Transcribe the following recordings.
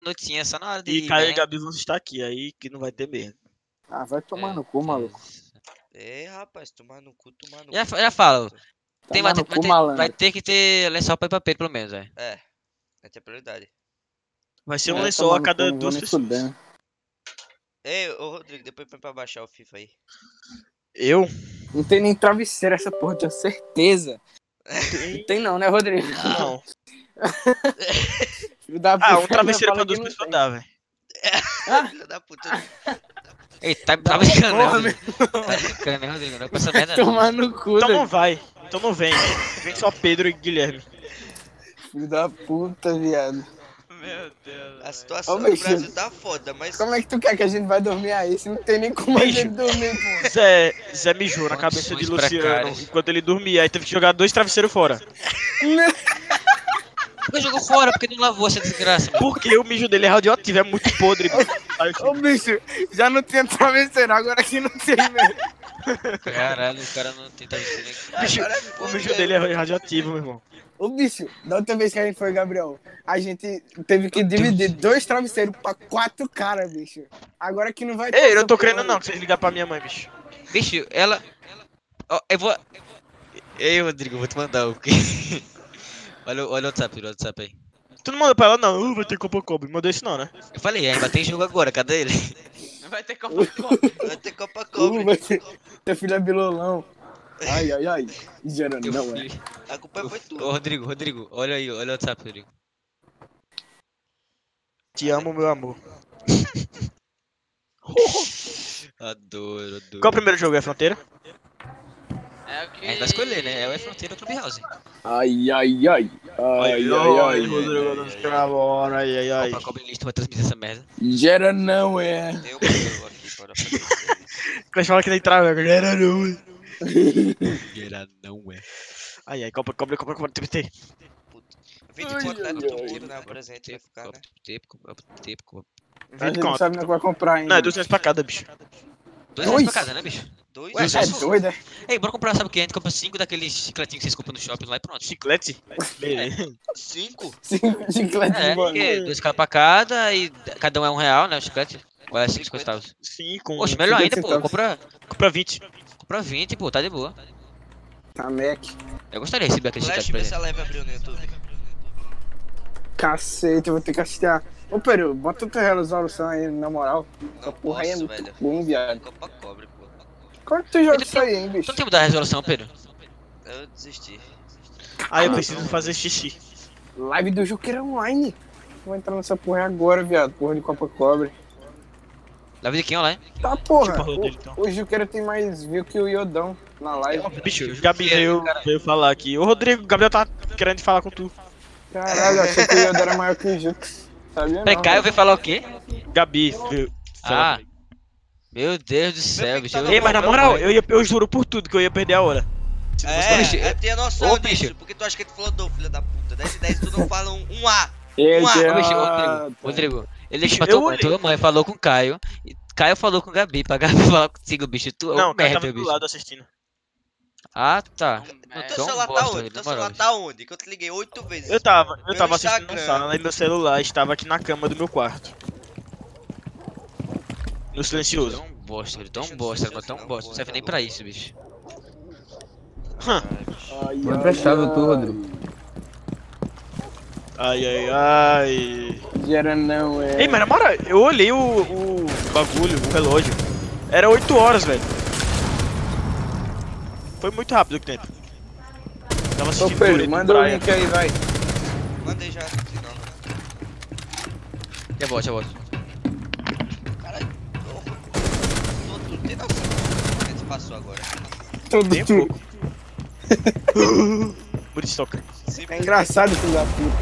noitinha, só na hora de E ir, Caio né? e Gabi vão estar aqui, aí que não vai ter mesmo. Ah, vai tomar no cu, maluco. Rapaz, tomar no cu, tomar no Já, cu. já falo. Tomar no cu, malandro. Vai ter que ter lençol pra ir pra peito, pelo menos, velho. Essa é a prioridade. Vai ser um Vai lençol tomar a no cada cu, não vou 2 nem pessoas. fudendo. Ei, ô Rodrigo, depois põe pra baixar o FIFA aí. Eu? Não tem nem travesseiro essa porra, tenho certeza. Não tem não, né, Rodrigo? Não. Filho da Ah, um puta, travesseiro fala pra que 2 não pessoas tem. dá, velho. Filho da puta. Ei, tá brincando, né, porra, Rodrigo? Tá brincando, né, Rodrigo? Não é pra essa merda, Tomar não. no cu, Então não doido. vai. Então não vem. Vem só Pedro e Guilherme. Filho da puta, viado. Meu Deus. A situação Ô, do bicho. Brasil tá foda, mas... Como é que tu quer que a gente vai dormir aí se não tem nem como a gente dormir, pô? Zé mijou na cabeça de Condições Luciano precárias. enquanto ele dormia. Aí teve que jogar 2 travesseiros fora. Por que jogou fora? Porque não lavou essa desgraça, mano. Porque o mijo dele é radioativo, é muito podre. Ô, bicho, já não tinha travesseiro, agora que não tem mesmo. Caralho, o cara não tem travesseiro nem. Bicho, o mijo dele é radioativo, meu irmão. Ô, bicho, da outra vez que a gente foi, Gabriel, a gente teve que dividir 2 travesseiros pra 4 caras, bicho. Agora que não vai ter. Ei, eu não essa tô porra crendo aí. não que vocês ligarem pra minha mãe, bicho. Bicho, ela. Ó, eu vou. Ei, Rodrigo, eu vou te mandar o quê? Olha o WhatsApp aí. Tu não mandou pra ela não, vai ter Copa Cobre. Mandou isso não, né? Eu falei, ainda tem jogo agora, cadê ele? Vai ter Copa Cobre. Vai ter Copa Cobre. Vai ter. Teu filho é bilolão. Ai, ai, ai. Gerando, Teu não é. filho. A culpa foi tua. Ô, Rodrigo, olha aí, olha o WhatsApp, Rodrigo. Te amo, meu amor. Adoro. Qual é o primeiro jogo? É Fronteira? A gente vai escolher, né? É o Fronteira ou o Clubhouse. Ai, ai, ai. Ai, ai, ai. Rodrigo, não fica na hora, ai, ai, ai. Opa, cobre lista pra transmitir essa merda. Gera não é. Tem um modelo aqui para fazer isso. Vai falar que nem trava, galera, não. Era não é. Ai, ai, Copa Cobre, TBT. 20 Ai, conto, né? ai, Todo ai. mundo, né? O presente vai ficar, né? Tempo. A 20 gente não conto. sabe nem o que vai comprar ainda. Não, é 200 pra cada, bicho. 2 pra casa, né, bicho? Dois? Ué, É doido, é? Ei, bora comprar, sabe o que? A gente compra 5 daqueles chicletinhos que vocês compram no shopping lá e pronto. Chiclete? Beleza. 5? Chiclete É, de bola. porque 2 pra cada e cada um é R$1, né, o chiclete? Ou é 5 centavos? Sim, com... Oxe, melhor 50 ainda, pô. centavos. Compra 20. Compra 20, pô, tá de boa. Tá, Mac. Eu gostaria de receber aquele Flash, chiclete, por vê se a exemplo. live abriu no YouTube. Cacete, eu vou ter que assistir a... Ô, Peru, bota outra resolução aí, na moral. Essa Não porra aí é posso, muito velho. ruim, viado. Copa Cobre, pô. Como que tu joga Mas isso aí, hein, Tu bicho? não tem que mudar a resolução, Pedro? Eu desisti. Ah, eu preciso fazer xixi. Live do Juqueira Online. Vou entrar nessa porra agora, viado. Porra de Copa Cobre. Live de quem online? Tá, porra. Tipo a roda dele, então. O Juqueira tem mais view que o Iodão na live. Bicho, o Gabi veio falar aqui. Ô, Rodrigo, o Gabriel tá querendo falar com tu. Caralho, eu achei que o Iodão era maior que o Jux. Sabia Peraí, não, Caio velho. veio falar o quê? Gabi veio falar Ah, comigo. meu Deus do céu, que bicho. tá eu- no Ei, mas na eu- moral, eu juro por tudo que eu ia perder a hora. Se não fosse bicho, Eu tinha noção Ô, disso, bicho. porque tu acha que tu falou do filho da puta. 10 e 10 tu não fala um A. Ele Ô, é- Ô, bicho, Ah, Rodrigo, ele Bicho, chamou eu tua mãe, olhei. tua mãe falou com o Caio, e Caio falou com o Gabi, pra Gabi falar contigo, bicho. Tu é Não, um o cara merda, tava do bicho. lado assistindo. Ah, tá. Teu Então, celular tá bosta, onde? na Teu moral, celular tá onde? Que eu te liguei 8 vezes. Eu tava Pelo assistindo na Instagram. sala e meu celular estava aqui na cama do meu quarto. No silencioso. Tão bosta, ele tão Deixa eu bosta, ver mas se tão não, bosta. Não serve nem pra isso, bicho. Ai, Vou ai, emprestável tu, ai. Rodrigo. Ai, ai, ai. Gera não é. Ei, mas na moral, eu olhei o bagulho, o relógio. Era 8 horas, velho. Foi muito rápido o tempo. Tava Ô, assistindo Pedro, Toreto manda o Praia. link aí, vai. Mandei já. Não, Já volto. caralho. Tu tem noção do que a gente passou agora. Tudo, Bem tudo. pouco. Muriçoca. É engraçado, filho da puta.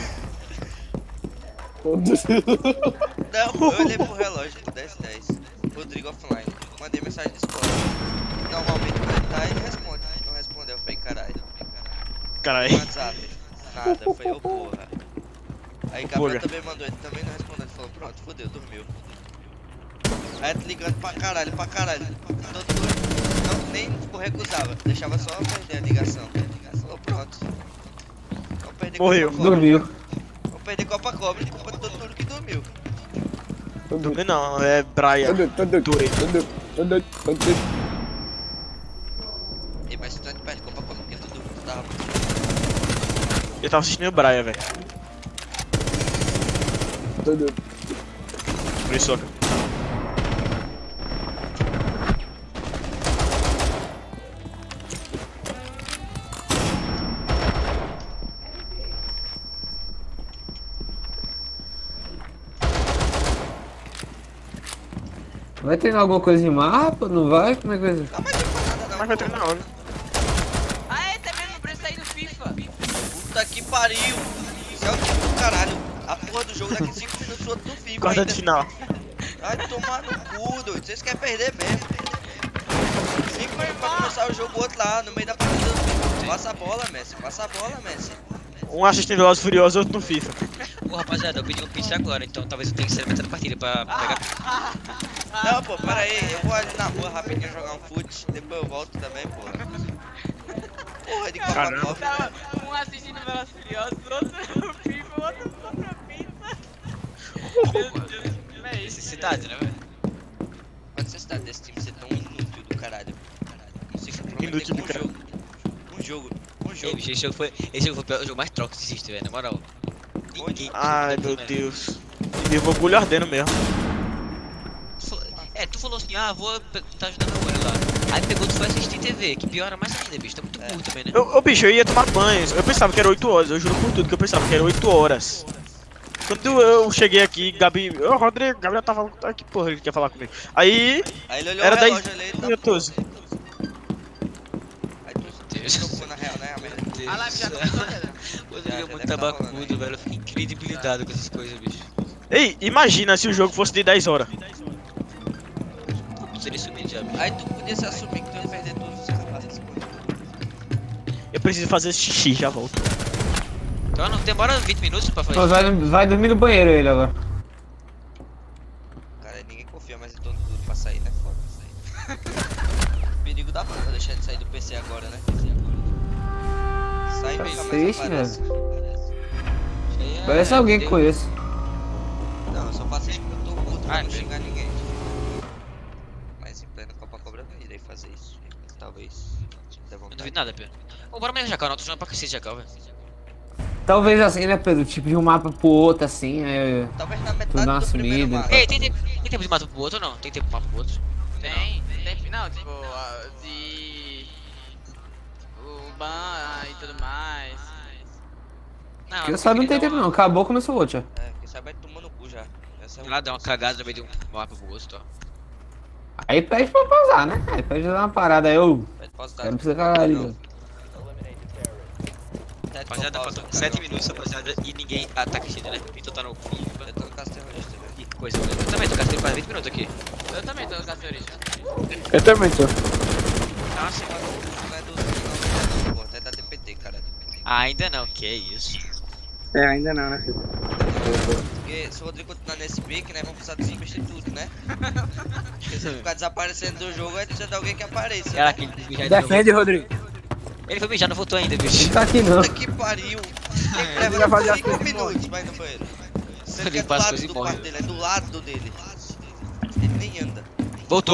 Todos. Não, eu olhei pro relógio, 10 e 10. Rodrigo offline. Mandei mensagem de Discord. Normalmente quando ele tá, ele responde. Não respondeu, eu falei, caralho. Caralho. WhatsApp. Nada, eu falei, ô porra. Aí Porra. Gabriel também mandou, ele também não respondeu. Ele falou, pronto, fodeu, dormiu. Aí te ligando pra caralho. Todo não, nem tipo, recusava, deixava só perder a ligação. Falou, pronto. Vamos perder Morreu. com a Copa. Dormiu. Vamos perder Copa Cobra de culpa de todo mundo que dormiu. Dormi não, é Brian. Tô doido. E mas se tu não perde Copa Cobra porque tu tava... Eu tava assistindo o Brian, velho. Tô doido. Por isso, soca. Vai treinar alguma coisa de mapa? Não vai? Como é que vai ser? Não, mas não faz nada não. Mas vai treinar onde? Ah, é, também não precisa sair do FIFA. Puta que pariu. Isso é o tipo do caralho. A porra do jogo daqui 5 minutos outro no FIFA Quarta ainda. de final. Vai tomar no cu, doido. Vocês querem perder mesmo. 5 minutos pra começar o jogo, o outro lá, no meio da partida do FIFA. Passa a bola, Messi. Passa a bola, Messi. Um assistindo Velozes e Furiosos, outro no FIFA. Ô, rapaziada, eu pedi um pitch agora, então talvez eu tenha que ser metade da partida pra pegar. Não, pô, pera aí. Eu vou ali na rua rapidinho jogar um fute. Depois eu volto também, porra. Porra de Copa Caramba. Cobra. Tava um assistindo Velozes e Furiosos, outro no FIFA, outro na pizza. Meu Deus, é isso. Necessidade, né, velho? Qual a necessidade desse time ser tão inútil do caralho? Não se comprometer Inútil com do um caralho. jogo. Um jogo. Um Ei, jogo. bicho, esse jogo foi o jogo mais troca que existe, velho, na moral. Ninguém. Ai, meu Deus. E eu vou bulho ardendo mesmo. Tu falou assim, vou tá ajudando agora lá. Aí pegou, tu foi assistir TV, que piora mais ainda, bicho, tá muito burro também, né? Bicho, eu ia tomar banho. Eu pensava que era 8 horas. Eu juro por tudo que eu pensava que era 8 horas. Quando eu cheguei aqui, Gabi... Ô, Rodrigo, Gabriel tava falando... Ah, que porra ele quer falar comigo? Aí... Aí ele olhou Era o 10 relógio ali e tá... minutos. Aí tu tocou na real, né? A merda. A live já começou, Pedro? O Rodrigo Já é deve muito tá rolando tabacudo, aí. velho. Eu fico incredibilidade com essas coisas, bicho. Ei, imagina se o jogo fosse de 10 horas. Eu seria sumido já, bicho. Aí tu podia se assumir que tu ia perder todos os campeonatos. Eu preciso fazer xixi, já volto. Então não demora 20 minutos pra fazer Pô, vai dormir no banheiro ele agora. Cara, ninguém confia mais em todo mundo pra sair, né? Foda. Perigo da porra deixar de sair do PC agora, né? Sai mesmo, mas Cacete, aparece. Parece alguém que conheço. Não, eu só faço isso porque eu tô puto pra Ah, não não. xingar ninguém. Mas em plena Copa Cobra eu irei fazer isso. Talvez. Dê Eu não vontade. duvido nada, Pedro. Ô, bora mais Jacal, não, tô jogando pra cacete Jacal, velho. Talvez assim, né, Pedro? Tipo, de um mapa pro outro, assim, aí... Talvez na dá metade uma do primeiro sumida, mapa. Ei, tem tempo de matar pro outro ou não? Tem tempo de matar pro outro? Tem. Não, tipo, de... O ban e tudo mais. Não, Que eu saiba não tem tempo não, acabou, começou o outro já. É, quem sabe vai tomando cu já. Essa é Lá dá uma cagada no meio de um mapa pro outro, tá? Aí pede pra pausar, né? Aí pede dar uma parada, aí eu... Pode pausar. Quero pra você caralho. Rapaziada, faltam 7 minutos, rapaziada, e ninguém ataca a né? Então tá no... Eu tô no caso terrorista, velho. Que coisa, velho. Eu também tô gastando quase 20 minutos aqui. Eu também tô no caso de origem. Eu também tô. Nossa, Não é do... Não, pô, até da TPT, cara. ainda não, que isso. É, ainda não, né, filho? Porque se o Rodrigo continuar nesse pique, né, vamos precisar de substituto, né? Porque se ele ficar desaparecendo do jogo, vai precisar de alguém que apareça. Caraca, ele foi mijar de novo. Defende, Rodrigo. Ele foi mijar, não voltou ainda, bicho. Não tá aqui não. Puta que pariu! Tem que Vai levar fazer 5 assim, minutos, vai no banheiro. Sendo Ele que é do passa lado coisa e do morre. quarto dele, é do lado dele. Ele nem anda. Voltou.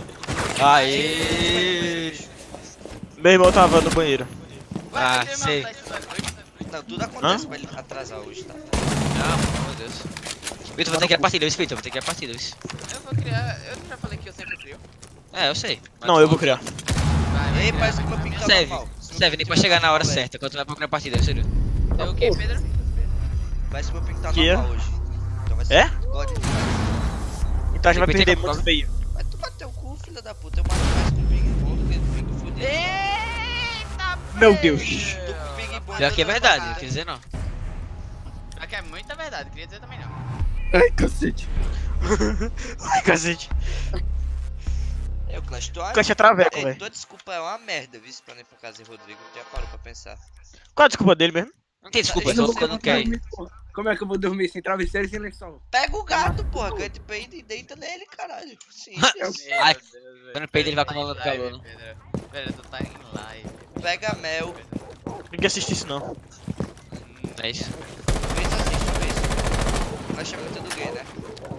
Aê! Aê! Meu irmão tava no banheiro. Ah, sei. Não, tudo acontece pra ele atrasar hoje, tá? Não, meu Deus. Vitor, vai ter que ir a partida, Vitor, vai ter que ir a partida, isso. Eu vou criar... Eu já falei que eu sempre crio. É, eu sei. Mas Não, tu eu vou criar. Vai, Ei, vai parece que meu pique tava Serve, mal. serve nem pra chegar na hora certa, quando tu vai procurar a partida, sério. Deu o que, Pedro? Parece que meu pique tá Que é? normal hoje. Então vai ser É? God. Então a gente vai TPT perder com muito meio. Vai tu bater o cu, filho da puta. Eu mato mais com o ping bom do que com o ping fudido. Eita, Meu Deus. Tu com o ping bom. Pior que é eu tô verdade, parado. não quer dizer não. Aqui é muita verdade, queria dizer também não. Ai, cacete. Ai, cacete. É o Clash, tu acha? Clash é traveco, Ei, velho. tua desculpa é uma merda, viu? Pra nem por causa de Rodrigo. Já parou pra pensar. Qual a desculpa dele mesmo? Não tem desculpa, Eu só não porque eu não quero ir. Como é que eu vou dormir sem travesseiro e sem lençol? Pega o gato, porra. Ganha de peito e deita nele, caralho. Sim. Ai, Deus, velho. quando peida ele vai com Tá em o calor, live, Pedro. Pedro, tu tá em live. Pega mel. Ninguém assiste isso não. É isso. Vê se assiste Flash é muito do gay, né?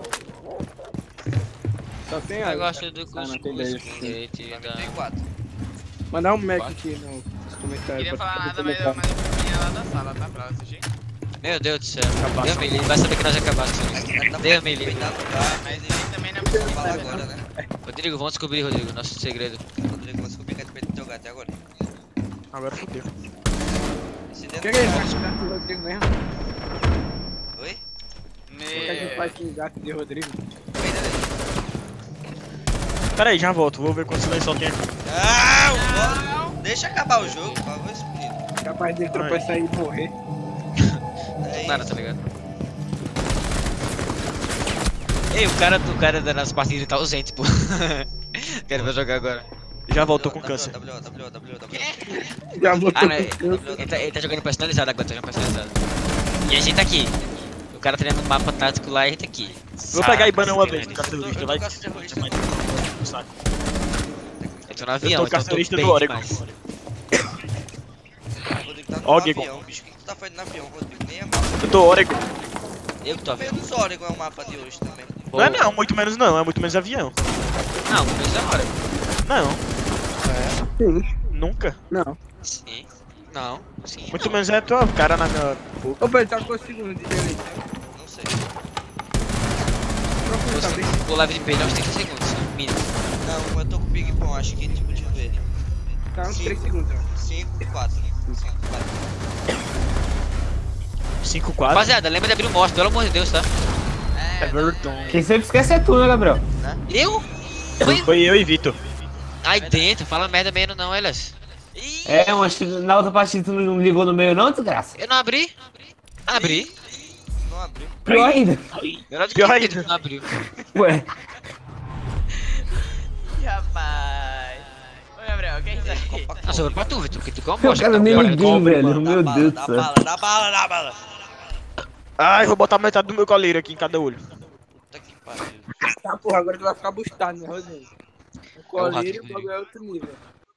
Só tem Eu a. gosto do Ah, não tem cuscuz ideia. com leite Pra mim da... tem 4. Mandar um Mac aqui nos comentários. Queria pra falar nada, tu mas eu comentar. vinha lá da sala, tá? Pra assistir. Meu Deus do céu. Acabasse. Deus me livre, vai saber que nós acabamos. Deus me livre. Mas ele também não precisa Fala saber, agora, não. né? Rodrigo, vamos descobrir, Rodrigo, nosso segredo. Rodrigo, vamos descobrir que é depende do teu gato até agora. Agora fodeu. Se O dentro que do é gato- esse gato de Rodrigo mesmo? Oi? O que é que faz com o gato de Rodrigo? Oi, Dele. Pera aí, já volto. Vou ver quantos lençol tem aqui. Ah, deixa acabar o jogo, por favor, esse menino. Capaz dele tropeçar e morrer. É Nada, isso. tá ligado? Ei, o cara das nossas partidas tá ausente, pô. Quero ver jogar agora. Já voltou com câncer. W. Já botou Ah, não, ele, com ele tá jogando personalizado agora, tá jogando personalizado. E a gente tá aqui. O cara treinando um mapa tático lá e a gente aqui. Vou pegar a Ibana uma Saco, vez, esse carterista, Eu vai. tô com terrorista. Saco. Eu tô no avião, Eu tô carterista bem do Oregon. demais. Rodrigo tá no Oregon. avião, bicho. O que tu tá fazendo no avião, Rodrigo? Nem é mapa. Eu tô Oregon. Eu que tô avião. Menos Oregon é o mapa de hoje também. Não é não, muito menos não, é muito menos avião. Não, mas agora. Não, Sim. nunca. Não. Sim. Não. Sim. Muito não. menos é tua cara na minha boca. Ô, Pedro, tá com o segundo de direito. Não sei. Procura, tá bem? O live de payload tem 30 segundos, mínimo. Não, eu tô com o Big Pong, acho que tipo, deixa eu ver. Tá uns Sim. 3 segundos. ó. 5, 4. 5, 4. 5-4. Rapaziada, lembra de abrir o monstro, pelo amor de Deus, tá? É verdade. Quem sempre esquece é tu, né, Gabriel? Eu? Foi eu e Vitor. Aí dentro, fala merda mesmo não, elas. É, mas na outra partida tu não ligou no meio não, desgraça? Eu não abri. Abri. Não abriu. Pior ainda. Melhor do Pior que ainda. não abriu. Ué, Ih, rapaz. Ô, Gabriel, o que é isso aí? Não, sobrou pra tu, Vitor, porque tu como eu quero nem ninguém, velho. Meu Dá Deus do bala, céu. dá bala, dá bala. Ai, vou botar metade do meu coleiro aqui em cada olho. Puta que pariu. Tá, porra, agora tu vai ficar bustado, né, Rodrigo? O colírio, rato o bagulho é outro nível.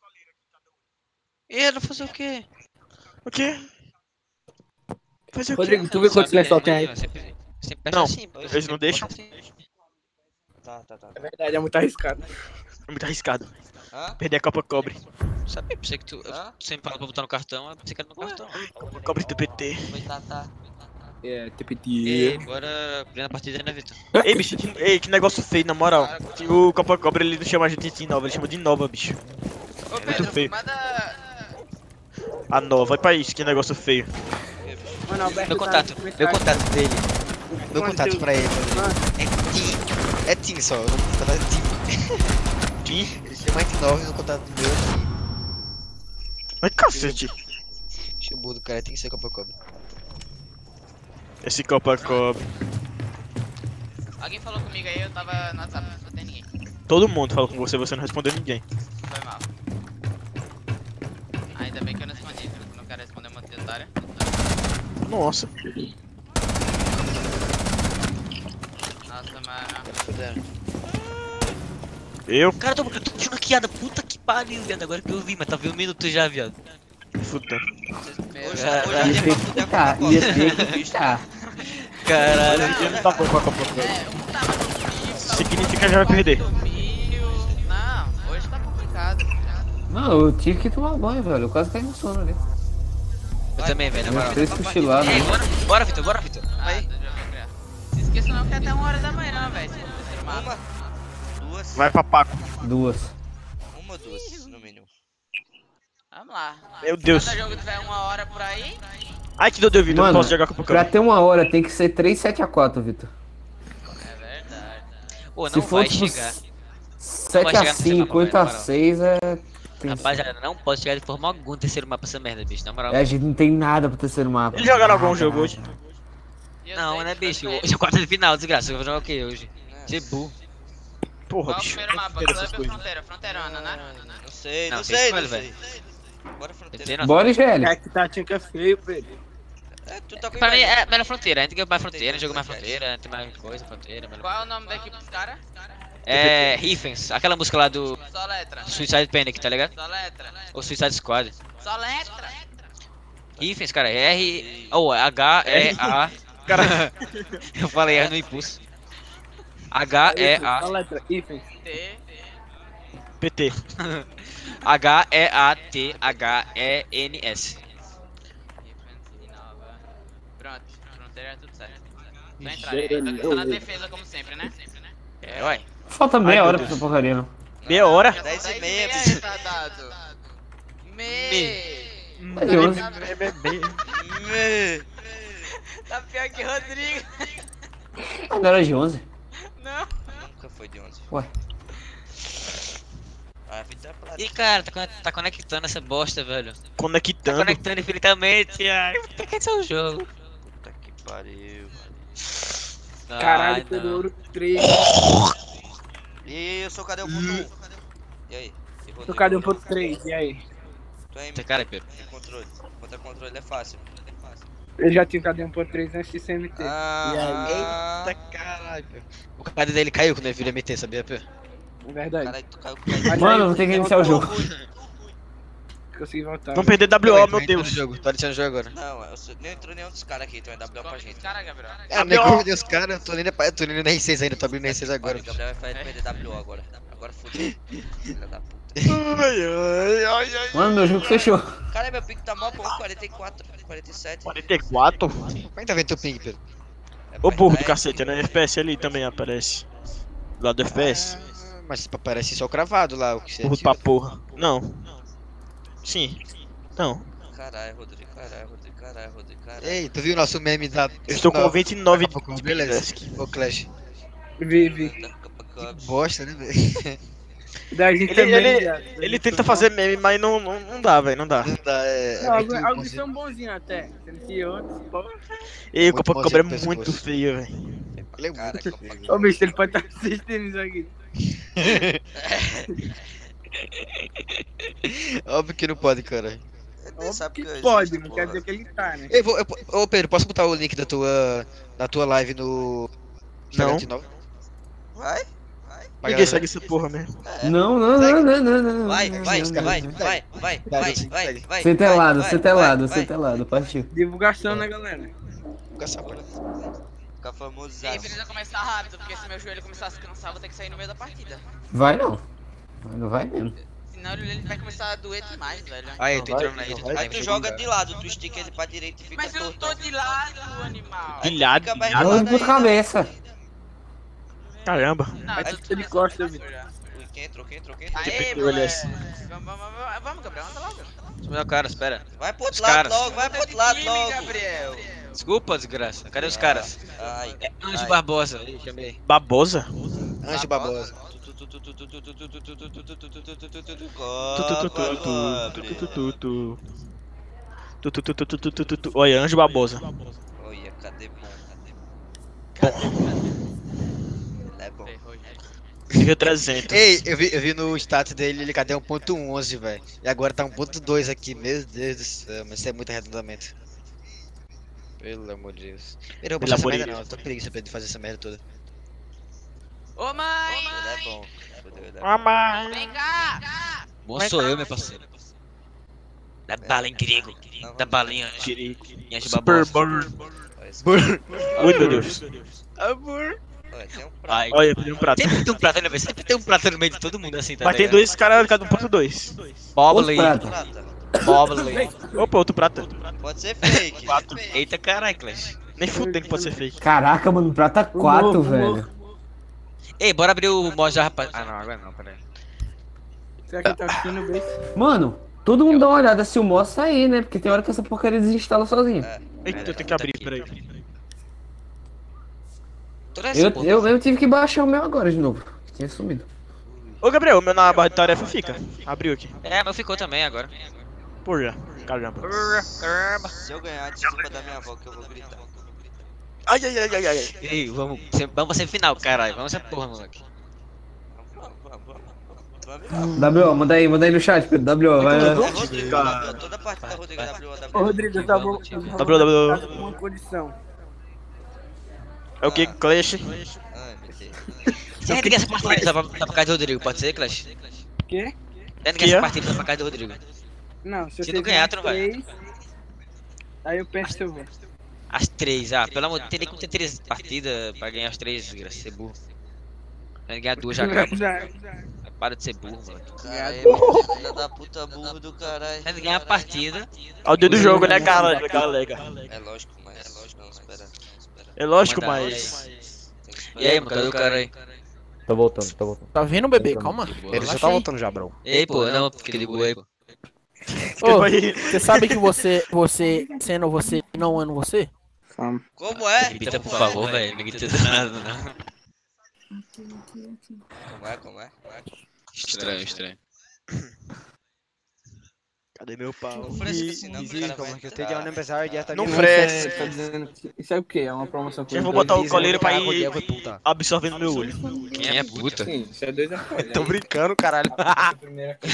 E ela fazer o quê? O quê? Fazer o quê? Rodrigo, tu vê quantos lençol tem aí? Sempre peço Não, assim, pô. eles não Sempre deixam? boto assim. Tá. É verdade, é muito arriscado. É muito arriscado. Hã? Perder a Copa Cobre. Sabia, pensei que tu Hã? sempre fala pra botar no cartão, eu pensei que era no cartão. Cobre do PT. Tá. É, TPT. E bora primeira partida, né, Vitor? Ei, bicho, que negócio feio, na moral. Que o Copa Cobre ele não chama a gente de nova, ele chama de nova, bicho. Ô, muito Pedro, feio. manda... A nova, vai pra isso, que negócio feio. Mano, Alberto Meu tá contato, no meu contato dele. Meu Mano, contato teu- pra ele. Mano, É Tim. É Tim só, o nome do contato é Tim. Tim? Ele chama de 9 no contato do meu. Ai, cacete. Deixa o burro do cara, tem que ser Copa Cobra. Esse Copa Cobre. Alguém falou comigo aí, eu tava no WhatsApp, não tem ninguém. Todo mundo falou com você, você não respondeu ninguém. Foi mal. Ainda bem que eu não respondi, viu? Eu não quero responder uma otária. Nossa. Nossa, mano. Eu? Cara, tô de uma quiada, puta que pariu, viado. Agora que eu vi, mas tá vendo um minuto já, viado. Fudendo. Hoje É, hoje ia é ter pra que fuder ficar, com a ia Copa. ter que ficar. Caralho. Ele não tá bom com a Copa Cobre. Um tava no mil, Significa que já vai perder. do mil. Não, hoje tá complicado. Não, eu tive que tomar banho, velho. Eu quase caí no sono ali. Eu também, velho, na Meus moral. três cochilados. Ei, bora, Vitor, bora, Vitor. Aí. Se esqueça não que é até 1h da manhã, velho. Se for terceiro mapa. Uma, duas, Vai pra Paco. Duas. uma ou duas, no mínimo. Vamos lá. Meu Deus. Cada jogo tiver 1h por aí. Ai, que dor de ouvido, eu não Mano, posso jogar Copa pra Cobre. ter uma hora tem que ser 3, 7 a 4, Vitor. É verdade. Pô, Se não for vai tipo chegar. 7 chegar a no 5, mapa, 8 na a moral. 6 é. Rapaziada, não pode chegar de forma alguma no terceiro mapa essa merda, bicho, na moral. É, a gente não tem nada pro terceiro mapa. Eles jogaram algum Nada, jogo nada. hoje? E eu Não, sei, né, tipo, bicho? eu sei. Hoje é quarta de final, desgraça. Eu vou jogar o que hoje? Zebu. Porra, Qual é o bicho. primeiro mapa? Feira essas Clube ou coisas. fronteira? Fronteirona, né? Não sei, Não, não tem sei, escolha, não sei. velho. Bora Tem fronteira. noção. Bora, GL. É que tá tinha feio, Pedro. É, tu tá com Pra mim inveja. é melhor fronteira, a gente ganha mais fronteira, joga mais fronteira, tem mais coisa, fronteira, melhor. Qual é o nome da equipe dos caras? É, Riffens, aquela música lá do Só letra. Suicide Panic, tá ligado? Só letra. Ou Suicide Squad. Só letra. Riffens, cara, R. Ou H-E-A. Cara, Eu falei R no impulso. H-E-A. A letra, hífen. T. PT. H-E-A-T-H-E-N-S. Pronto, fronteira é tudo certo. Tô entrando. Eu tô na defesa como sempre, né? É, ué. Falta meia Ai, hora meu pra Deus. essa porcaria, não. Meia hora? 10h30, bicho. Retardado. Aí, 11. Tá pior que Rodrigo. Não era de 11. Não. Nunca foi de 11. Ué. A vida é pra Ih, cara, tá conectando essa bosta, velho. Tá Conectando. conectando infinitamente. Ai, por que esse é o jogo? puta que pariu. Caralho, Ai, pelo não. ouro 3. E eu sou cadê o ponto 1? E aí? E Tô cadê um ponto 3? E aí? Tu aí, Tem cara, Pedro. tem controle. Contra controle é fácil. Eu já tinha cadê um ponto 3 antes de CMT. Ah, Eita caralho. O cara dele caiu quando ele virou MT, sabia, Pedro? É verdade. Caralho, tu caiu. Mas Mano, aí, vou ter que iniciar o jogo. Consegui voltar. Vamos perder WO, meu Deus. Jogo. Tô adicionando o jogo agora. Não, nem entrou nenhum dos caras aqui, então é WO pra gente. Cara, Gabriel. É, nem como Deus, cara. Eu tô indo no R6 ainda, tô abrindo no R6 agora. Olha, o Gabriel vai perder WO agora. Agora fudeu. Filha da puta. Mano, meu jogo fechou. Cara, meu pico tá mó bom, 44, 47. 44? Como é que tá vendo teu ping, Pedro? É Ô burro do verdade. cacete, né? FPS ali também aparece. Do lado do FPS. Ah, mas parece só cravado lá, o que você Burro pra porra. Não. Sim. Não. Caralho, Rodrigo, caralho. Ei, tu viu o nosso meme da... Eu estou com 29 de Beleza. Ô, Clash. Vive. Que bosta, né, velho? Da gente Ele- também, ele- viado. Ele tenta fazer meme, mas não dá, velho. Não dá. Não dá, é... Não, muito alguns bonzinho. são bonzinhos até. Sendo que outros, pô. E o Muito Copacabra é bonzinho muito pescoço. feio, velho. Ele é Cara, muito Ô, bicho, ele pode estar assistindo isso aqui. Óbvio que não pode, cara. Ele sabe Que que eu pode, existo, não porra. quer dizer que ele tá, né? Ô, Pedro, posso botar o link da tua live no... Instagram Não. de novo? Vai, Pra Ninguém galera- segue essa porra mesmo. Não, não, não, não, não, não. vai, não, vai, não, não, vai, não. vai. Ser telado, vai, ser telado, vai, ser vai. telado, partiu. Divulgação, né, galera? Divulgação, cara. Ficar famoso. E precisa começar rápido, porque se meu joelho começar a se cansar, eu vou ter que sair no meio da partida. Vai não. Não vai mesmo. Senão ele vai começar a doer demais, velho. Aí, Não tô vai, entrando na não rede. vai. Aí tu joga de lado, tu estica ele pra direita e fica Mas eu não torto. tô de lado, animal. Aí tu Pilhado, fica mais pilhado. Olha relado por ainda. cabeça. Caramba. Não, Aí eu tu tô de costas, viu? Ui, quem entrou? Aê, Que moleque. beleza. Vamos, Gabriel, anda logo. Meu cara, espera. Vai pro outro Os lado caras. logo, vai pro outro lado Time, logo. Gabriel. Desculpa, desgraça. Cadê os caras? Ai, Anjo ai. Barbosa. Aí, chamei. Babosa? Anjo Barbosa. Olha, Anjo Babosa. Olha, cadê bom? Ele é bom. Nível 300. Ei, eu vi no status dele, ele cadê 1.11, velho. E agora tá 1.2 aqui, meu Deus do céu, mas isso é muito arredondamento. Pelo amor de Deus. Eu não vou Pelo passar essa amor de merda não, eu tô com preguiça de fazer essa merda toda. Ô, mãe. Ele é bom. Fudeu, ele é bom. Mamãe. Vem cá. Bom sou eu, meu parceiro. Dá bala em grego, Não, dá bala em anjo. Em anjo Super babosa. Burn. Olha esse- Ui, meu Deus. Amor. Olha, tem um prato. Ai. Olha, pedi um prato. Sempre tem um prato, né, velho? Sempre tem um prato no meio de todo mundo assim, tá Mas tem ligado? dois caras cada 1.2. Bobley. Outro prato. Prata. Bobley. Opa, outro prata. Pode ser fake. Eita caralho, Clash. Nem fudendo que pode ser fake. Caraca, mano, prata 4, Humor, velho. Ei, bora abrir o mod já, rapaz. Ah, não, agora não, peraí. Será que ele tá assistindo bem? Mano, todo mundo dá uma olhada se o mod sair, né? Porque tem hora que essa porcaria desinstala sozinha. Eita, eu tenho que abrir, peraí. Toda essa porra. Eu tive que baixar o meu agora de novo. Tinha sumido. Ô, Gabriel, o meu na barra de tarefa fica. Abriu aqui. É, mas ficou também agora. Por já. Caramba. Caramba. Se eu ganhar, desculpa da minha avó que eu vou gritar. Ai, ai, ai, ai, ai. Ei, vamos pra semifinal, caralho. Vamos essa porra, moleque. Vamos. WO, manda aí no chat, Pedro. WO, vai. Rodrigo, toda parte da Rodrigo Ô, Rodrigo, eu tava WO. com uma condição. É o que? Clash? Ai, meu Deus. Você vai ter que essa partida só pra casa do Rodrigo, pode ser, Clash? Quê? Tem que Que essa é? partida só pra casa do Rodrigo. Não, se Se você não ganhar, tu não vai. Aí eu penso se eu vou. As 3, pelo amor de Deus, teria que ter 3 partidas pra ganhar as 3, desgraça, ser burro. Vai ganhar 2 já acaba. Para de ser burro, mano. Caralho, filha da puta burro do caralho. Vai ganhar a partida. Ao dia do jogo, né, galega? É lógico, mas não, espera. É lógico, Manda mas... Tem que E esperar. aí, mano, cadê o cara aí? Tô voltando, tô voltando. Tá vendo, bebê? Calma. Ele já tá voltando já, bro. Ei, pô, não, porque ligou aí, pô. Ô, você sabe que você sendo você e não é você? Como é? Repita, por favor, velho. Não grita nada, não. Como é? Estranho. Cadê meu pau? Não fresca assim não, que o cara vai Que usted ya van a empezar ya está Não bien. fresce. Tá dizendo que... Isso é o quê? É uma promoção com Eu vou dois botar o dias, coleiro pra Caraca, ir Diego é puta. absorvendo meu olho. Quem é puta? Sim, isso é 2 acordes. Tô brincando, caralho. A primeira coisa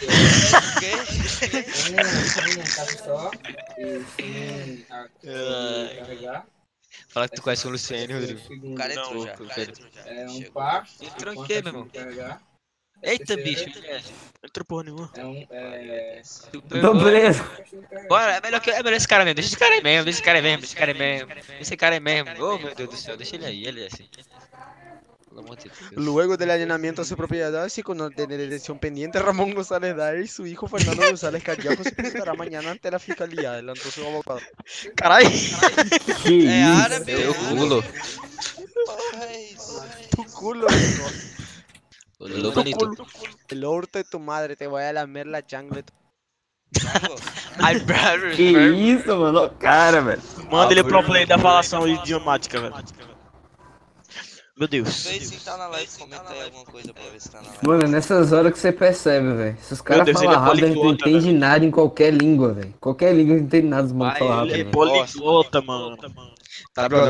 só e carregar. Fala que tu conhece o Luciano, Rodrigo. O cara entrou Não, já. pô, o cara cara. entrou já. É um Chegou. par. Entrou o quê, meu irmão? Carregar. Eita, bicho. Não entrou porra nenhuma. É um. Tu Tô pegou. preso. Bora, é melhor esse cara mesmo. Deixa esse cara aí mesmo, deixa esse cara aí mesmo, deixa esse cara aí mesmo. Oh, meu Deus do céu, deixa ele aí, ele é assim. Pelo amor de Deus. Luego del allanamiento a su propiedad, y con de detención pendiente, Ramón González Daer y su hijo Fernando González Callao se presentará mañana ante la fiscalía, adelantó su abogado. Caralho! Que É isso? árabe, Seu culo. porra, é isso? Tu culo, hijo. Ô, bonito. El orto de tu madre, te voy a lamer la changle. Pô, Ai, brother. Que isso, mano? Ó, cara, velho. Manda ele pro play da falação idiomática, velho. Meu Deus. vê se tá na live, comenta aí alguma coisa pra ver se tá na live. Mano, é nessas horas que você percebe, velho. Se os caras Deus, ele falam é rápido, a gente não poliglota, entende nada em qualquer língua, velho. Qualquer língua não entende nada dos manos falam rápido, Ele é velho. poliglota, mano. Tá, bro.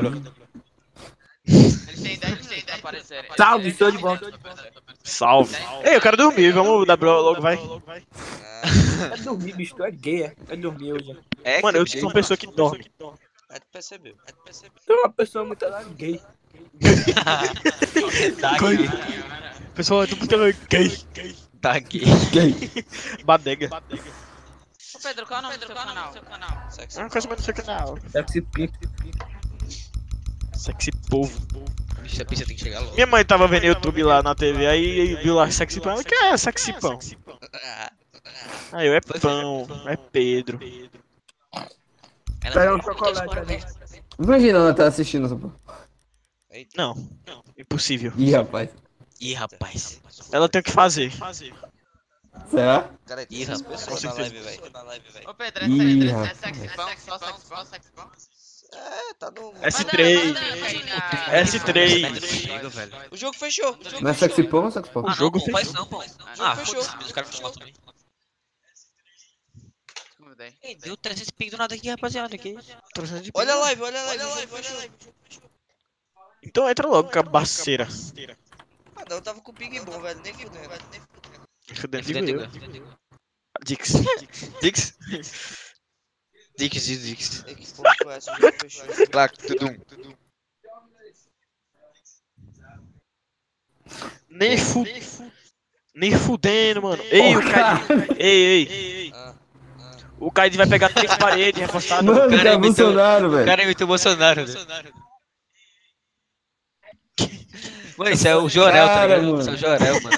Eles têm 10 minutos pra aparecerem. Salve, estou de volta. Salve. Ei, eu quero dormir, vamos dar bro logo, vai. É dormir, bicho, tu é gay, é? É dormir hoje. Mano, eu sou uma pessoa que dorme. Aí tu percebeu. Tu é uma pessoa muito gay. Tá aqui. Pessoal, tu puta gay. Tá aqui. Badega. Ô Pedro, qual é o nome do seu canal? Sexy. Eu não conheço mais do seu canal. Sexy pimp. Sexy povo. Bicho, a pista tem que chegar logo. Minha mãe tava vendo YouTube lá na TV, aí viu lá sexy pão. Ela, que é sexy pão? Aí eu, é pão, é Pedro. Pega um chocolate ali. Imagina ela tá assistindo essa porra. Não, impossível. Ih, rapaz. Ih, rapaz. Ela tem o que fazer. Será? Cara, tem Ih, essas rapaz, pessoas com na certeza. live, velho. Ô Pedro, Ih, é rapaz. sexpão? Só sexpão? É, tá no... S3. S3. Chega, velho. O jogo fechou. Não é sexy pão ou sexy pão? Ah, jogo não, pô, faz não, pô. Ah, fechou. foda-se, os caras fechou também. Mudei. Ei, deu 300 ping do nada aqui, rapaziada. Que isso? 300 de ping. Olha a live, olha a live. O jogo fechou. Então entra logo, cabaceira. Ah, não, eu tava com o ping bom, velho. Nem fudendo. Fudendo, Fudendo, digo eu. digo. Dix. Dix? Dix. É que porra foi essa? O jogo fechou. Claro, tudum. Nem fudendo, mano. Ei, o Kaido. Ei. Ah, O Kaido vai pegar 3 paredes reforçadas. Mano, cara tá imitou- Bolsonaro, O velho. cara imitou o Bolsonaro, né? Mano, isso é o Jorel, tá Cara, ligado? mano. Isso é o Jorel, mano.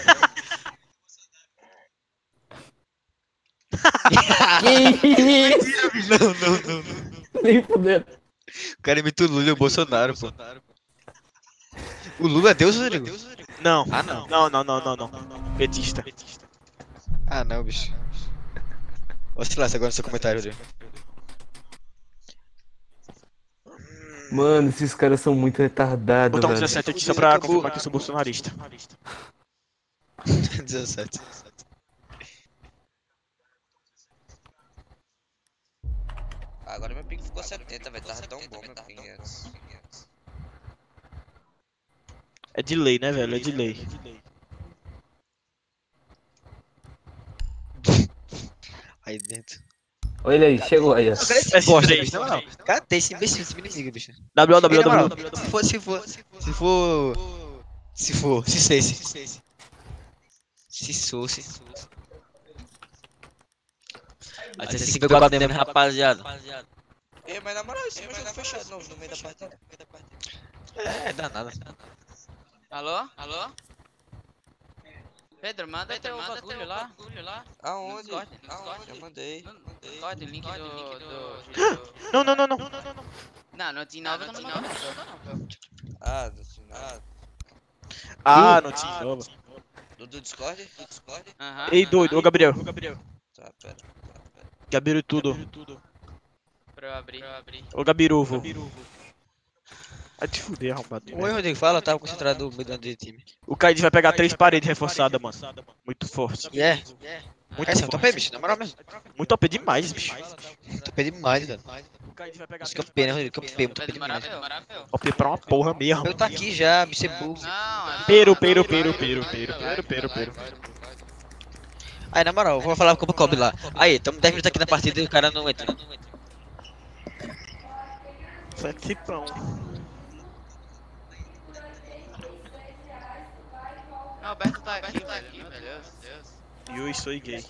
Que isso? Não. Nem fudendo. O cara imitou o Lula e o Bolsonaro, pô. O Lula é Deus, Rodrigo? Não. Ah, não. Não. Petista. Ah, não, bicho. Oscilasse agora no seu comentário, Rodrigo. Mano, esses caras são muito retardados, Botar um velho. 17 aqui só pra confirmar que eu sou bolsonarista. 17. agora meu ping ficou 70, velho. Tava tão bom meu ping antes. É de lei, né, velho? É de lei. Aí dentro. Olha aí, chegou aí, ó. Cadê esse bosta aí, bicho? Na moral. Cadê esse imbecil, esse inimigo, bicho? Ei, na moral, Se fosse. Até 54 membros, rapaziada. Ei, mas na moral, esse jogo fechado novo no meio da partida. É, danada. Alô? Alô? Pedro, manda teu bagulho lá. Aonde? Discord. Eu mandei. Discord, o link do... Não, não, não, não. Não, no Team Nova eu não mando não. Ah, do final. Ah, não tinha nova. Do Discord? Aham. Ei, doido, ô Gabriel. Tá, pera. Gabiru tudo. Pra eu abrir. Ô Gabiruvo. Vai te fuder, arrombado. Oi, Rodrigo, fala, eu tava concentrado mudando de time. O Kaido vai pegar 3 paredes reforçadas, mano. Muito forte. E é? Muito Essa é top, forte. bicho, na moral mesmo. Muito OP demais, bicho. Top demais, velho. O Kaido vai pegar Isso que é OP, né, Rodrigo? Que é OP, muito OP Pedro, demais. morável. OP pra uma porra mesmo. Eu tá aqui já, bicho, é burro. Não, é... Peru. Aí, na moral, vou falar com o Cobre lá. Aí, tamo 10 minutos aqui na partida e o cara não entra. Sete pão. Não, o Alberto tá aqui, velho. Meu Deus. Eu sou gay.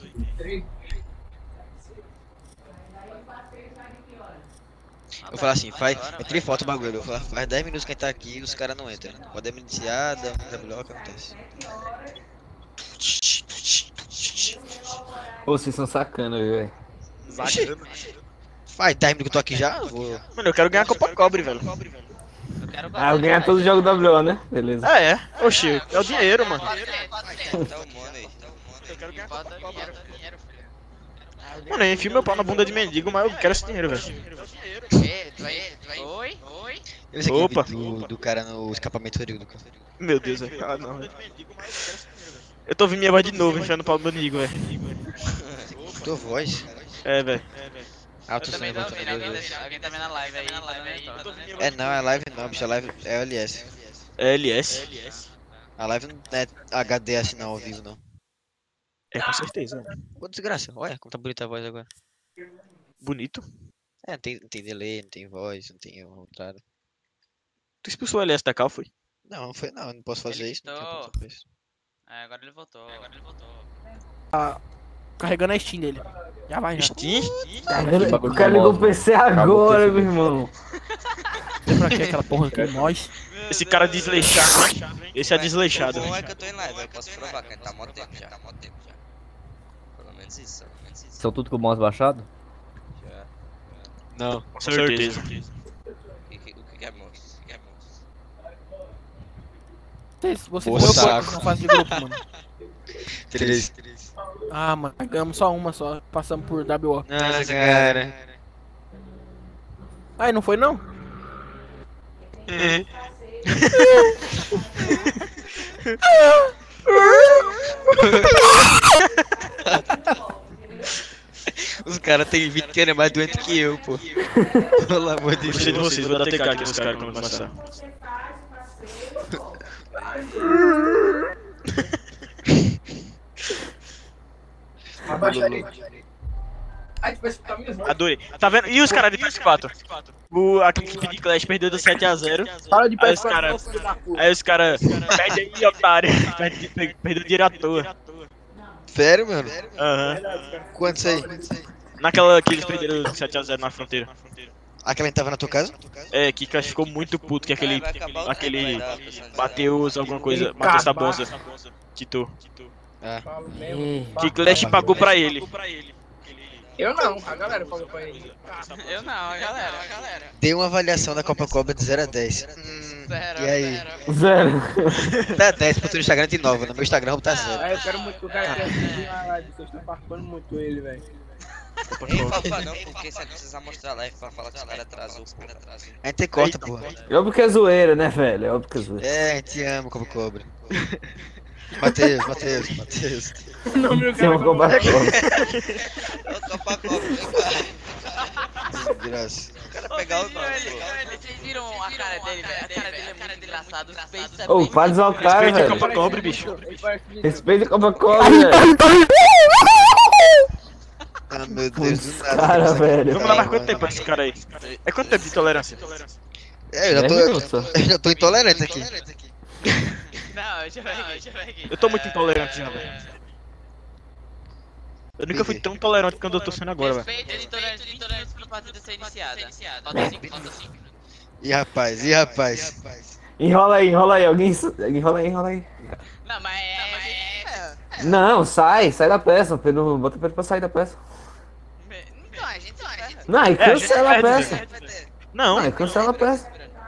Eu vou falar assim, entrei foto o bagulho. Eu vou falar, faz 10 minutos que a gente tá aqui e os caras não entram. Podemos iniciar, dá melhor o que acontece. Ô, vocês são sacana, velho. Faz 10 minutos que eu tô aqui já, eu vou. Mano, eu quero ganhar a Copa Cobre, velho. Eu quero Ah, eu ganhar todo o jogo WO, né? Beleza. Ah, é? Oxi, é o dinheiro, mano. Tá o money. Eu quero ganhar a Copa Cobre. dinheiro, filho. Mano, eu enfio meu pau na bunda de mendigo, mas eu quero esse dinheiro, velho. Ei, tu vai... Oi? Eu sei Opa. que do cara no escapamento Rodrigo do cara. Meu Deus, velho. Ah, não, velho. Eu tô ouvindo minha voz de novo, enfiando o pau no mendigo, velho. Tua voz? É, velho. Alto Eu som também em tô volta ouvindo, alguém tá vendo a live aí, É não, é live não, bicho, a live é LS. LS? A live não é HD assim não, ao vivo não. É, com certeza. Ô desgraça, olha como tá bonita a voz agora. Bonito. É, não tem delay, não tem voz, não tem o contrário. Tu expulsou o LS da cal, foi? Não, foi não, eu não posso fazer Ele isso, não quitou. quero fazer isso. É, agora ele voltou. Carregando a Steam dele. Já vai, já. Steam? O cara ligou o PC agora, meu irmão. Tem pra que aquela porra aqui? Nós. Esse cara desleixado, hein? Esse é desleixado. O bom é velho. que eu tô em live, eu posso provar que a gente tá há mó tempo já. Pelo menos isso. São tudo com o mouse baixado? Já. Não. Com certeza. O que é moço? Você Pô, foi saco. na fase de grupo, mano. 3. Ah, mano, ganhamos só uma só. Passamos por WO. Nossa, cara. Aí, não foi não? Os caras têm 20 anos mais doente que eu, pô. Pelo amor de Gostei de Deus. vocês, vou dar TK aqui nos caras quando começar. Adorei. Tá vendo? E os caras de PS4? Aquele que de Clash perdeu do 7x0. Para de Aí os caras perdem aí, otário. Perdeu dinheiro à toa. Sério, mano? Aham. Quantos aí? Naquela que eles perderam 7x0 na fronteira. Aquela que tava na tua casa? É, que Clash ficou muito puto, que aquele Vai acabar o aquele tempo, vai dar, pessoal. Mateus alguma coisa, Mateus Sabonza, quitou. Ah. Que Clash pagou pra ele. Eu não, a galera falou pra ele. Eu não, a galera. Dei uma avaliação da Copa Cobra de 0 a 10. Zero, E aí? Zero. Tá 10, porque no Instagram tem 9, no meu Instagram tá 0. Aí eu quero muito que o cara tenha assistido na live, vocês estão participando muito ele, velho. Ei, Fafá, não, porque você precisa mostrar a live pra falar que os caras atrasou, pô. A gente corta, porra. É óbvio que é zoeira, né, velho? É óbvio que é zoeira. É, a gente ama Copa Cobra. Matheus. Não, meu Você é um cara. combate. Ô, Copa Copa, vem cá. Graça. O cara pegar o nome, pô. Vocês viram a cara dele, velho? A cara dele é muito engraçado. Os peitos é Ô, bem... para de zoar o cara, Respeita a velho. Copa Cobre, bicho. Respeita a Copa Cobre, velho. Ah, meu Deus, do nada. Cara, velho. Vamos lá, mais quanto tempo esse cara aí? É quanto tempo de tolerância? É, eu já 10 minutos só. eu já tô intolerante aqui. Não, deixa eu ver aqui. Eu tô muito intolerante já, velho. Eu nunca fui tão tolerante quando eu tô sendo agora, velho. Respeito, editorante, 20 minutos pra partida ser iniciada. Falta 5 minutos. Ih, rapaz, ih, rapaz. Enrola aí, alguém. Enrola aí. Não, mas é. Não, sai da peça, Pedro. Bota o Pedro pra sair da peça. Então, a gente vai. Não, aí É, a gente cancela a perde, peça. Não, Não, aí cancela a peça.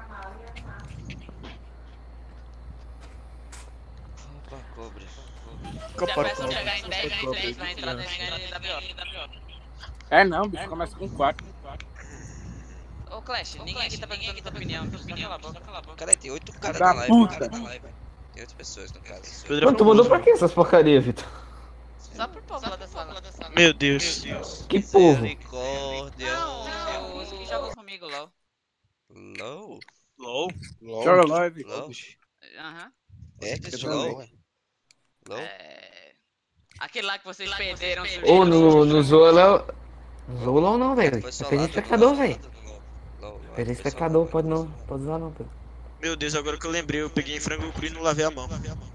Opa, cobra. Se a peça chegar em 10, vai entrar dentro da WO. É não, bicho, começa com 4. Ô, Clash, ninguém aqui tá perguntando tua opinião. Cala a boca. Cara, tem 8 caras Da na live. puta. Cara, na live. Tem 8 pessoas no caso. Pedro é Mano, tu mandou famoso. pra que essas porcarias, Vitor? Só pro povo lá da sala. Meu Deus. Que povo. Misericórdia. Não, os que jogam comigo, LOL. LOL? LOL. Joga live. LOL? Aham. É, Você que tem eu LOL? jogo, LOL? Aquele lá que vocês perderam. Ô, no Zola. Zola não, velho. Foi Eu só perdi lá, espectador, foi só velho. lá do LOL. LOL, Perdi foi só espectador, lá. pode não. Pode usar não, Pedro. Meu Deus, agora que eu lembrei, eu peguei frango cru e não lavei a mão.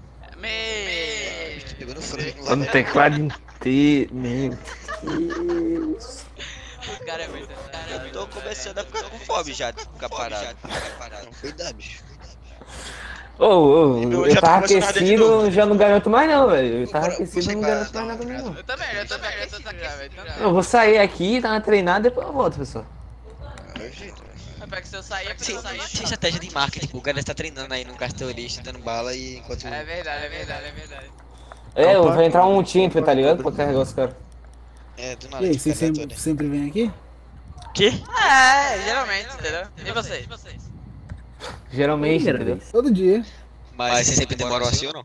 Pegou no frango. Tá no teclado inteiro. Meu Deus. O cara é muito. Eu tô começando a ficar com fome já, de ficar parado. Não, cuidado, bicho. Ô, Eu eu já tô tava começando a arder de aquecido, novo. já não garanto mais não, velho. Eu tava Bora, aquecido, puxa não pra garanto dar mais nada uma mesmo, não. Eu também, já tô já, velho. Eu vou sair aqui, dar uma treinada e depois eu volto, pessoal. É o jeito, velho. Rapaz, que se eu sair é porque Sim, eu sair. tinha estratégia de marketing, tipo, o cara está treinando aí no carteirista, dando bala e enquanto. É verdade. É, vai entrar um time, tá ligado? Pra carregar os caras. É, do nada. E aí, fica vocês aleatório. sempre vêm aqui? Que? É, geralmente, entendeu? E vocês? Geralmente, entendeu? Todo dia. Mas você sempre demorou assim ou não?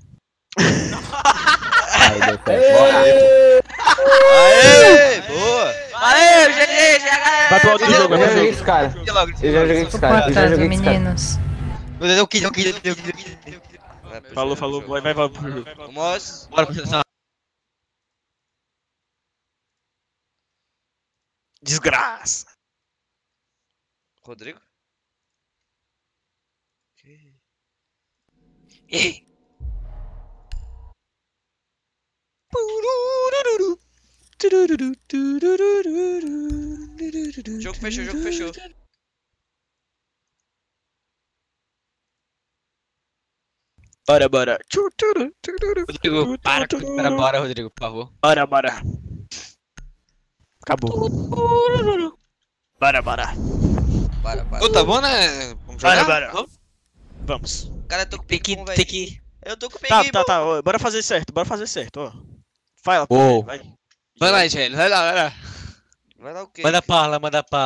Aí, deu certo. Aê! Boa! Valeu, GG, Vai pro outro jogo, Eu já vai pro joguei jogo. esse cara. Eu já joguei com esse cara. Eu já Coitado, joguei com esse cara. meninos. Meu Deus, eu quis. Vai pro Falou, jogo, falou, jogo. vai pro jogo. Vamos! Bora pra seleção. Desgraça. Rodrigo? Ei! Jogo fechou. Bora. Rodrigo, bora, Rodrigo, por favor. Bora. Acabou. Bora. Para. Ô, tá bom, né? Vamos jogar? Bora. Vamos. Cara, eu tô com Tem que. ping-pong, Tem velho. que. Eu tô com Tá, ping-pong. ó, bora fazer certo, ó. Vai lá, Uou. vai. Vai lá, Angelo, vai lá. Vai lá o quê? Manda pala.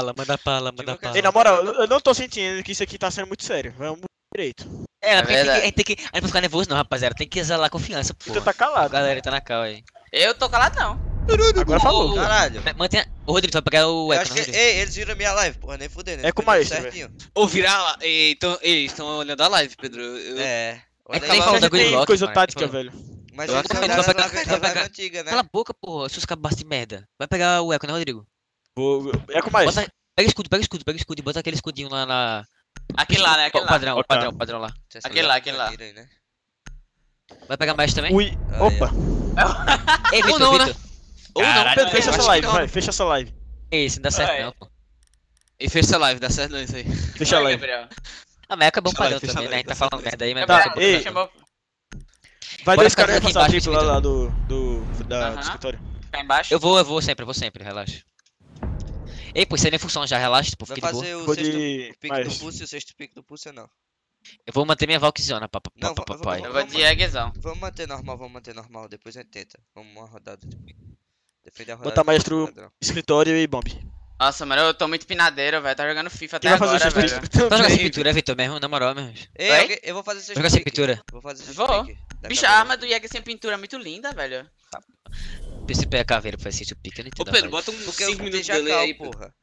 Ei, na moral, eu não tô sentindo que isso aqui tá sendo muito sério. Vamos direito. É, É verdade. a gente tem que. A gente não pode ficar nervoso, não, rapaziada. Tem que exalar confiança, pô. Tu tá calado. Galera, tá na cal aí. Eu tô calado não. Agora falou. Caralho. Mantenha. Ô, Rodrigo, tu vai pegar o Eu Eco, acho não, que... Rodrigo? Ei, eles viram minha live, porra, nem fudendo. É com maestro, certinho. Ou virar lá. Então, eles estão olhando a live, Pedro. É. Olha nem aí, falou Mas da tem Good Luck, coisa mano. tática, velho. Mas Eu eles acredito, olharam vai na pegar- live antiga, né? Cala a boca, porra. Seus cabaços de merda. Vai pegar o Eco, né, Rodrigo? É com maestro. Bota. Pega escudo e bota aquele escudinho lá na. Aquele lá, né? Aquele lá. Padrão, Ok. padrão lá. Aquele lá. Aí, né? Vai pegar mais também? Ui, opa. Ei, Ou Vitor, não, né? Vitor. Ou não, Pedro, Pedro, fecha eu essa acho live, que não. vai, fecha essa live. Ei, isso não dá certo, Vai. não, pô. E fecha a live, dá certo não isso aí. Fecha a live. Gabriel. Ah, mas acabou um Fecha a padrão live, fecha também, a né? A live, gente tá falando merda aí, mas. Tá, vai ser ei. Chamou Vai Bora dois ficar caras aqui passar embaixo, triplo lá Vitor. do Aham. escritório. pra embaixo. Eu vou sempre, relaxa. Ei, pô, isso aí é minha função já, relaxa, pô, Vai fique de boa. fazer o Vou sexto de... pique do mais. pulse e o sexto pique do pulse ou não? Eu vou manter minha Valkyzona, Não, papai. Eu vou de Eggzão. Vamos manter normal, depois a gente tenta. Vamos uma rodada de pique. Defender a rodada. Botar de maestro, padrão. escritório e bomb. Nossa, mano, eu tô muito pinadeiro, velho. Tá jogando FIFA até Quem vai fazer agora, o velho. sexto Vai jogar sem pique? pintura, Vitor, mesmo, na moral mesmo. Ei, Oi? alguém- eu vou fazer o sexto Jogar sem pique. pintura. Vou fazer o sexto Vou. pique. Da Bicho, a caveira. arma do Jäger sem pintura é muito linda, velho. Príncipe é caveira pra fazer o pique, eu não Ô, entendo. Pedro, rapaz. bota uns Porque eu 5 tenho minutos de delay jacal, aí, Pedro. porra.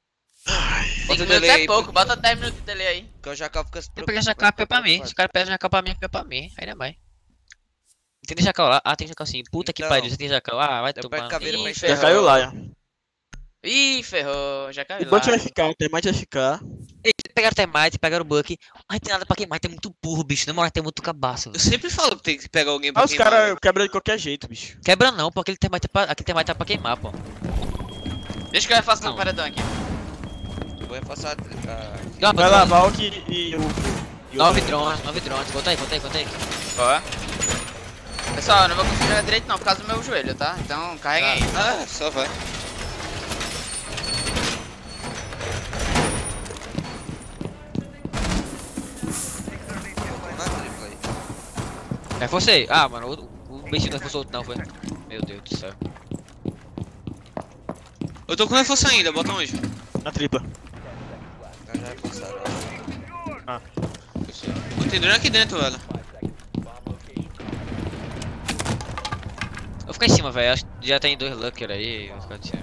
5 o minutos delay é aí, pouco, bota 10 minutos dele aí. Porque o jacal fica se Eu peguei jacal pra mim. Se o cara pega jacal pra mim, pega pra mim. Ainda mais. Não tem jacal lá? Ah, tem jacal sim. Puta que Então, pariu, você tem jacal. Ah, vai eu tomar. pego caveira pra Ih, enxergar. Já caiu lá, já. Ih, ferrou, já caiu O lá. bot vai ficar, o termite vai ficar. Ei, pegaram o Termite, pegaram o Buck. Mas tem nada pra queimar, tem muito burro, bicho. Na moral, tem muito cabaço. Eu sempre falo que tem que pegar alguém Ah, pra os queimar. caras quebram de qualquer jeito, bicho. Quebra não, porque aquele Termite tá pra queimar, pô. Deixa que eu refaço no paredão aqui. vou reforçar Não, Vai lá, Valk e o... 9 drones. Volta aí. Ó. Pessoal, eu não vou conseguir jogar direito não, por causa do meu joelho, tá? Então, carreguem aí. Ah, só vai. Reforcei. Ah, mano, o Messi não reforçou outro não, foi? Meu Deus do céu. Eu tô com reforço ainda, bota onde? Na tripla. Já reforçaram. Botei drone aqui dentro, velho. Eu vou ficar em cima, velho. Acho que já tem 2 Lucker aí. Eu vou ficar de cima.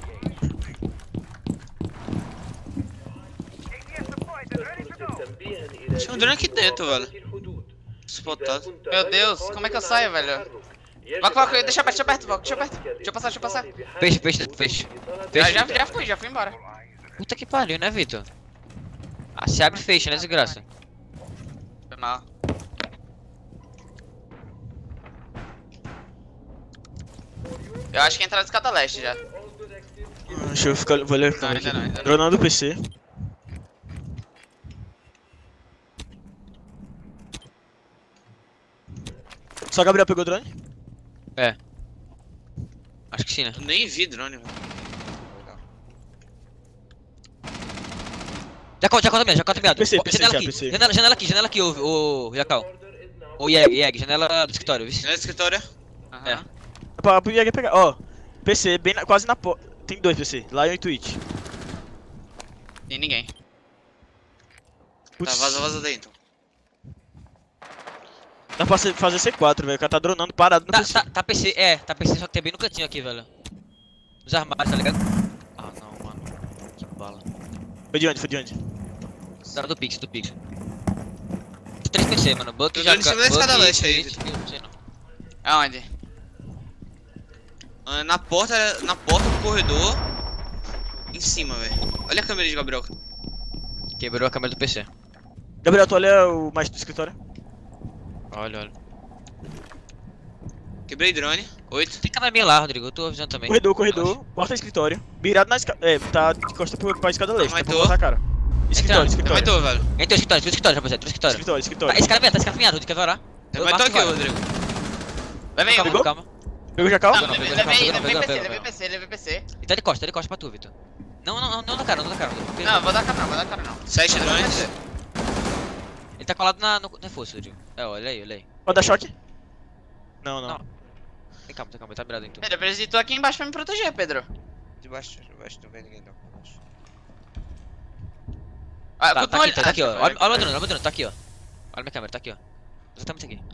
Tinha um drone aqui dentro, velho. Spotado. Meu Deus, como é que eu saio, velho? Volk, deixa aberto, Volk, deixa eu passar. Fecha. Já fui embora. Puta que pariu, né, Vitor? Ah, se abre e fecha, né, desgraça? Foi mal. Eu acho que entraram de escada leste já. Deixa eu ficar... Vou ler. Não, ainda não. Dronando o PC. Só Gabriel pegou o drone? Acho que sim, né? Eu nem vi drone, velho. Já conta meado. PC, Janela aqui, o Jacal. O Yeg, janela do escritório, viu? É escritório? Aham. Pra Yeg pegar. Ó, PC, bem quase na porta. Tem 2 PC, Lion e Twitch. Tem ninguém. Tá, vaza daí então. Dá pra fazer C4, velho. O cara tá dronando parado no PC. Tá PC, tá PC, só que tem bem no cantinho aqui, velho. Os armários, tá ligado? Ah, não, mano. Que bala. Foi de onde? Dá do Pix. 3 PC, mano. Buck, Tô vendo em cima da escada leste aí, Twitch, Vitor. não sei não. Aonde? Na porta do corredor. Em cima, velho. Olha a câmera de Gabriel. Quebrou a câmera do PC. Gabriel, tu olha o mais do escritório? Olha. Quebrei drone. 8. Tem câmera minha lá, Rodrigo. Eu tô avisando também. Corredor, porta escritório. Virado na escada. Tá de costa pra escada leste. Mas Tá pra tô. botar a cara. Escritório. Mas tô, velho. Entra o escritório, rapaziada. Escritório. Tá escravinhado, Rodrigo, quer ver orar? Mas tô aqui, Rodrigo. Levei um. Pegou? Calma. Pegou o Jacal? Não, Levei PC. Ele tá de costa pra tu, Vitor. Não dá cara. Não, vou dar cara não. 7 drones. Ele tá colado no reforço, Rodrigo. Olha aí. Pode dar choque? Não. Tem calma, ele tá mirado em tudo. Pedro, eu preciso de tu aqui embaixo pra me proteger, Pedro. Debaixo, não vem ninguém não. Ah, Tá aqui, ó. Olha o meu drone, tá aqui, ó. Olha minha câmera, tá aqui, ó. Exatamente aqui.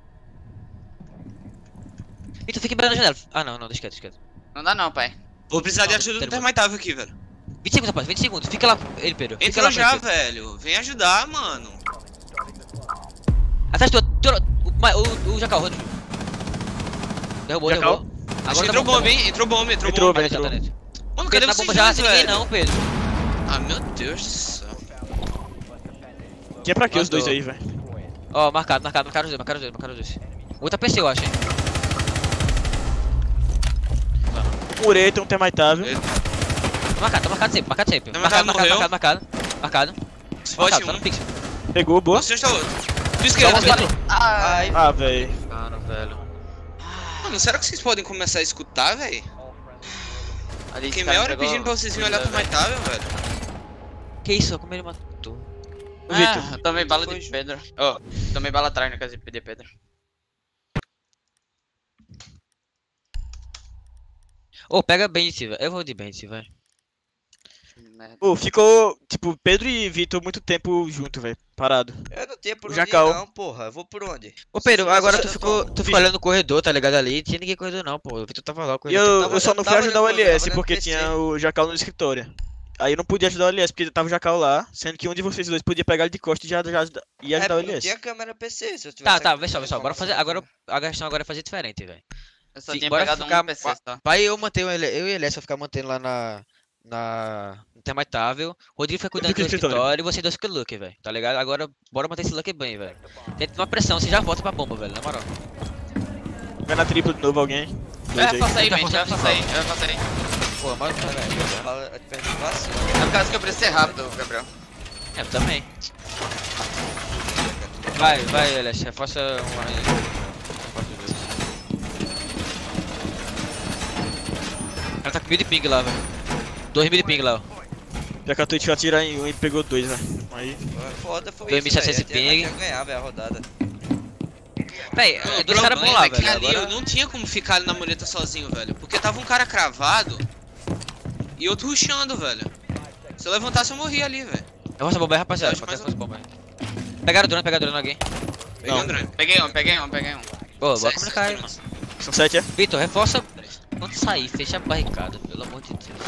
Vitor, fica embaixo da janela. Ah, não, deixa quieto. Não dá não, pai. Vou precisar de ajuda do termitável aqui, velho. 20 segundos, rapaz, 20 segundos. Fica lá, ele, Pedro. Fica Entrou lá já, com ele, Pedro. velho. Vem ajudar, mano. Atrás de tu, o Jacal, Rodrigo. Derrubou. Acho que entrou bomba, hein? Entrou bomba. Exatamente. Mano, cadê Na vocês bomba já, dois, sem ninguém velho? não, Pedro. Ah, meu Deus do céu. Que é pra quê os dois aí, velho? Ó, marcado os dois. Outra PC, eu acho, hein. Murei, tem um termitável. Tá marcado sempre. Marcado. Spot Tá no 1. pixel. Pegou, boa. Nossa, onde tá o outro? Do esquerdo. Ai. Ah, velho. Mano, velho. Mano, será que vocês podem começar a escutar, velho? Ali, Fiquei esse cara meia hora pegou pedindo pra vocês virem olhar pro termitável, velho. Que isso, como ele matou? Ah, eu tomei bala de Pedro. Tomei bala atrás no caso de Pedro. Pega Bandit, velho. Eu vou de Bandit, velho. Pô, ficou, tipo, Pedro e Vitor muito tempo junto, velho. Parado. Eu não tinha por O onde ir Jacal. não, porra. Eu vou por onde? Pedro, agora Vocês tu ficou olhando no corredor, tá ligado ali? Tinha ninguém no corredor não, pô. O Vitor tava lá, o E corredor. eu só não fui tava ajudar o olhando, LS tava porque olhando tinha PC. o Jacal no escritório. Aí eu não podia ajudar o LS porque tava o Jacal lá, sendo que um de vocês dois podia pegar ele de costas e ia ajudar o Não LS. tinha câmera PC, se eu tivesse... Tá, vê só. Bora fazer. Agora a questão agora é fazer diferente, velho. Eu só Sim, tinha bora pegado ficar- um PC só. Pai, eu e ele vai ficar mantendo lá no termitável. Rodrigo fica cuidando fico do no escritório. escritório e você dois ficam Luke, velho. Tá ligado? Agora, bora manter esse Luke bem, velho. Tenta uma pressão, você já volta pra bomba, velho. Na moral. Vai na tripla de novo alguém. Dois aí. Vai passar aí, mente. Vai passar aí. Pô, mas não vai. Fala, perdeu vacilo. É por causa que eu preciso ser rápido, Gabriel. É, eu também. Vai, Elias, reforça uma aí. Reforça dois. O cara tá com 1000 de ping lá, velho. 2000 de ping lá, ó. Já que a Twitch vai atirar em um e pegou 2, velho. Aí. Foda foi 2700 isso, velho. ping. Ganhar, velho, a rodada. Véi, O dois caras bons problema lá, é que velho. ali Agora... eu não tinha como ficar ali na mureta sozinho, velho. Porque tava um cara cravado e outro rushando, velho. Se eu levantasse eu morria ali, velho. Reforça a bomba aí, rapaziada. Acho mais Reforça a bomba aí. Pegaram o drone alguém. Peguei um drone. Peguei um. Boa, bora Sai, comunicar aí, sai, mano. São 7, é? Vitor, reforça. Quando sair, fecha a barricada, pelo amor de Deus.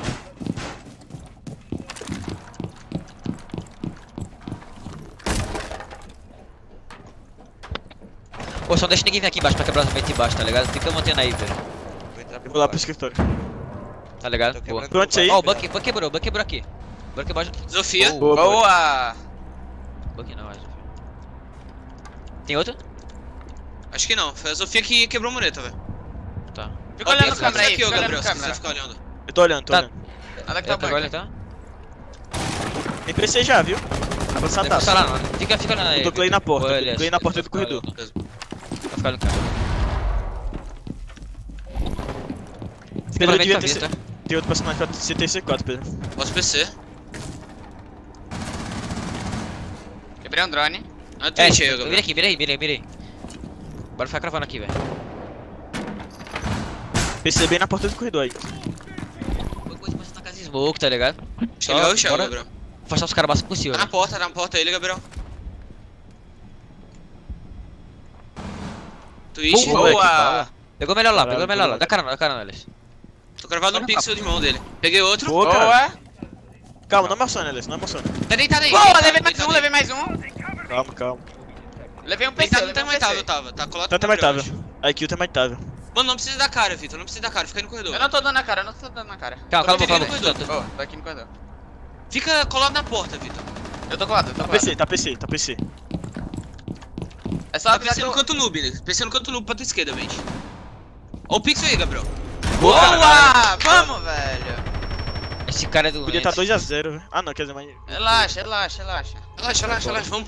Pô, só não deixa ninguém vir aqui embaixo pra quebrar os meios de baixo, tá ligado? Fica mantendo aí, velho. Vou entrar Eu vou lá pro escritório. Tá ligado? Tô Boa. quebrando Pronto aí. Ó, o Buck quebrou aqui. Buck embaixo. Sofia. Boa, Boa. Buck não, acho. Tem outro? Acho que não, foi a Sofia que quebrou a mureta, velho. Tá. Fica olhando olhando a a câmera câmera aí, aqui, ô fica Gabriel, olhando se a você câmera. ficar olhando. Eu tô olhando, tô Tá. olhando. Olha que É, pegou ele, tá? Tem PC já, viu? Avançar Não tem tá. que falar, não. Fica olhando aí. Eu tô clay na porta, Boa, Elias. clay na porta do Vai corredor. ficar olhando, cara. Pedro devia Tá ter... vindo, tá? Tem outro personagem pra CTC4, Pedro. Posso PC. Quebrei um drone. Ah, tu encheu, mira Gabriel. aqui, mira aí. Bora ficar cravando aqui, velho. PC bem na porta do corredor aí. Qualquer coisa passa na casa de smoke, tá ligado? Acho que ele vai rushar, bora Gabriel. afastar os caras o máximo possível, Tá né? na porta ele, Gabriel. Twitch, Boa, boa! Pegou melhor lá, Caralho, Dá cara não, Elias. Tô cravado no pixel de mão dele. Peguei outro. Boa, cara. Calma, não emociona, Elias, não emociona. Tá deitado aí. Boa, levei mais um. Calma. Levei um PC, Deitado no levei um termitável, PC. tava. Tá colado Tá no Gabriel, termitável. A IQ termitável. acho. Mano, não precisa dar cara, Vitor. Não precisa dar cara. Fica aí no corredor. Eu não tô dando na cara, Calma, Tô calma. Tô aqui no corredor. Fica colado na porta, Vitor. Eu tô colado, Tá PC. É só Tá avisar que PC no eu... canto noob, né? PC no canto noob pra tua esquerda, gente. Ó o pixel aí, Gabriel. Boa! Vamos, velho. Esse cara é do. Podia tá 2x0, velho. Ah não, quer dizer, mas... Relaxa. Relaxa, vamos.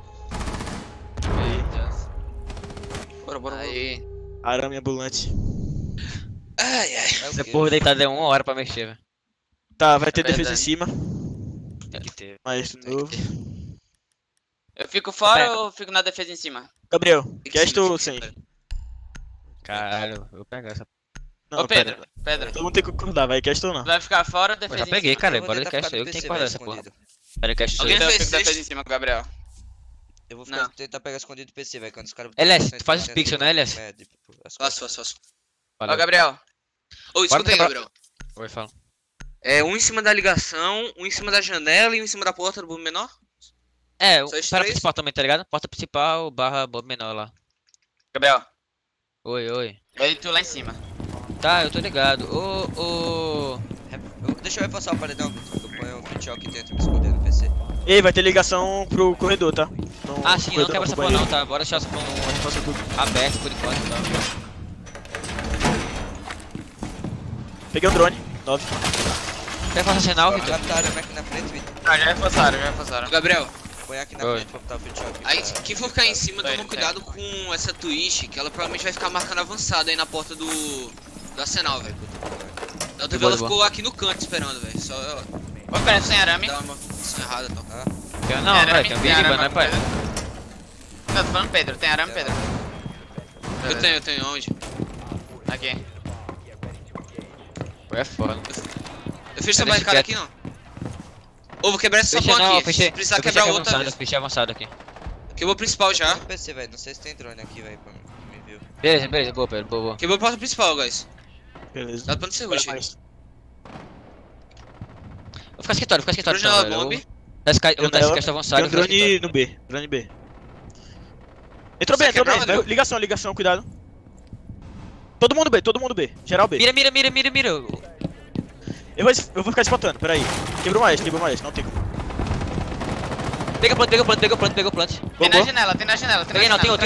Bora. Aí. Arame ambulante. Ai. Essa porra deitada é 1 hora pra mexer, velho. Tá, vai ter É defesa verdade. em cima. Tem que ter. Maestro novo. Eu fico fora ou fico na defesa em cima? Gabriel, cast ou sem? Caralho, eu vou pegar essa. Não, Ô, Pedro. Todo mundo tem que concordar, vai cast ou não? Vai ficar fora ou Eu defesa já em peguei, cima? cara. Eu vou Bora de tentar cast. ficar Eu no que tenho que PC, guardar velho, essa porra. escondido. Pera aí, cast. Alguém Então eu fez fico defesa sexto? em cima com o Gabriel. Eu vou Não. tentar pegar escondido do PC, velho. Quando os caras. Elias, tu faz os pixels, né, Elias? É, tipo, as coisas. Faço. Ó, Gabriel. Ô, escuta aí, quebrar- Gabriel. Oi, fala. É, um em cima da ligação, um em cima da janela e um em cima da porta do bombe menor? É, Só esses para três? principal também, tá ligado? Porta principal barra bomba menor lá. Gabriel, Oi. ele tu lá em cima. Tá, eu tô ligado. Deixa eu reforçar o paredão, Vitor. Eu ponho o fit shock dentro, me esconder no PC. Ei, vai ter ligação pro corredor, tá? Ah, sim, não quebra essa porra não, tá? Bora deixar essa porra Reforça tudo. aberto por enquanto, tá? Peguei um drone, 9. Quer fazer sinal, Vitor? Captaram aqui na frente, Vitor. Ah, já reforçaram. Gabriel, Põe aqui na Oi. frente pra botar o fit shock. aí tá? quem for ficar em cima, Vai, toma cuidado com essa Twitch, que ela provavelmente vai ficar marcando avançada aí na porta do Arsenal, velho. Da outra vez ela Boa. ficou aqui no canto esperando, velho. Só ela Ô, pera, sem arame. dar uma posição errada e tal. Não, velho, tem um biriba, não é, pai? Não, tô falando Pedro. Tem arame, Pedro? Eu tenho onde? Aqui. Pô, é foda. Eu fiz essa Deixa barricada quieto. aqui, não. Ou vou quebrar essa Fechei, porta não, aqui. fechei. Se precisar Eu fechei quebrar aqui outra avançado, vez. fechei avançado aqui. Quebrou o principal já. No PC, velho. Não sei se tem drone aqui, velho, pra me ver. Beleza, boa, Pedro, boa. Quebrou a porta principal, guys. Beleza. Dá pra não ser rush. Vou ficar escritório, Quebrou janela velho. bomb. Eu vou dar esse cast avançado. Tem um drone no B, drone B. Entrou Você bem, entrou quebrar, bem. Rodrigo? Ligação, cuidado. Todo mundo B. Geral B. Mira. Eu vou ficar spotando, peraí. Quebrou mais, não tem como. Pega o plant. Tem Boa. na janela. Peguei não, tem outro.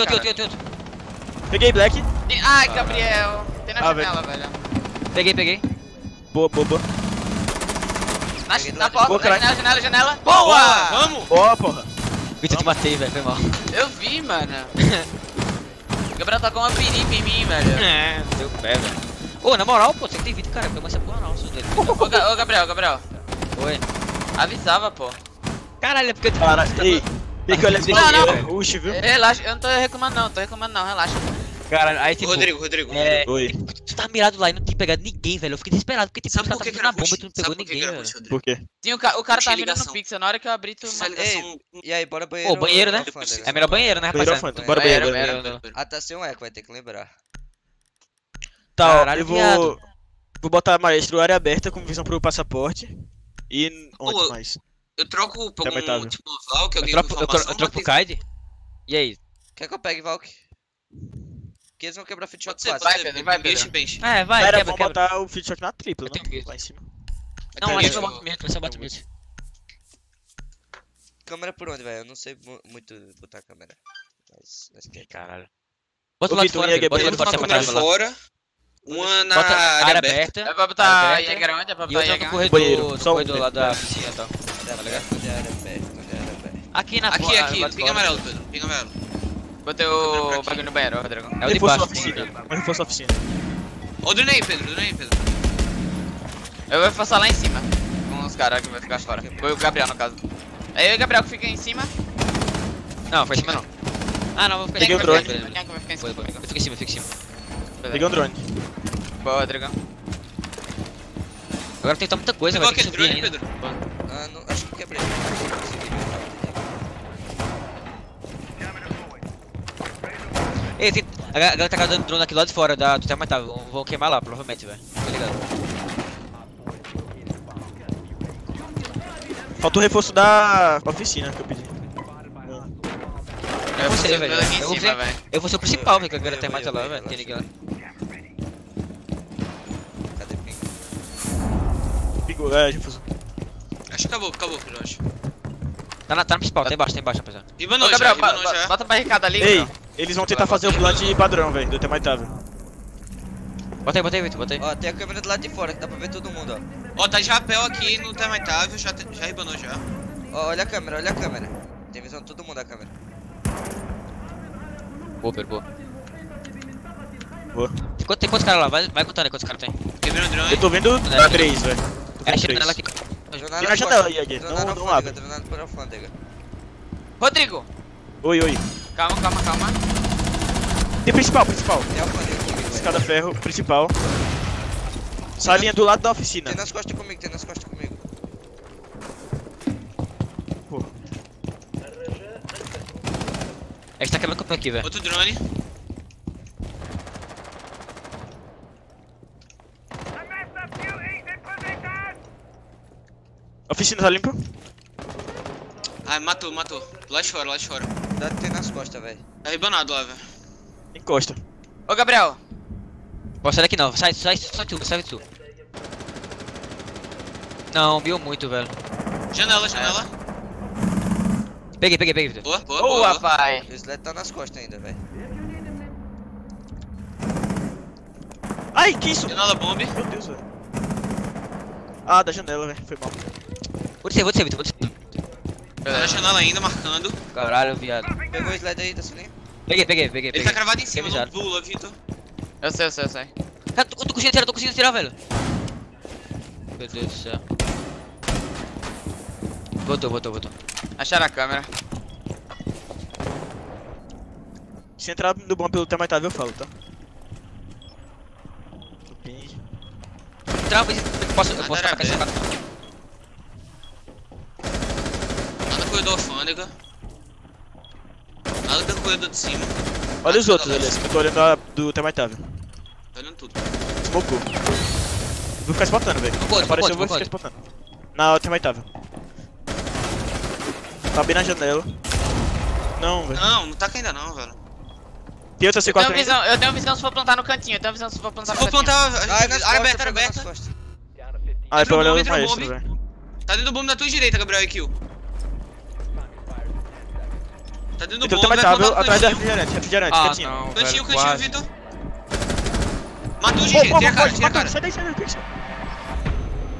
Peguei Black. Ai, Gabriel. Tem na Ah, janela, velho. Peguei. Boa, boa, boa. Na porta, Boa, caralho. janela. Boa! Vamos! Boa, porra. Vitor, te matei, velho, foi mal. Eu vi, mano. O Gabriel tacou uma peripa em mim, velho. É, deu pé, velho. Ô, na moral, pô, você que tem vídeo, cara, eu essa porra não, sou dele. Ô, Gabriel. Oi. Avisava, pô. Caralho, é porque eu te Cara, ei. Tem que olhar esse Não, não. velho. Uxi, viu? Relaxa, eu não tô reclamando não, relaxa. Caralho, aí tipo... Rodrigo. É, Oi. tu tava mirado lá e não tinha pegado ninguém, velho. Eu fiquei desesperado, porque tipo, Sabe os por caras que tavam que era na bomba e push? tu não pegou Sabe por que ninguém, que era velho. push, Rodrigo? Por quê? O cara é tava virando no ligação. pixel, na hora que eu abri tu... Ei, e aí, bora banheiro. Pô, banheiro, né? Alfândega. É melhor banheiro, né, Banheiro rapaziada? Alfândega. Bora banheiro. Banheiro. Ah, tá sem um eco, vai ter que lembrar. Tá, ó, Caralho, eu viado. vou botar maestro área aberta com visão pro passaporte. E onde Ô, mais? Eu troco por Tá metade. algum tipo Val, que Eu alguém troco, com eu informação. troco pro Kaide. E aí? Quer que eu pegue, Valk? Que eles vão quebrar fit shot Pode ser, fácil. vai, Pedro. É, vai, Galera, quebra, vamos quebra. botar o feed shot na tripla, Eu tenho né? medo. Lá em cima. Não, acho que eu Pedro. boto mute, mas eu boto mute. Câmera por onde, velho? Eu não sei muito botar a câmera. Mas tem. Caralho. Bota Ô, lá de Vitor, fora, e aí, Pedro, bota lá de banheiro? fora, Uma você vai câmera atrás lá. fora, uma na Bota área aberta. aberta. É pra botar área aí aberta, grande, é pra E botar outra aí no grande. Banheiro, corredor, só um corredor lá da banheiro. piscina e tal. Tá ligado? Onde era aberto. Aqui na Aqui, lá de pinga fora. amarelo, Pedro, pinga amarelo. Botei o bagulho no banheiro, Rodrigo. É o de Reforço baixo. oficina. Um reforço oficina. Ô, Drunei, Pedro. Eu vou passar lá em cima, com os caras que vai ficar fora. Foi o Gabriel, no caso. Aí eu e o Gabriel que fica em cima. Não, foi em cima não. Ah, não, vou ficar Peguei em o cima. drone. Beleza, Quem é que vai ficar em Foi, cima? foi. Eu fico em cima, eu fico em cima. Peguei um drone. Boa, Rodrigão. Agora tem que tomar muita coisa, Pegou vai ter que aquele subir drone, ainda. Pedro? Ah, não, acho que quebrei. Ei, tem... a galera tá dando drone aqui lá de fora do termatável. Vão queimar lá, provavelmente, velho. Tô ligado. Falta o reforço da oficina que eu pedi. É você, Pedro velho. aqui em Eu vou cima, ser- velho. Eu vou ser o principal, velho, que a galera termata lá, velho. Tem ninguém lá. Cadê o ping? Pingou, reforço. Acho que acabou, Pedro, acho. Tá no principal, tá embaixo, velho. Ribanou Ô, já, Gabriel, ribanou já. bota a barricada ali, Ei, Gabriel. eles vão tentar fazer o blunt padrão, velho, do termatável. Bota aí, Vitor, bota aí. Ó, tem a câmera do lado de fora que dá pra ver todo mundo, ó. Ó, tá de rapel aqui no termitável, já ribanou já. Ó, olha a câmera. Tem visão de todo mundo a câmera. Boa, Pedro, boa. Boa. Tem quantos caras lá? Vai contando aí quantos caras tem. Quebrou o drone. Eu tô vendo Não, 3, velho. É, chega nela aqui. Dronar na nas janela costas. aí, Agui. Dronar na Não abre. alfândega, dronar por alfândega. Rodrigo, Oi. calma. Tem principal. Tem alfândega comigo, velho. Escada ferro, principal. Salinha do lado da oficina. Tem nas costas comigo. Pô. A gente tá quebrando o campo aqui, velho. outro drone. Oficina tá limpa? Ai, matou. Lá de fora. Dá tem nas costas, velho. Tá ribanado lá, velho. Encosta. Ô, Gabriel. Posso sair daqui não, sai tu. Não, viu muito, velho. Janela. Peguei, Vitor. Boa. pai. O Sled tá nas costas ainda, velho. Ai, que isso? Janela bomb. Meu Deus, velho. Ah, da janela, velho. Foi mal. Vou descer, Vitor. Tá na janela ainda, marcando. Caralho, viado. Pegou o Sled aí, Dacilinho? Peguei. Ele tá cravado em cima, Peguei já. não pula, Vitor. Eu sei. Cara, tô conseguindo tirar, velho. Meu Deus do céu. Voltou. Acharam a câmera. Se entrar no bom pelo termatável, eu falo, tá? Trava, eu posso Nada tacar esse aberto. cara. Nada no corredor alfândega. Nada no corredor de cima. Olha os outros, beleza. Eu tô olhando a do termatável. Tá olhando tudo. Smocou. Vou ficar spotando, velho. Apareceu, eu vou ficar spotando. Na termatável. Tá bem na janela. Não, velho. Não taca ainda não, velho. Tem outra C4 ainda? Eu tenho visão se for plantar no cantinho. Se for plantar, Ai, nas área costas, aberta. pegou nas costas. Ah, é pra olhar o Entra no maestro, bombe. velho. Tá dentro do bombe na tua direita, Gabriel e Kill. Tá dentro do Então bombe, vai termatável plantar no atrás da cantinho. refrigerante, Ah, quietinho. não, Cantinho, velho, quase. Vitor. Matou o GG, tira a cara. Sai daí, sai daí.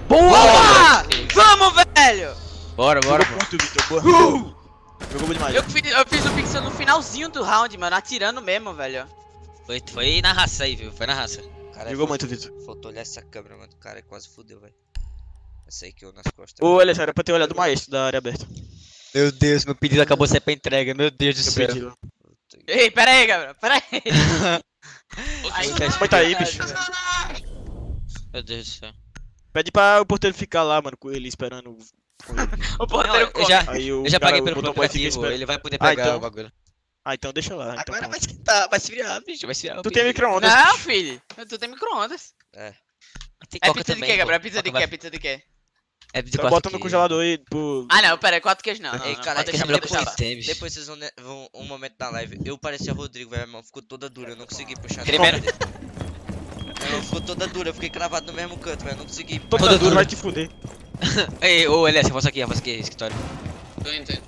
Boa! Vamos, velho! Bora, bora. Jogou muito, Vitor. Boa. Jogou demais. Eu fiz o pixel no finalzinho do round, mano, atirando mesmo, velho. Foi na raça aí, viu? Foi na raça. Cara, Jogou muito, Vitor. faltou olhar essa câmera, mano. Cara, quase fudeu, velho. Essa aí que eu nas costas. Ô, Elias, era pra ter olhado o maestro da área aberta. Meu Deus, meu pedido acabou de ser pra entrega. Meu Deus do Eu céu. pedi lá. Ei, pera aí, Gabriel, pera aí. Mas tá aí, bicho. Meu Deus do céu. Pede pra o porteiro ficar lá, mano, com ele esperando. O porteiro Não, come. Aí o Eu já cara, paguei o pelo motoboy fica aplicativo, esperando. ele vai poder Ah, pegar então. o bagulho. Ah, então deixa lá. Então, Agora pronto. vai esquentar, vai esfriar, bicho, vai esfriar. Tu tem micro-ondas? Não, filho, tu tem micro-ondas. É. Tem É coca pizza de também, quê, pô. Gabriel? Pizza de Coca quê? vai- Pizza de quê? É de Então quatro bota no queijos. congelador e por. Ah, não, pera aí, 4 queijos não. Ei, Não, cara, quatro que é queijos melhor não que deixava. tem, bicho. Depois vocês vão um momento da live. Eu parecia Rodrigo, velho. A mão ficou toda dura. Eu não consegui puxar. Tremendo. Ela ficou toda dura. Eu fiquei cravado no mesmo canto, velho. Eu não consegui. Toda dura vai te fuder. Ei, ô, Elias, avança aqui, escritório. Tô indo.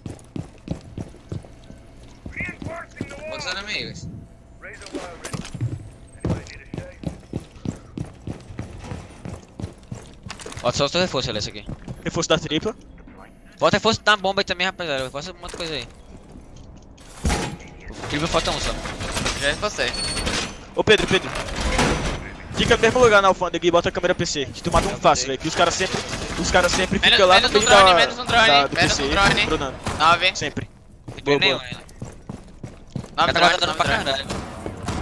Quantos amigos? Bota só o teu reforço, Elias, aqui. Reforço da tripla. Bota reforço na bomba aí também, rapaziada. Reforça um monte de coisa aí. Incrível, falta um só. Já reforcei. Ô Pedro. Fica no mesmo lugar na alfândega e bota a câmera PC. Que tu mata um fácil, velho. Que os caras sempre ficam lá no menos um meio drone, da, menos um drone, do menos PC. um drone. Brunando. 9. Sempre. Não Boa, nenhum boa. ainda. 9 Ela tá drones, guardando 9 pra drones. caralho.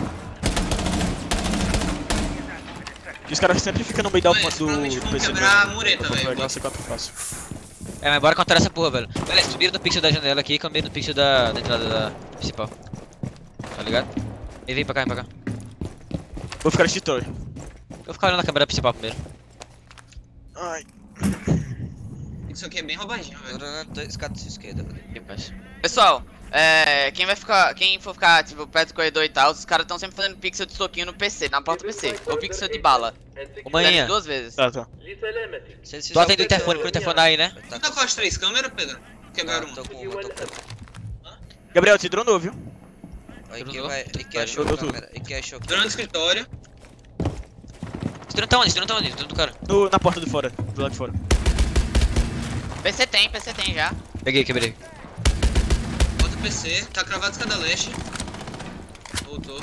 Que os caras sempre ficam no meio da Mano, alfândega provavelmente do vão PC. quebrar mesmo. a mureta, Pra velho. pegar C4 fácil. É, mas bora contar essa porra, velho. Beleza, subiram no pixel da janela aqui e cambiei no pixel da entrada da principal. Tá ligado? E vem pra cá, vem pra cá. Vou ficar no escritório. Eu vou ficar olhando a câmera principal primeiro. Ai. Isso aqui é bem roubadinho, velho. Escada de sua esquerda, velho. Que paz. Pessoal, quem for ficar tipo, perto do corredor e tal, os caras estão sempre fazendo pixel de soquinho no PC, na porta do PC. Ou pixel de bala. Ô, maninha, 2 vezes. Tá. tu atende o interfone quando o interfone aí, né? Tu tá com as 3 câmeras, Pedro? Quebraram Tô uma. com uma, tô com uma. Gabriel, te dronou, viu? Aí que Dronou? vai. E que achou Dronou a tudo. câmera? E que achou? Durante o escritório. Você não tá onde? Você não tá onde? Tô do cara. Na porta de fora. Do lado de fora. PC tem já. Peguei, quebrei. Bota o PC. Tá cravado escada leste. Voltou.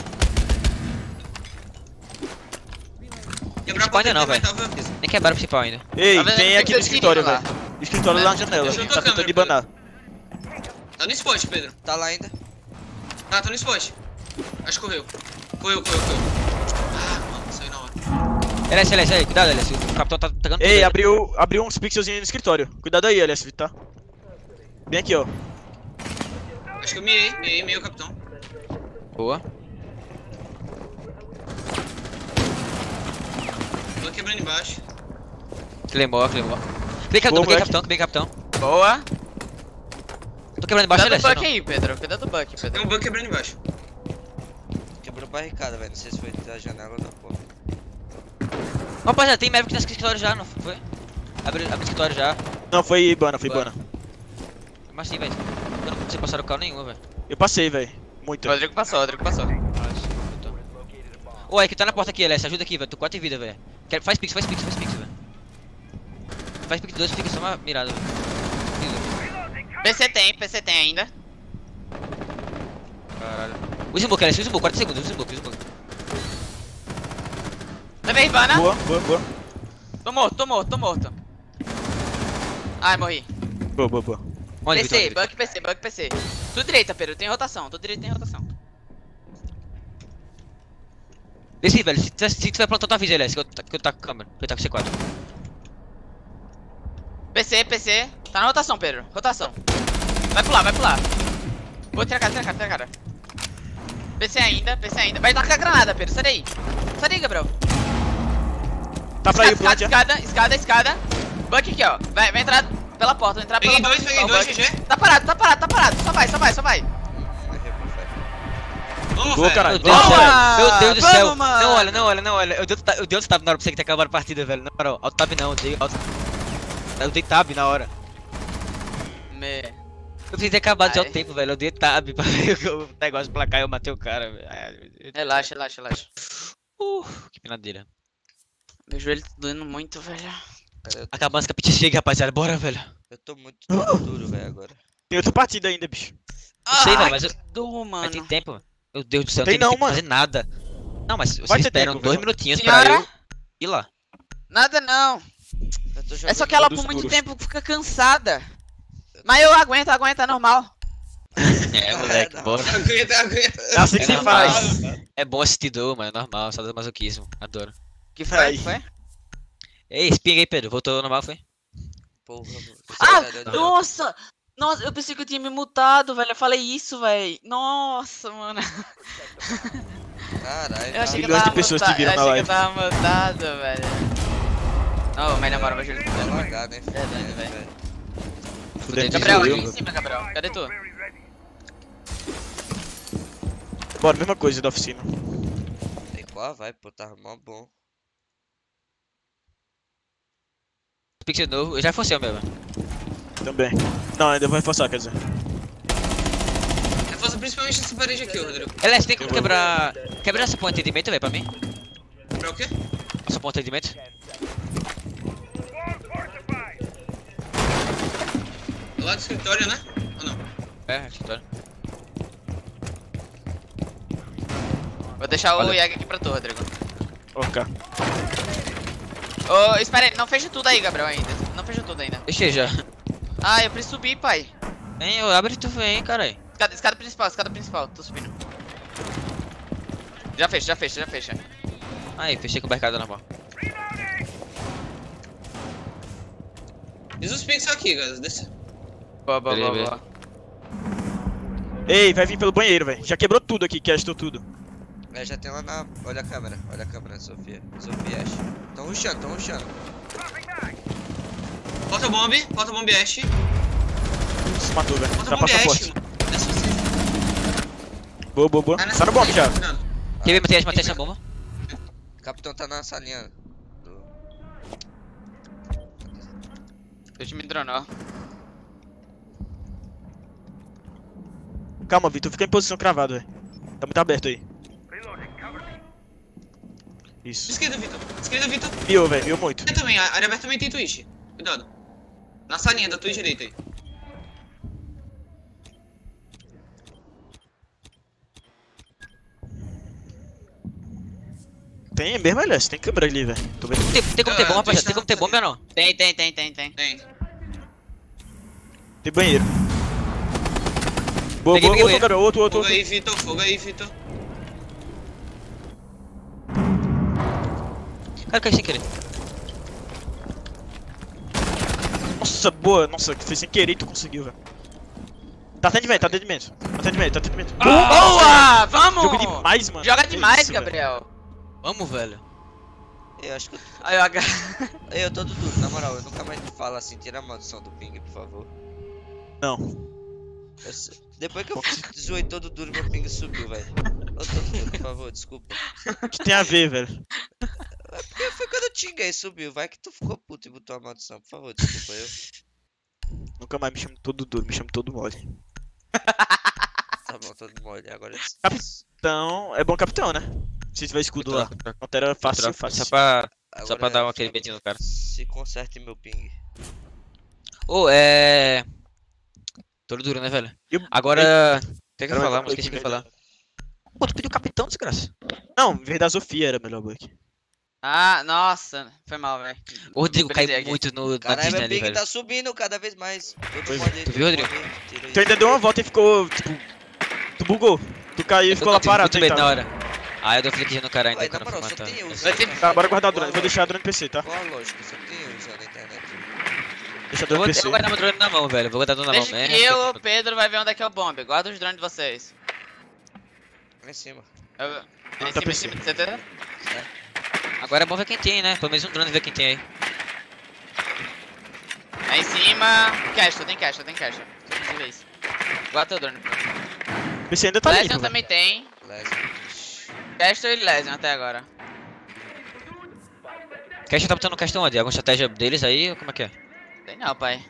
Quebrar a porta ainda não, aqui, mas tava- Nem quebraram o principal ainda. Ei, Tá vendo? tem Tem aqui que no ter escritório, tiro lá. velho. O escritório lá na janela. Deixa eu Tá tocar, tentando meu ibanar. Tá no spot, Pedro. Tá lá ainda? Ah, tá no spot. Acho que correu. Correu. Ah, mano, saiu na hora. Elias, aí, cuidado, Elias. O capitão tá pegando tudo Ei, aí. abriu uns pixelzinhos no escritório. Cuidado aí, LS, tá? Bem aqui, ó. Acho que eu miei o capitão. Boa. Tô quebrando embaixo. Claymore. Clica, Boa, cliquei moleque. capitão. Boa. Tô quebrando embaixo, Cuidado do Elias. buck aí, Pedro. Cuidado do buck, Tem Pedro. um bug quebrando embaixo. Quebrou barricada, velho. Não sei se foi da janela ou da porta. Rapaziada, tem Maverick nesse escritório já, não foi? Abre o escritório já. Não, foi Ibana, foi Ibana. Mas assim, velho. Eu não consigo passar o carro nenhum, velho. Eu passei, velho. Muito. Rodrigo passou. Ô, é que tá na porta aqui, Elias. Ajuda aqui, velho. Tô 4 em vida, velho. Faz pix, velho. Faz pix 2, fica só uma mirada, velho. PC tem ainda. Caralho. Usa o smoke, Elias. Usa o smoke. 40 segundos. Usa o smoke. Levei Ivana. Boa. Tô morto. Ai, morri. Boa. Onde, PC, Vitor? buck PC. Tudo direita, Pedro. Tem rotação. Desce, velho. Se tu vai plantar, tu avisa, Elias. Que eu tá com a câmera. Que eu tá com C4. PC. Tá na rotação, Pedro. Rotação. Vai pular. Vou tirar a cara. PC ainda. Vai dar com a granada, Pedro. Sai daí, Gabriel. Tá pra ir, plant, Escada. Buck aqui, ó. Vai entrar pela porta. Vai entrar pela Peguei porta. dois, Buck. GG. Tá parado. Só vai. Vamos, Boa, velho. caralho. Meu Deus do céu. Boa! Meu Deus do Vamos, céu. mano. Não olha. Eu dei outro tab na hora pra você que ter acabado a partida, velho. Na moral, auto tab não. Eu dei tab na hora. Eu precisei ter acabado de Ai. alto tempo, velho. Eu dei tab pra ver o negócio pra cá e eu matei o cara, velho. Ai, meu Deus. Relaxa. Que pinadeira. Meu joelho tá doendo muito, velho. Acabando essa pizza chega, rapaziada. Bora, velho. Eu tô muito duro, velho, agora. Tem outra partida ainda, bicho. Eu sei, velho, mas eu... Dor, Mas tem mano. tempo. Meu Deus do céu, Tem não não, tem que mano. fazer nada. Não, mas Vai vocês ter esperam tempo, 2 velho. minutinhos Senhora? pra eu ir lá. Nada não. Eu tô É jogando só que ela dos por muito duros. tempo fica cansada. Mas eu aguento, é normal. É, moleque, bora. Aguenta. É assim que É se normal. faz. É bom assistir dor, mano. É normal, só do masoquismo. Adoro. Que foi? Ai. Que foi? Ei, espinga aí, Pedro. Voltou ao normal, foi? Porra, mano. Ah, nossa! Nossa, eu pensei que eu tinha me mutado, velho. Eu falei isso, velho. Nossa, mano. Caralho. Eu achei que eu Milhões de tava pessoas te mutado. viram Eu na achei que eu live. tava mutado, velho. Não, mas na moral, meu joelho tá doendo muito. Devagar, né, filho? É doido, velho. Fudendo Gabriel, de aqui eu. em cima, Gabriel. Cadê tu? Bora, mesma coisa da oficina. Tem qual vai, pô, tá mó bom. Pixel novo. Eu já forcei o meu, mano. Também. Não, ainda vou reforçar, quer dizer. Reforça principalmente essa parede aqui, ô, Rodrigo. Aliás, tem como quebrar... Quebrar essa ponta de entendimento, velho, pra mim? Pra o quê? Essa ponta de entendimento? Do lado do escritório, né? Ou não? É, escritório. Vou deixar o Olha. Yag aqui pra tu, Rodrigo. Ok. Ô, espera aí, não fecha tudo aí, Gabriel, ainda. Não fecha tudo ainda. Deixei já. Ah, eu preciso subir, pai. Vem, eu abro e tu vem, caralho. Escada principal, tô subindo. Já fecha. Aí, fechei com o mercado normal. Diz os pixels aqui, galera. Desce. Boa. Beleza. Ei, vai vir pelo banheiro, velho. Já quebrou tudo aqui, castou tudo. É, já tem lá na... Olha a câmera, Sofia. Sofia Ash. Tão rushando. Bota bomb Ash. Se matou, velho. Bota Tá bomb Ash, passaporte. mano. Desce você. Boa. Vai nessa Tá no bomb frente, já. Fernando. Quer ver, matei essa bomba? O capitão tá na salinha. O time dronou. Calma, Vitor. Fica em posição cravada, velho. Tá muito aberto aí. Isso. Esquerda, Vitor. Miou, velho. Miou muito. Tem também, a área aberta também tem Twitch. Cuidado. Na salinha da tua direita aí. Tem mesmo, LS. Tem câmera ali, velho. Tô vendo. Tem como ter bomba, rapaziada? Tem como ter bomba ou não? Tem. Tem. Tem banheiro. Boa, Peguei outro, banheiro. Gabriel. Outro. Fogo aí, Vitor. Cara, cai sem querer. Nossa, boa. Nossa, que fez sem querer e tu conseguiu, velho. Tá atendimento. Boa! Vamos! Jogo demais, mano. Joga Que demais, isso, velho. Gabriel. Vamos, velho. Eu acho que Aí, eu tô do duro, na moral. Eu nunca mais me falo assim. Tira a maldição do ping, por favor. Não. Depois que eu zoei todo duro, meu ping subiu, velho. Eu tô do duro, por favor, desculpa. O que tem a ver, velho? É porque foi quando eu te xinguei, subiu. Vai que tu ficou puto e botou a maldição, por favor, desculpa eu. Nunca mais me chamo todo duro, me chamo todo mole. Tá bom, todo mole. Agora Capitão. É bom capitão, né? Se tiver escudo lá. Pantera fácil. Só pra Agora dar aquele beijinho no cara. Se conserte meu ping. Ô, Todo duro, né, velho? Agora... O que é que eu ia falar? Mas esqueci o que eu ia falar. Pô, tu pediu capitão, desgraça. Não, em vez da Sofia era melhor Buck. Ah, nossa. Foi mal, velho. O Rodrigo Perdi caiu aqui. muito na Caralho, Disney meu ali, ping velho. tá subindo cada vez mais. Foi, Tu viu, Rodrigo? Tu ainda deu uma volta e ficou, tipo... Tu bugou. Tu caiu e ficou lá parado. Muito medo na deitado. hora. Ah, eu dou flick no cara ainda Vai, quando na eu for moral, só matar. tem eu. Vai ter- Tá, bora guardar o drone. Vou deixar o drone no PC, tá? Qual a lógica? Só tem eu usando a internet. Deixa o Eu drone vou no PC. guardar meu drone na mão, velho. Vou guardar o drone na mão Deixa mesmo. que eu, o Pedro, vai ver onde é que é o bomb. Guarda os drones de vocês. Lá em cima. Em tá cima, em cima, certeza? Agora é bom ver quem tem, né? Pelo menos um drone ver quem tem aí. Aí em cima. Tem cash. Inclusive é isso. Guarda teu drone. O PC ainda tá limpo, Lesion velho. também tem. Lésbico. Castle e Lesion até agora. Castle tá botando Castle onde? Alguma estratégia deles aí ou como é que é? Tem não, pai.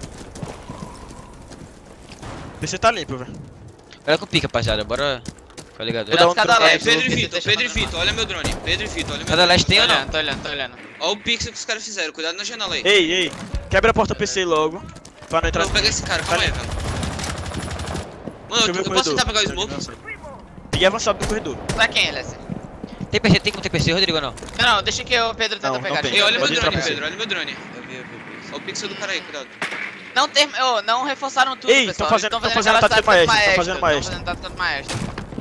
O PC tá limpo, velho. Olha com pica, rapaziada. Bora. Tá ligado? Vou dar um Cada drone. leste. Pedro e Vitor, olha meu drone. Pedro e Vitor, olha meu Cada drone. leste tem ou não? Tô olhando. Olha o pixel que os caras fizeram, cuidado na janela aí. Ei, quebra a porta PC logo. Pra não entrar. Eu vou pegar esse cara, calma aí, velho. Mano, Deixa eu ver eu o posso corredor. tentar pegar o smoke? Peguei avançado no corredor. Pra quem, Lessie? Tem PC, tem como ter PC, Rodrigo, ou não? Não, deixa que o Pedro tenta Não, pegar. não tem. Ei, olha meu Pode entrar drone, pra Pedro, olha meu drone. Olha o pixel do cara aí, cuidado. Não reforçaram tudo, Ei, pessoal. tão fazendo aquelas tática táticas maestra, tão maestras, fazendo tão maestra. fazendo táticas maestras.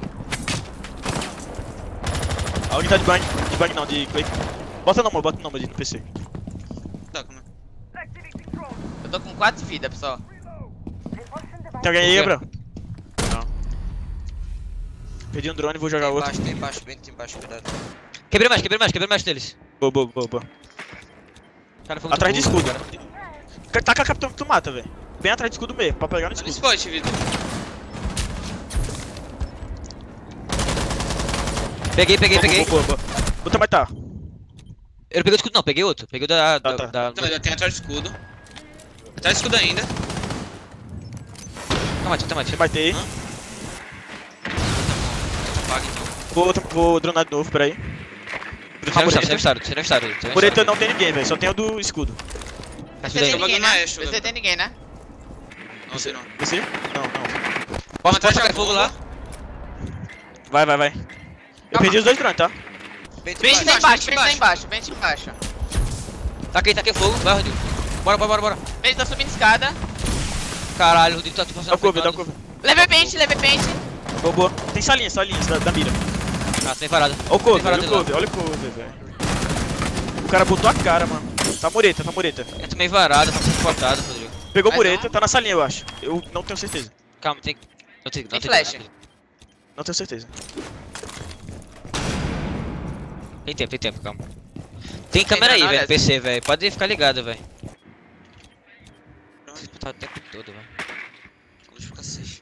Alguém tá de bang não, de Quake. Bota nômade no PC. Tá, calma aí. Eu tô com 4 vidas, pessoal. Tem alguém aí, Gabriel? Não. Perdi um drone, vou jogar outro. Tem embaixo, bem embaixo, cuidado. Quebrei mais deles. Boa. Cara, foi muito Atrás de burro, escudo. cara. Taca a capitão que tu mata, velho. Bem atrás de escudo mesmo, pra pegar no Olha o escudo. spot, Vitor. Peguei. Boa. Vou também tá. Eu não peguei o escudo não, peguei outro. Peguei o da... Tá. Então, já tem atrás do escudo. Atrás do escudo ainda. Tomate. Você bateu aí. Apaga então. Vou dronar de novo, peraí. Você não está. Mureta não tem ninguém, velho. Só tem o do escudo. Você tem Eu vou ninguém, dominar né? Ashe, Você tem ninguém, né? Não sei não. Você? Não. Posso atrás tacar da fogo bomba. lá? Vai. Eu perdi os dois drones, tá? Vem tá embaixo. Taquei fogo, vai, Rodrigo. Bora. Vem tá subindo escada. Caralho, o Rodrigo tá passando Dá o cover. Levei pente. Boa. Tem salinhas da mira. Ah, tem varada. Olha o cover, Tem varada lá. olha o cover, velho. O cara botou a cara, mano. Tá mureta. Eu tomei varada, tá sendo cortado, Rodrigo. Pegou Mas mureta, não. tá na salinha, eu acho. Eu não tenho certeza. Calma, tem... Não tem flash. Não tenho certeza. Tem tempo, calma. Tem câmera aí, não, velho, olha. PC, velho. Pode ficar ligado, velho. Vocês botaram o tempo todo, velho. Deixa eu ficar safe.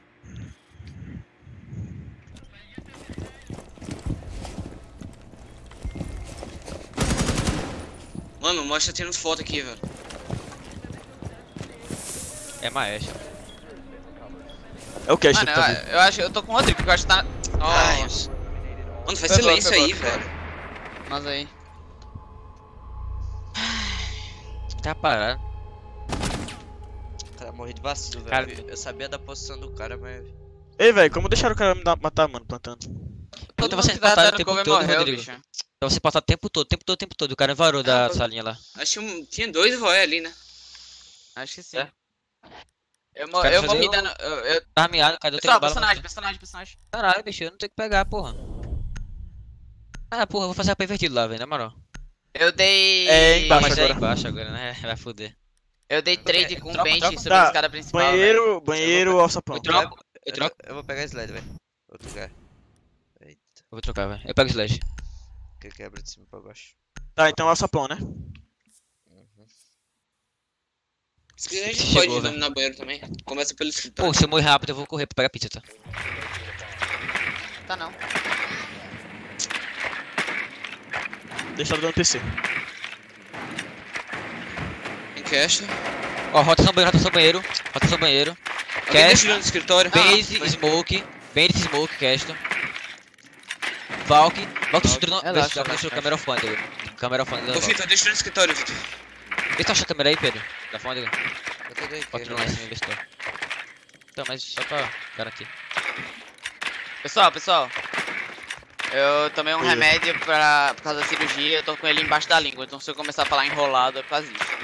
Mano, mostra tendo foto aqui, velho. É maestro. É o Cash, Mano, tá vendo? eu acho que eu tô com o Rodrigo, porque eu acho que tá... Nossa. Mano, faz Pegou, silêncio aí, pegou. velho. Mas aí... Tá parado. O cara morreu de vacilo, Cara, velho. Eu sabia da posição do cara, mas... Ei, velho, como deixaram o cara me matar, mano, plantando? Todo Tava mundo sendo que tá plantado o dando tempo cover todo, morreu, Rodrigo. bicho. Tava sendo plantado o tempo todo. O cara varou da salinha lá. Acho que tinha dois voé ali, né? Acho que sim. É. Eu Cara, morri fazer dando... Tava miado, cadê o Pessoal, tempo bala? personagem. Caralho, bicho, eu não tenho que pegar, porra. Ah, porra, eu vou fazer a invertido lá, velho, na moral. Eu dei... É, embaixo Mas é agora. embaixo agora, né? Vai foder. Eu dei trade com Troca, bench troca. sobre a escada principal, velho. Banheiro, alçapão. Eu troco. Eu vou pegar a slide, velho. Outro lugar. Eita, Eu vou trocar, velho. Eu pego o slash. que quebra de cima pra baixo. Tá, então alçapão, né? Se quiser, a gente Chegou, pode velho. dominar banheiro também. Começa pelo escritório. Pô, se eu morrer rápido, eu vou correr pra pegar pizza, tá? Tá não. Deixa ela dando PC. Em cash. Ó, rotação banheiro. Alguém Cash, deixa no escritório. base, smoke, Caston. Valk deixa o câmera fôndega. Câmera fôndega da Ô, Valk. Vitor, deixa no escritório, Vitor. Vê se tu acha a câmera aí, Pedro. Da fôndega. Eu tô doido. Bota lá em cima, investor. Então, mas só pra garantir. Pessoal. Eu tomei um remédio por causa da cirurgia, eu tô com ele embaixo da língua, então se eu começar a falar enrolado é por causa disso.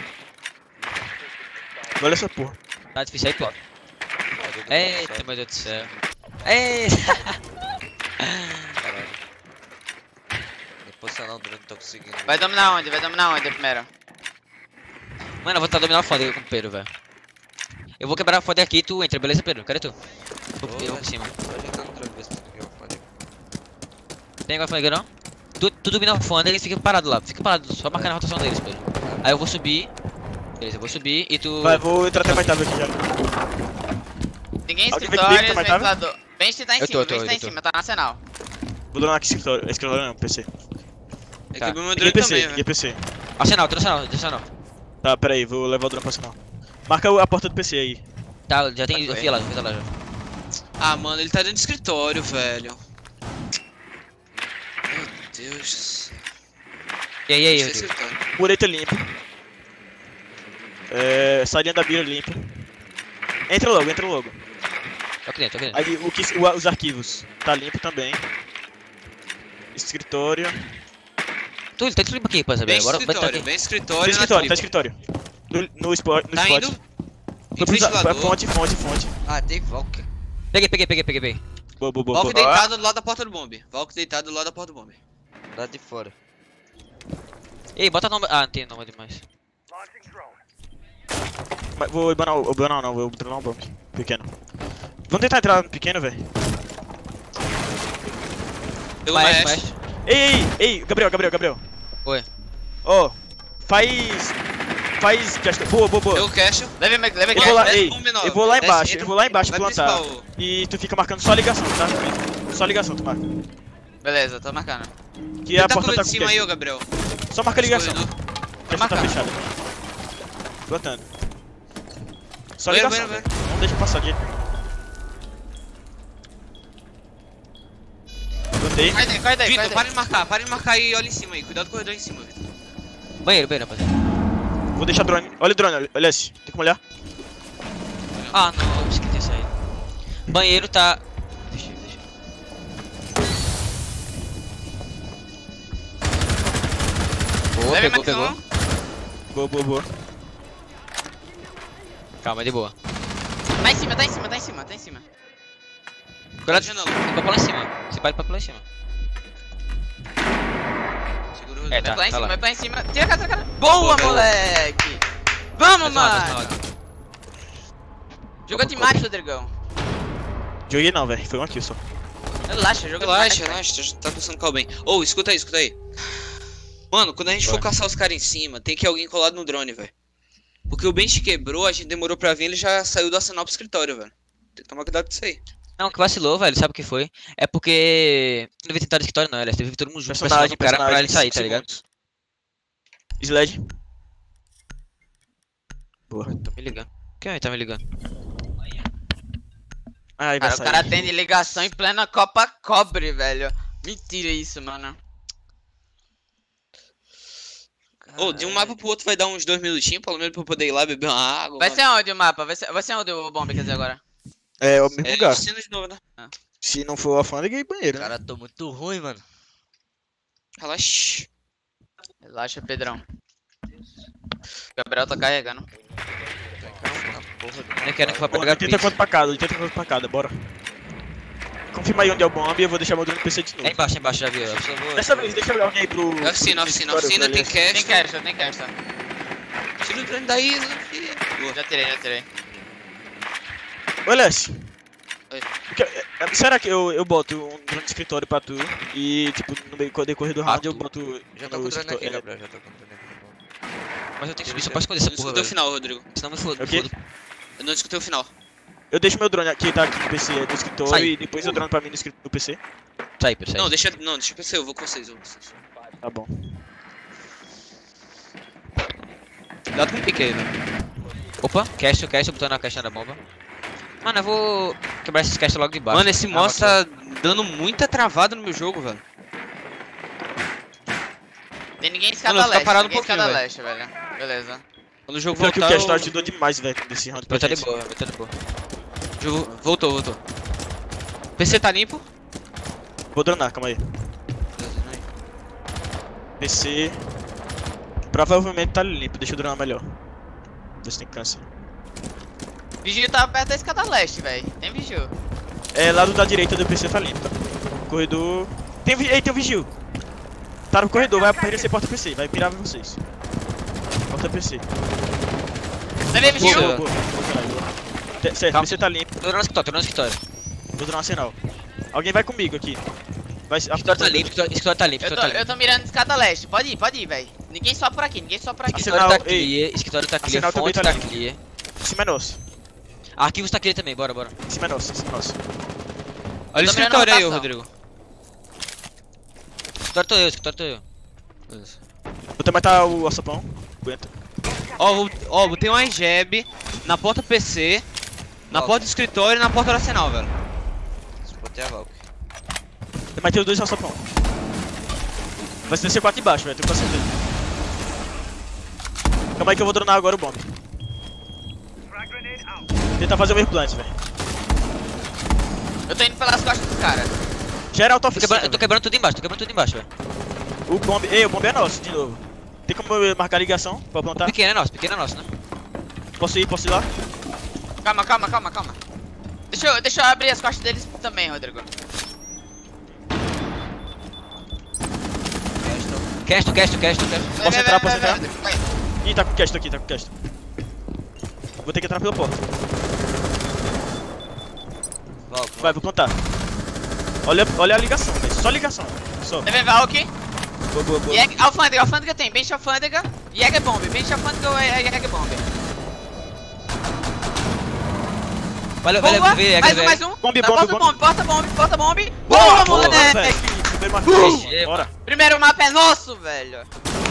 Olha essa porra. Tá difícil aí, pô. Eita, meu Deus do céu. Eita. Caralho. Nem posicionar o drone, não tô conseguindo. Vai dominar onde primeiro? Mano, eu vou tentar dominar a fôndega com o Pedro, velho. Eu vou quebrar a fôndega aqui e tu entra, beleza, Pedro? Cadê tu? Eu vou por cima. Tô ajeitando o drone, ver se tu quer uma fôndega. Tem agora fôndega não? Tu domina a fôndega e fica parado lá. Fica parado, só marcando a rotação deles, Pedro. Aí eu vou subir. Beleza, eu vou subir e tu... Vai, vou entrar até mais tarde aqui já. Ninguém em Alguém vem escritório, comigo, tá mais ventilador. Bench tá em Eu cima, tô, bench tá eu em tô. cima, tá na arsenal. Vou dronar aqui escritório. Escritório não, PC. É Tá. que o meu Peguei drone PC, também, peguei velho. PC. Arsenal, tô no arsenal. Tá, pera aí, vou levar o drone pro sinal. Marca a porta do PC aí. Tá, já tem... Eu fui lá já. Ah, mano, ele tá dentro do escritório, velho. Deus. E aí, Não sei se Rodrigo? ele tá. Mureta limpo. Salinha da mira limpa. Entra logo, entra logo. Tô aqui dentro, tô aqui dentro. Aí os arquivos. Tá limpo também. Escritório. Túlio, tá tudo limpo aqui pra saber. Bem Agora vai estar escritório, aqui. bem Tá escritório. escritório, tá na escritório. No spot. Tá spot. indo. Foi pro Ventilador. fonte. Ah, tem Valk. Peguei. Boa. Valk deitado do lado da porta do bombe. Valk deitado do lado da porta do bombe. Lá de fora. Ei, bota nome. Ah, não tem nome demais. Mas vou banar o banal não, vou dronar um bomb. Pequeno. Vamos tentar entrar no pequeno, velho. Pelo maestro. Ei, Gabriel. Oi. Ó, faz. Boa. Deu cash. Leve Eu vou lá, aqui. ei, eu vou lá embaixo Vai plantar. principal. E tu fica marcando só a ligação, tá? Só a ligação tu marca. Beleza, tô marcando. Que a Tenta porta com tá de com cima cash. aí, ô Gabriel. Só marca a ligação. Corredor. A tá marcando. fechada. Plantando. Só Banheiro, ligação, banheiro, velho. Não deixa passar de. Plantei. Corre daí. Vitor, para de marcar aí, olha em cima aí. Cuidado do corredor em cima, Vitor. Banheiro, rapaziada. Vou deixar drone. Olha o drone, olha esse. Tem como olhar? Ah, não, eu esqueci isso aí. Banheiro tá. Deixa. Boa, Leve pegou. maximum. Boa. Calma, de boa. Tá em cima. Cuidado, janela. tem pra pular em cima. Você pode pra pular em cima. Segura o É, redor. tá. Vai pra em cima. Tira a cara. Boa, moleque. Vamos, mano. Joga de macho, Rodrigão. Joguei não, velho. Foi um kill só. Relaxa, joga de macho. Relaxa, tá pensando qual bem. Ô, escuta aí. Mano, quando a gente for caçar os caras em cima, tem que ir alguém colado no drone, velho. Porque o bench quebrou, a gente demorou pra vir, ele já saiu do arsenal pro escritório, velho. Tem que tomar cuidado com isso aí. Não, que vacilou, velho. Sabe o que foi? É porque. Não devia tentar no escritório, não. Aliás, teve todo mundo junto Personagem, pressionando o cara pra ele sair, 5 tá ligado? segundos. Sled. Boa. Tô me ligando. Quem aí tá me ligando? Aí vai Cara, o sair. cara tem ligação em plena Copa Cobre, velho. Mentira isso, mano. Ô, de um mapa pro outro vai dar uns 2 minutinhos, pelo menos pra eu poder ir lá beber uma água. Vai mano. ser onde o mapa? Vai ser onde o bombe quer dizer agora? É o mesmo É, lugar. destino de novo, né? Se não for alfândega, é banheiro, né? Cara, tô muito ruim, mano. Relaxa. Relaxa, Pedrão. Gabriel tá carregando. Nem quero que vá Bom, pegar 80 quanto pra cada, bora. Confirma aí onde é o bomb e eu vou deixar meu drone no PC de novo. É embaixo, já viu? Eu só vou. Dessa vez, deixa eu alguém aí pro... Na oficina, tem cash. Tem cash. Tira o drone daí, né, filho? Boa. Já tirei. Ô, Lessie. Oi. Será que eu boto um drone de escritório pra tu e, tipo, no decorrer do round eu boto Já tô no com o drone aqui, escritório? Gabriel. Já tô com o drone aqui. Mas eu tenho que subir só pra esconder essa Não porra, escutei o velho. final, Rodrigo. Senão me foda. É o quê? Eu não escutei o final. Eu deixo meu drone aqui, tá aqui no PC, no escritório, Sai. e depois eu drone pra mim no PC. Sai, Pedro, sai. Não, deixa o PC, eu vou com vocês. Tá bom. Cuidado com o pique aí, velho. Opa, cash, botando a caixa na bomba. Mano, eu vou quebrar esses cash logo de baixo. Mano, esse mouse tá dando muita travada no meu jogo, velho. Tem ninguém escada Mano, fica leste. parado um Ninguém pouquinho, escada velho. leste, velho. Beleza. Quando o jogo Pior que o voltar, cash tá ajudou demais, velho, nesse round pra Vai tá de gente. boa, vai tá de boa. o jogo voltou. PC tá limpo? Vou dronar, calma aí. PC... Provavelmente tá limpo, deixa eu dronar melhor. Ver se tem câncer. Vigio tá perto da escada leste, velho. Tem vigio. É, lado da direita do PC tá limpo, tá? Corredor... Tem um vigil! Tá no corredor, vai aparecer porta PC, vai mirar pra vocês. Porta PC. Levei vigio. Boa. Certo, Calma. PC tá limpo, Tô no escritório. vou dronar arsenal. Alguém vai comigo aqui. Vai... Escritório tá limpo. Eu tô mirando escada leste. Pode ir, velho. Ninguém só por aqui. Arsenal, Escritório tá clear, Arsenal também fonte tá tá limpo. clear. Em cima é nosso. Arquivos tá clear também, bora. Em cima é nosso, Olha o Tô mirando escritório aí, ô rotação. Rodrigo. Escritório tô eu. Vou até matar o alçapão. Aguenta. Ó, botei um iGeb na porta PC, na porta do escritório e na porta do arsenal, velho. Botei a Valk. Eu matei os dois alçapão. Vai ser C4 embaixo, velho, tenho quase certeza. Calma aí que eu vou dronar agora o bomb. Tentar fazer o wave plant, velho. Eu tô indo pelas costas dos caras. Gera auto-oficina. Eu tô quebrando tudo embaixo, velho. O bomb é nosso, de novo. Tem como eu marcar a ligação pra plantar? Pequeno é nosso, né? Posso ir lá? Calma. Deixa eu abrir as costas deles também, Rodrigo. Casto. Posso entrar? Vai. Ih, tá com cast aqui, Vou ter que entrar pela porta. Vai, vou plantar. Olha a ligação, velho. Só ligação. Só. Deve Valk. Boa. Alfândega tem, bench alfândega. Jäger bomb. Bench alfândega ou Jäger bomb. Valeu, Boa, ver, mais um. Bomb. Porta bomb. Boa, moleque. Bora. Primeiro mapa é nosso, velho.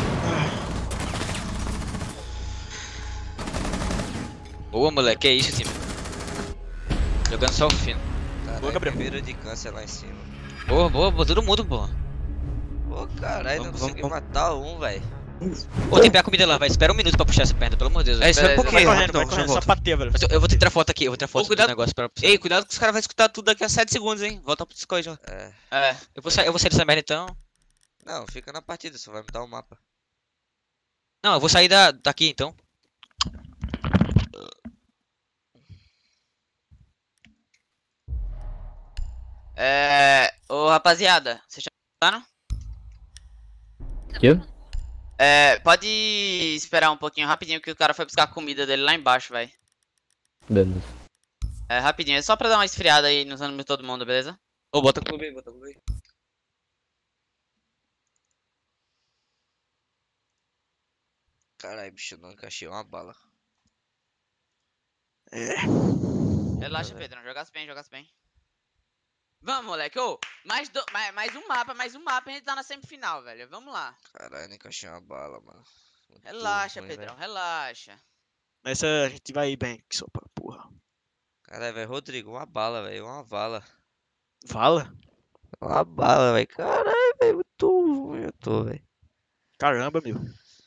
Boa, moleque, é isso, time. Jogando só o fino. Boa, Gabriel. Primeiro de câncer lá em cima. Boa, todo mundo, porra. Pô, caralho, não consegui vamos. matar um, velho. Ô, tem pé a comida lá, vai. Espera um minuto pra puxar essa perna, pelo amor de Deus. É, espera um Vai pouquinho. correndo, só pateia, velho. Mas eu vou tirar foto aqui, do cuidado. negócio pra... Ei, cuidado que os caras vão escutar tudo daqui a 7 segundos, hein? Volta pro Discord, ó. Eu vou sair dessa merda então. Não, fica na partida, só vai me dar o mapa. Não, eu vou sair daqui então. Ô rapaziada, vocês já escutaram? Que? Pode esperar um pouquinho, rapidinho, que o cara foi buscar a comida dele lá embaixo, vai. Beleza. Rapidinho, é só pra dar uma esfriada aí nos ânimos de todo mundo, beleza? Ô, bota clube aí. Caralho, bicho, eu não encaixei uma bala. Relaxa, Pedrão, jogasse bem. Vamos, moleque, ô, mais um mapa e a gente tá na semifinal, velho, vamos lá. Caralho, não encaixei uma bala, mano. Muito Relaxa, ruim, Pedrão, velho. relaxa. Nessa a gente vai ir bem, que sopa, porra. Caralho, velho, Rodrigo, uma bala, velho, uma bala. Fala? Uma bala, velho, caralho, velho, muito ruim eu tô, velho. Caramba, meu.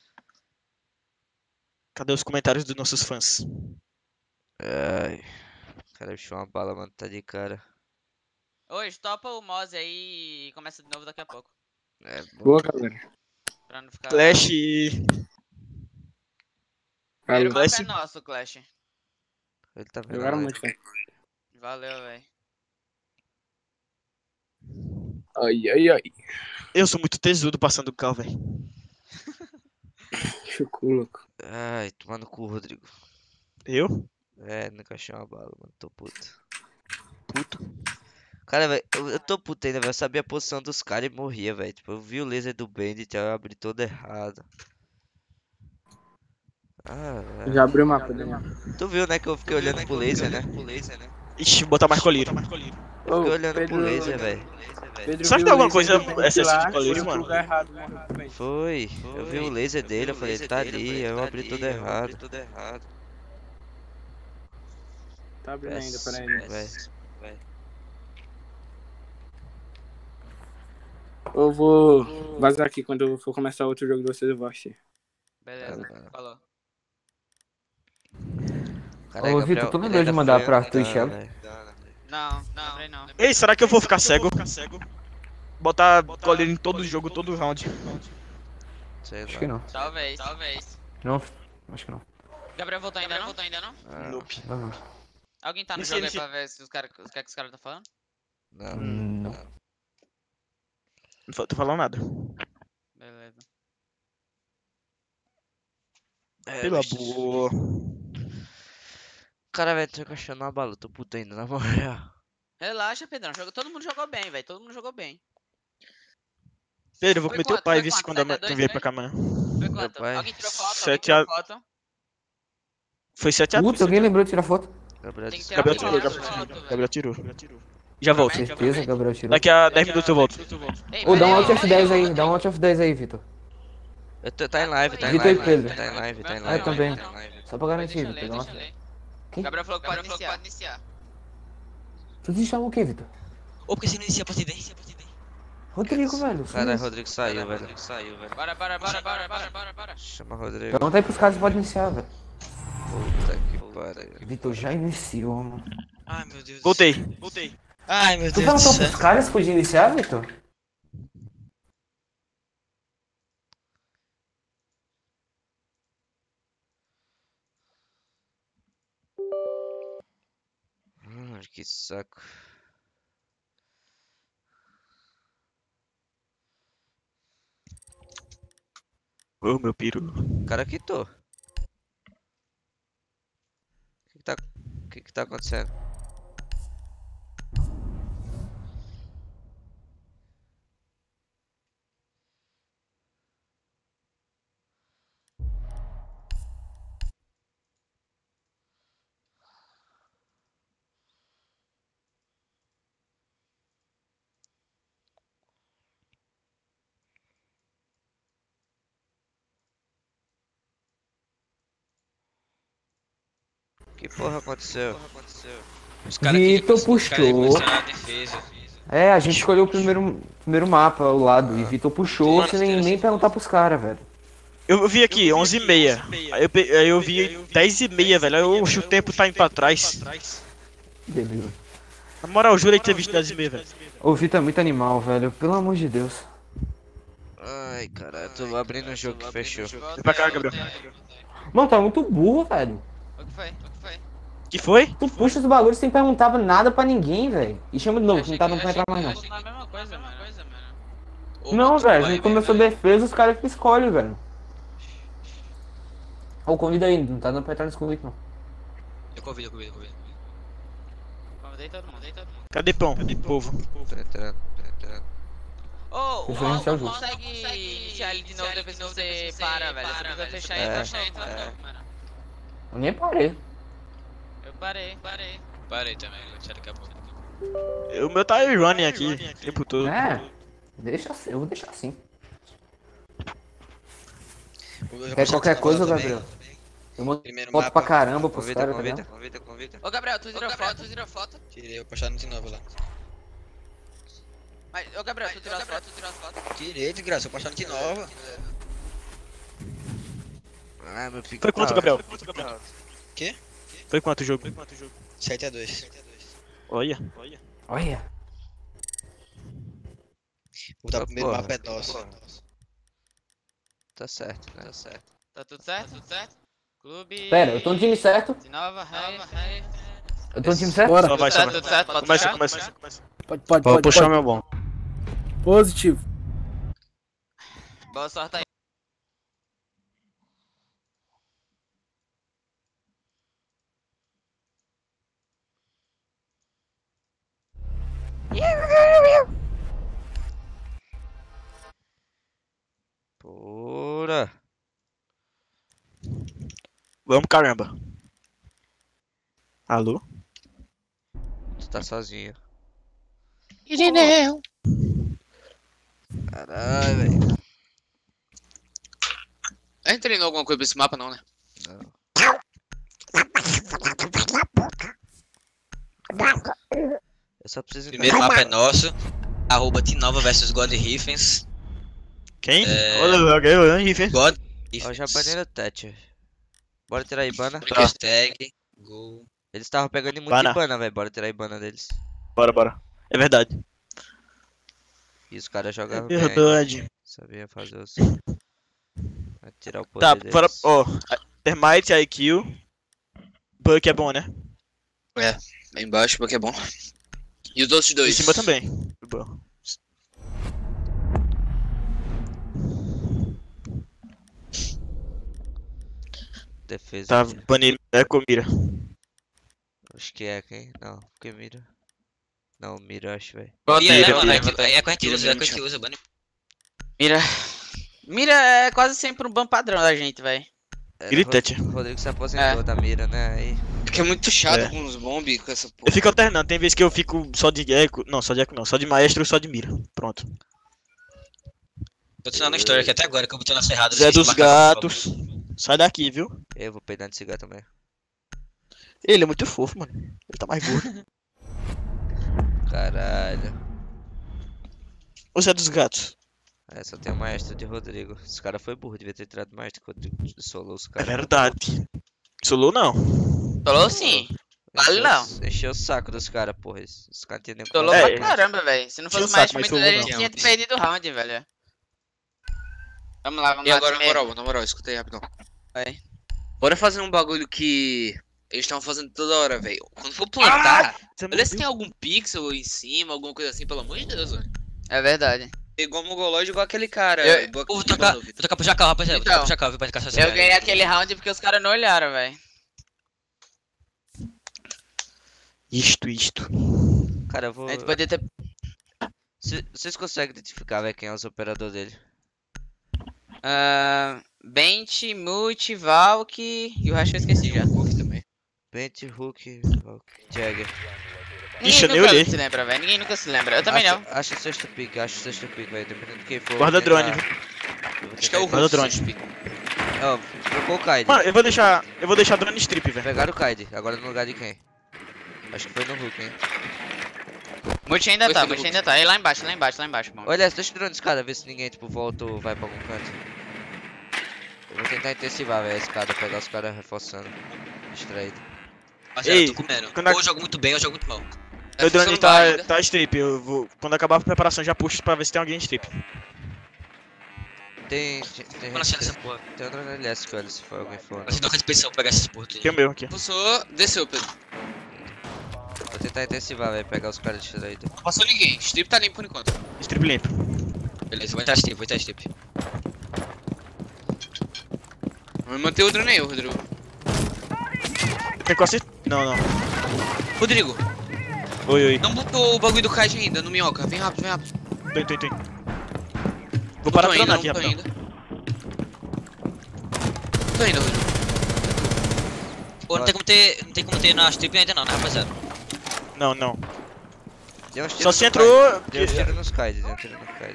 Cadê os comentários dos nossos fãs? Ai, cara, bicho, uma bala, mano, tá de cara. Hoje, topa o Moze aí e começa de novo daqui a pouco. Boa, galera. Pra não ficar... Clash. Primeiro mapa Clash. é nosso, Clash. Ele tá vendo. Jogaram a muito, live. velho. Valeu, velho. Ai. Eu sou muito tesudo passando o carro, velho. Ficou louco. Ai, toma no cu, Rodrigo. Eu? Não encaixei uma bala, mano, tô puto. Cara, velho, eu tô puto ainda, velho. Eu sabia a posição dos caras e morria, velho. Tipo, eu vi o laser do Bandit, eu abri todo errado. Já abriu o mapa dele. Tu viu, né, que eu fiquei olhando pro laser, né? Ixi, vou botar mais colírio. Eu fiquei olhando pro laser, velho. Será que tem alguma coisa excessiva de colírio, mano? Foi. Eu vi o laser dele, eu falei, tá ali, eu abri tudo errado. Tá abrindo ainda, peraí. Velho. Eu vou vazar aqui quando eu for começar outro jogo de vocês, eu vou assistir. Beleza, falou. Ô, Vitor, tu lembrou de mandar pra Arthur e Shelly? Não, lembrei não. Ei, será que eu vou ficar cego? Botar colírio em todo jogo, todo round. Sei Acho lá. que não. Talvez. Não, acho que não. Não voltou ainda não? Nope. Vamos. Alguém tá no Inicia, jogo aí inicia. pra ver se os que os caras tá falando? Não. Não tô falando nada. Beleza. Pela boa. Cara, velho, tô encaixando uma bala, tô puto ainda, na moral. Relaxa, Pedrão. Todo mundo jogou bem, velho. Pedro, eu vou Foi comer teu quanto? pai, Foi ver se quanto? quando Sete a tu dois, vier né? pra cá amanhã. Foi quanto? pai. Alguém tirou foto? Sete Alguém tirou foto? Foi 7x2. Puta, alguém lembrou de tirar foto? Gabriel, Tem que tirar Gabriel foto, Gabriel tirou. Já volto. Certeza, Gabriel tirou. Daqui a 10 minutos eu volto. Ei, Ô, dá um peraí, Alt F10 aí, dá um Alt F10 aí, Vitor. Tá em live, tá em Vitor e live. Pedro. Tá em live, tá em Ah, live. eu também. tá em live. Só pra garantir, Deixa eu Vitor. ler, deixa eu ler. Quem? Gabriel falou que pode iniciar. Tu te chama o quê, Vitor? Ô, porque você não inicia a partida aí? Rodrigo, velho. Caralho, Rodrigo saiu, velho. Bora. Chama Rodrigo. Pergunta aí pros caras se pode iniciar, velho. Puta que pariu. Vitor já iniciou, mano. Ai, meu Deus. Voltei. Ai, meu Tu Deus do perguntou céu. pros caras se podia iniciar, Vitor? Que saco. Ô, meu peru. Cara, que tô. O que tá acontecendo? Que porra aconteceu? Os caras queriam Vitor os caras iam puxou. posicionar a defesa. É, a gente escolheu o primeiro mapa, o lado. E Vitor puxou sem nem perguntar pros caras, velho. Eu vi aqui, 11h30. Aí eu vi 10h30, velho. Aí oxe, o tempo tá indo pra trás. Debilo. Na moral, jurei ter visto 10h30, velho. O Vitor é muito animal, velho. Pelo amor de Deus. Ai, caralho, tô abrindo o jogo que fechou. Vem pra cá, Gabriel. Mano, tá muito burro, velho. O que foi? Que foi? Tu puxa os bagulhos sem perguntar nada pra ninguém, velho. E chama de novo, que não tá dando pra entrar mais não. A mesma coisa, mano. Não, velho, a gente começou defesa, os caras que escolhem, velho. Ô, convida aí, não tá dando pra entrar nesse convite, não. Eu convido. Convidei todo mundo. Cadê pão? Povo. Tá entrando. Ô, Deixa eu iniciar o jogo. consegue iniciar ele de novo depois que você para, velho. Você precisa fechar É, e entra, mano. Eu nem parei. Eu parei. Parei também, vou tirar daqui a pouco. O meu tá running aqui, o tempo todo. É, deixa assim, eu vou deixar assim. Eu já Quer postei qualquer na coisa, bola Gabriel? também. Eu mando Primeiro foto mapa. pra caramba pros Convida, caras, tá convida, ligado? convida. Ô, Gabriel, tu tirou foto? Tirei, eu vou postar no de novo lá. Mas, ô, Gabriel, tu tirou as fotos? Tirei, de graça, eu vou postar no de novo. Ai, meu pico. Foi quanto, Gabriel? Quê? Foi quanto o jogo? 7-2. Olha. Olha. Vou botar o primeiro Porra, mapa é nosso. Tá certo, né? Tá tudo certo? Clube... Pera, eu tô no time certo? De Nova Rei. Eu tô no time certo? Bora. Só vai, só Tudo vai. certo, pode Começa. Pode puxar meu bom. Positivo. Boa sorte aí. Pura. Vamos, caramba. Alô? Tu tá sozinho. Irineu. Caralho, velho. A gente treinou alguma coisa pra esse mapa, não, né? Eu só preciso Primeiro mapa é nosso. Arroba Tinova vs God Riffens. Quem? É. Olha, alguém, enfim. God Ó, já baneram o Thatcher. Bora tirar a Ibana. Hashtag. Gol. Eles estavam pegando muito Bana. Ibana, velho. Bora tirar a Ibana deles. Bora. É verdade. E os caras É jogavam bem. verdade. Sabia fazer os... Vai tirar o poder Tá, deles. bora. Ó. Termite, IQ. Buck é bom, né? Aí embaixo, porque é bom. E os outros Em dois? cima também. Bom. Defesa. Tá aqui. banido. É com mira. Acho que é quem? Não, porque mira. Não, mira, acho, velho. Bota E aí, aí, mano, bota aí, é bota aí. que a gente usa, é que a gente usa, Bunny. Mira é quase sempre um ban padrão da gente, velho. Gritete. O Rodrigo se aposentou da mira, né? Aí. Porque é muito chato É. com os bombes, com essa porra. Eu fico alternando. Tem vezes que eu fico só de eco. Não, só de eco não. Só de maestro ou só de mira. Pronto. Tô te ensinando a história aqui até agora, que eu botei na ferrada. Zé dos gatos. Sai daqui, viu? Eu vou peidar nesse gato também. Ele é muito fofo, mano. Ele tá mais gordo. Caralho. Ou você é dos gatos? É, só tem o maestro de Rodrigo. Esse cara foi burro, devia ter tirado o maestro que Rodrigo solou os É caras. verdade. Solou não. Solou sim. Vale não. Encheu o saco dos caras, porra. Os caras tinham nem o que Solou fazer. pra caramba, velho. Se não Tinha fosse um mais saco, mas muito solou dele, a não. gente tinha perdido o round, velho. Vamos lá, vamos E lá. agora, time. na moral, escuta aí rapidão. Vai. Bora fazer um bagulho que eles estavam fazendo toda hora, velho. Quando for plantar, olha se tem algum pixel em cima, alguma coisa assim, pelo amor de Deus, velho. É verdade. Igual mongolóide, igual aquele cara. Eu- igual Vou aquele tocar, mano, vou tocar pro Jacal, rapaziada. Vou tocar Então, pro Jacal, viu? Pra encaixar esse Eu cara. ganhei aquele round porque os caras não olharam, velho. Isto. Cara, eu vou. A gente podia ter. Vocês conseguem identificar, velho, quem é os operadores dele? Bent, Multi, Valk e o resto eu esqueci já. Hulk também. Bent, Hulk, Valk, Jagger. Ixi, eu nem Ninguém olhei. nunca se lembra, velho. Ninguém nunca se lembra. Eu também não. Acho o sexto pick, velho. Dependendo de quem for. Guarda eu vou drone, tentar- viu? eu vou Acho que é o tentar- Manda Hulk. drone. Suspiro. Ó, trocou o Kaid. Mano, eu vou deixar drone strip, velho. Pegaram o Kaid, agora no lugar de quem? Acho que foi no Hulk, hein? Multi ainda Foi tá, do Multi Hulk. ainda tá. E lá embaixo, mano. Olha, deixa o drone escada, ver se ninguém, tipo, volta ou vai pra algum canto. Eu vou tentar intensivar, velho, a escada, pegar os caras reforçando. Distraído. Rapaziada, Ei, eu tô comendo. quando a- Ou eu jogo muito bem, ou eu jogo muito mal. Meu drone funcionando ainda. tá strip. Eu vou. Quando acabar a preparação, já puxo pra ver se tem alguém em strip. Tem Mano, achando essa porra. tem um drone LS que olha se for alguém for. Vai ser uma repetição pra pegar essas porra. Tem o meu aqui. Passou, desceu, Pedro. Vou tentar intensivar, velho, pegar os caras distraídos. Não passou ninguém. Strip tá limpo por enquanto. Strip limpo. Beleza, vou entrar strip, vou entrar strip. Vamos manter o drone aí, Rodrigo. Tem quase. Não. Rodrigo, Oi. não botou o bagulho do kite ainda no minhoca. Vem rápido, vem rápido. Tô. Vou parar Tô de ainda, dronar aqui, não tô rapidão. ainda. Tô ainda, Rodrigo. Pô, não tem como ter na strip ainda não, né, rapaziada? Não. Deu uns tiros Só se no entrou. Kaid. Deu uns tiros nos Kaid, deu um tiro no Kaid.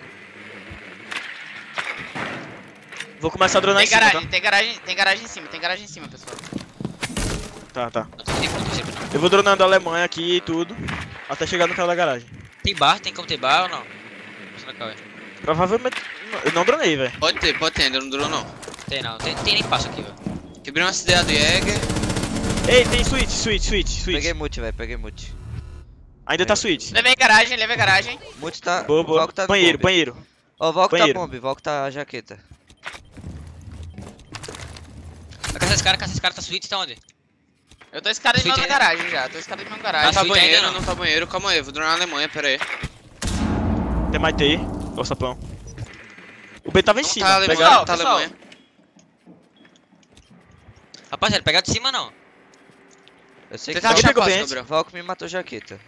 Vou começar a dronar em Tem cima, garagem, tem garagem em cima, pessoal. tá? Não tem strip, não tem strip não. Eu vou dronando a Alemanha aqui e tudo. Até chegar no cara da garagem. Tem bar? Tem como ter bar ou não? Deixa eu ver, Cauê. Provavelmente. Eu não dronei, velho. Pode ter, ainda não durou não. Tem não, tem nem passo aqui, velho. Quebrei uma CDA do Jäger. Ei, tem switch. Peguei multi, velho, peguei multi. Ainda tá switch. Levei garagem. Multi tá. Boa. Valk tá no Banheiro. bombe. Ó, o Valk tá Banheiro. bombe, Valk tá jaqueta. Vai caçar esse cara tá suíte, tá onde? Eu tô escada de mão na Suíte ainda? garagem já. Tô escada de mão na Não garagem. tá suíte ainda banheiro, não. não tá banheiro. Calma aí, eu vou dronar na Alemanha, pera aí. Tem mais TI. Ó, sapão. O B tava em Não cima. tá Alemanha, Pegaram. não tá pessoal. Alemanha. Rapaziada, pegar de cima não. Eu sei Você que tá Alguém achando pegou quase, bem? Gabriel. Valk me matou jaqueta.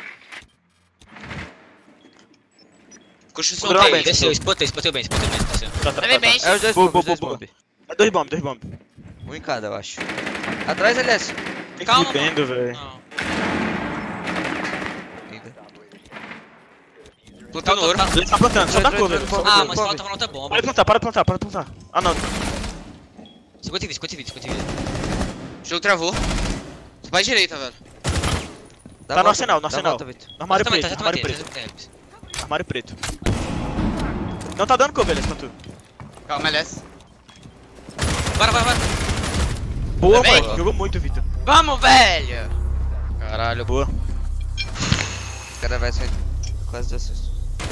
Construção Drone tá bem, aí. Desceu, spotei bem, desceu. Tá. Levei bem. É os dois Boa, bombes, boa, dois boa. bombes. É dois bombes. Um em cada, eu acho. Atrás, LS. Tem que Calma, ir vendo, velho. Não. Ainda. Plantando ouro. Ele tá plantando, só dá cover. Entrou, Só entrou, dá Ah, cover. mas bombe. falta uma outra bomba. Para de plantar. Ah, não. 50 vídeos. O jogo travou. Vai direita, velho. Dá Tá no volta, arsenal, dá volta, Vitor. Armário Também, preto, tá, armário preto. Não tá dando cover, eles plantou. Calma, LS. Bora. Boa, Levei. moleque. Jogou muito, Vitor. Vamos, velho. Caralho, boa. O cara vai sair quase de assist.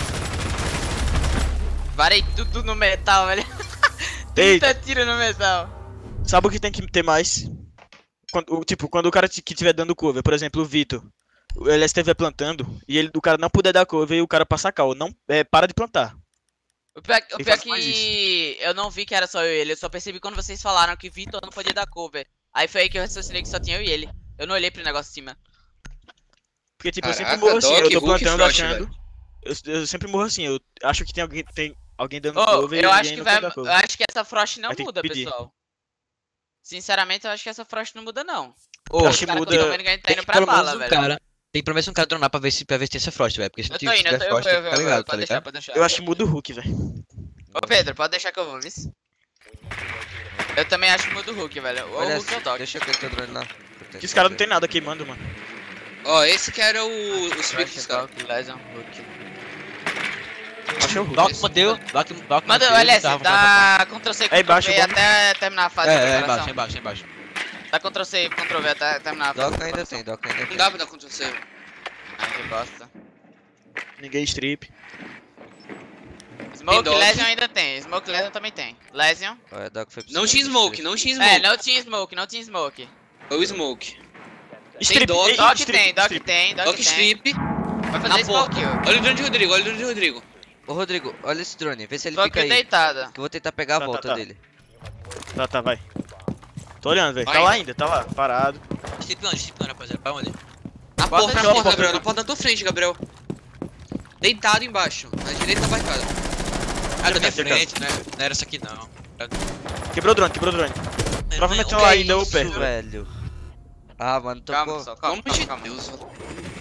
Varei tudo no metal, velho. Eita. 30 tiros no metal. Sabe o que tem que ter mais? Quando o cara que tiver dando cover, por exemplo, o Vitor, o LS estiver plantando e o cara não puder dar cover e o cara passar cal, não, para de plantar. O pior Ele faz mais que eu não vi que era só eu e ele, eu só percebi quando vocês falaram que Vitor não podia dar cover. Aí foi aí que eu raciocinei que só tinha eu e ele. Eu não olhei pro negócio de cima. Porque tipo, eu Caraca, sempre morro assim, Doc, eu tô Hulk, plantando Frost, achando. Eu sempre morro assim, eu acho que tem alguém dando Ô, cover e eu acho ninguém que não vai. quer dar Eu cover. acho que essa Frost não Aí tem que muda, pedir. pessoal. Sinceramente, eu acho que essa Frost não muda, não. Ô, Acho que Cara, muda- tô vendo que a gente tá tem indo que pra pelo bala, menos um velho. cara. Tem pelo menos um cara dronar pra ver se tem essa Frost, velho. Porque se Eu tô tiver indo, Frost, tá ligado, tá pode deixar, ligado? pode deixar. Eu acho que muda o Hulk, velho. Ô Pedro, pode deixar que eu vou, viu? Eu também acho que muda o Hulk, velho. Ou o Olha, Hulk ou o Doc. deixa aquele teu drone lá. Que os caras não tem nada queimando, mano. Ó, esse que era o Spirit dos caras. Doc, Lesion, Hulk. Achei o Hulk. Doc manteu. Doc Manda o manteu, LS, tava dá Ctrl-C, É embaixo, Ctrl-V bom. até terminar a fase de É recuperação. embaixo, é embaixo. Dá Ctrl-C, Ctrl-V até terminar a fase Doc de ainda recuperação. tem, Doc ainda Não tem. dá pra dar Ctrl C. Ai, que bosta. Ninguém strip. Smoke, Doc. Lesion ainda tem. Smoke, Lesion também tem. Lesion. Olha, Doc foi pro Não tinha segundo, smoke, não tinha É, smoke. não tinha Smoke, não tinha Smoke. Foi o smoke. Strip, Doc, ei, Doc strip, tem, Doc strip. tem, Doc Doc tem. strip. Vai Na fazer Smoke porta. kill. Olha o drone de Rodrigo, olha o drone de Rodrigo. Ô Rodrigo, olha esse drone, vê se ele Smoke fica kill aí. deitada. Que eu vou tentar pegar a Tá, volta tá. dele. Tá, vai. Tô olhando, velho. Tá Vai. lá ainda, tá lá, parado. Strip não, rapaziada. Pra onde? Na Bota porta, de na volta, porta, Gabriel. Na porta na tua frente, Gabriel. Deitado embaixo. Na direita da barricada. Ah, da minha Fica. frente, né? Não era essa aqui não. Quebrou o drone, quebrou o drone. Provavelmente Que tá lá ainda ou Isso, perto. velho. Ah, mano, Calma, tocou. pessoal, calma, Pelo amor de calma. Deus, velho.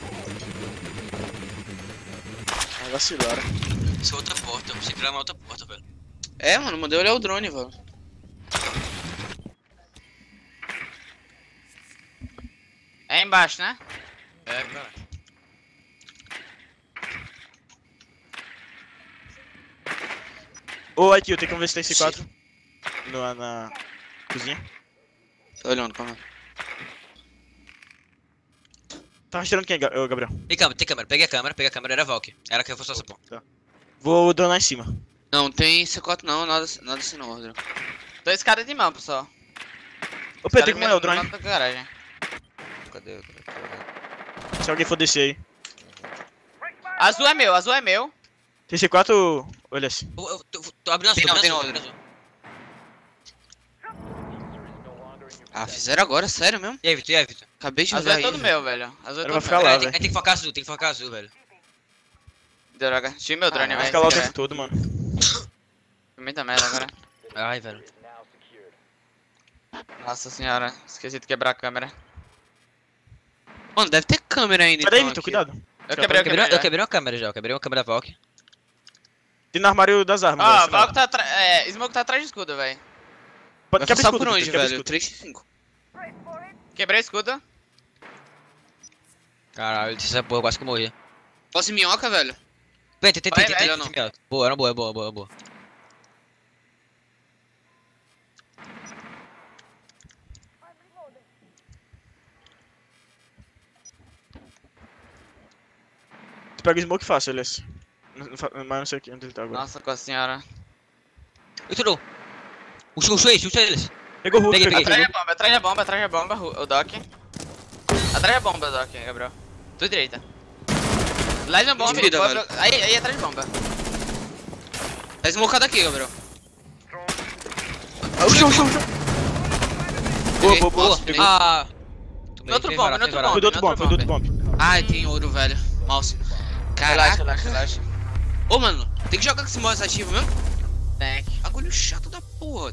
Ah, vacilaram. Isso é outra porta, você criar uma outra porta, velho. É, mano, mandei olhar o drone, velho. É embaixo, né? É, cara. Ô, IQ, tem como ver se tem C4 na cozinha. Tô olhando, calma. Tá tirando quem, ô, Gabriel? Tem câmera, peguei a câmera, era a Valk. Era que reforçou essa porra. Vou dronar em cima. Não, tem C4 não, nada assim não, Rodrigo. Tô escada de mão, pessoal. Ô, Pedro, tem como é o drone? Garagem. Cadê o drone? Se alguém for descer aí. Azul é meu, azul é meu. Tem C4, olha assim. Eu tô abrindo Tem azul, não, tem abrindo não, azul. Ah, fizeram agora, sério mesmo? E aí, Vitor? Acabei de Azul olhar é aí, todo velho. meu, velho. Azul é Era todo pra ficar meu. lá, Aí velho. tem que focar azul, velho. Droga, tive meu drone, Vai velho. ficar lá o sem tempo todo, mano. querer. Foi muita merda agora. Ai, velho. Nossa senhora, esqueci de quebrar a câmera. Mano, deve ter câmera ainda, Sai daí, então, Vitor, aqui. cuidado. Eu quebrei, Eu quebrei uma câmera já, eu quebrei uma câmera da Valk. Tem no armário das armas. Ó, velho, Valk tá atrás. Smoke tá atrás de escudo, velho. Pode Vai quebra passar escudo, por onde, Vitor, quebra velho? escudo. 3-5. Quebrei escudo. Caralho, essa porra, quase que eu morri. Posso ir minhoca, velho? Vem, Vai, tem, velho, não. Boa, era boa. Tu pega o smoke fácil, aliás. Mas não sei aqui onde ele tá agora. Nossa, com a senhora. Estourou. Puxa eles. Pegou o Hulk, Peguei. pegou. Atrás da bomba, o Doc. Atrás da bomba, Doc, Gabriel. Tua direita. Lá na bomba, Esquerda, pode- velho. aí, atrás de bomba. Tá smocado aqui, Gabriel. Boa. Nossa, Pegou. Ah. No outro bomba, no outro bomba. Foi do outro bomb, foi do outro bomb. Ai, tem ouro, velho. Mouse. Relaxa, Caraca. relaxa. Ô, mano, tem que jogar com esse mouse ativo mesmo? Tem. Agulho chato da porra.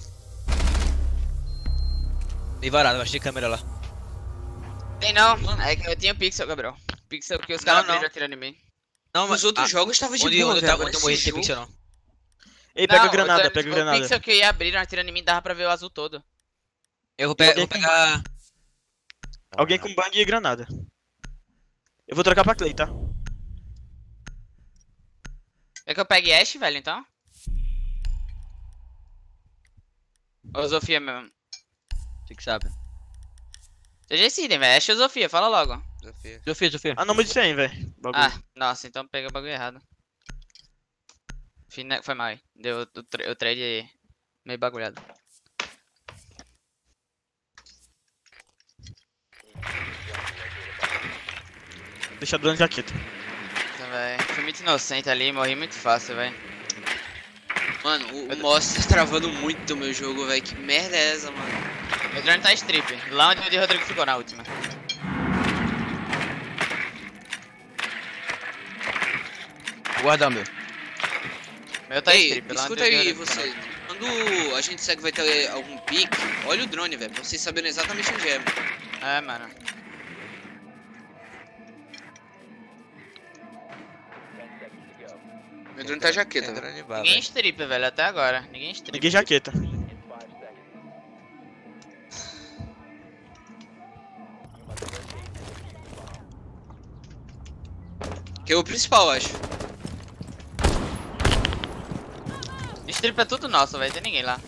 Dei varado, achei câmera lá. Tem não. É que eu tinha pixel, Gabriel. Pixel que os caras Não, não. já atirando em mim. Não, Nos outros jogos tava de boa, velho. Onde Agora eu morri, esse tem jogo- pixel não. Ei, pega Não, a granada, o pega a O granada. pixel que ia abrir atirando em mim dava pra ver o azul todo. Eu vou pegar... Alguém com bang e granada. Eu vou trocar pra Clay, tá? Quer que eu pegue Ash, velho, então? Ou Zofia mesmo? Você que sabe. Vocês decidem, velho. Ash ou Zofia? Fala logo. Sofia. Ah, não me disse aí, velho. Ah, nossa, então pega o bagulho errado. Foi mal aí. Deu o trade meio bagulhado. Deixa dando jaqueta. Então, velho. Fui muito inocente ali, morri muito fácil, velho. Mano, o mouse tá travando muito o meu jogo, velho. Que merda é essa, mano? Meu drone tá strip. Lá onde o de Rodrigo ficou na última. Guarda meu. Meu tá Ei, strip. Lá onde escuta o de aí, Rodrigo ficou na você. Quando a gente segue vai ter algum pique, olha o drone, velho. Pra vocês saberem exatamente onde é, mano. última. É, mano. Meu drone tá jaqueta, Tem velho. drone bala, Ninguém strip, velho, até agora. Ninguém strip. Ninguém jaqueta. Que é o principal, eu acho. Strip é tudo nosso, vai ter ninguém lá.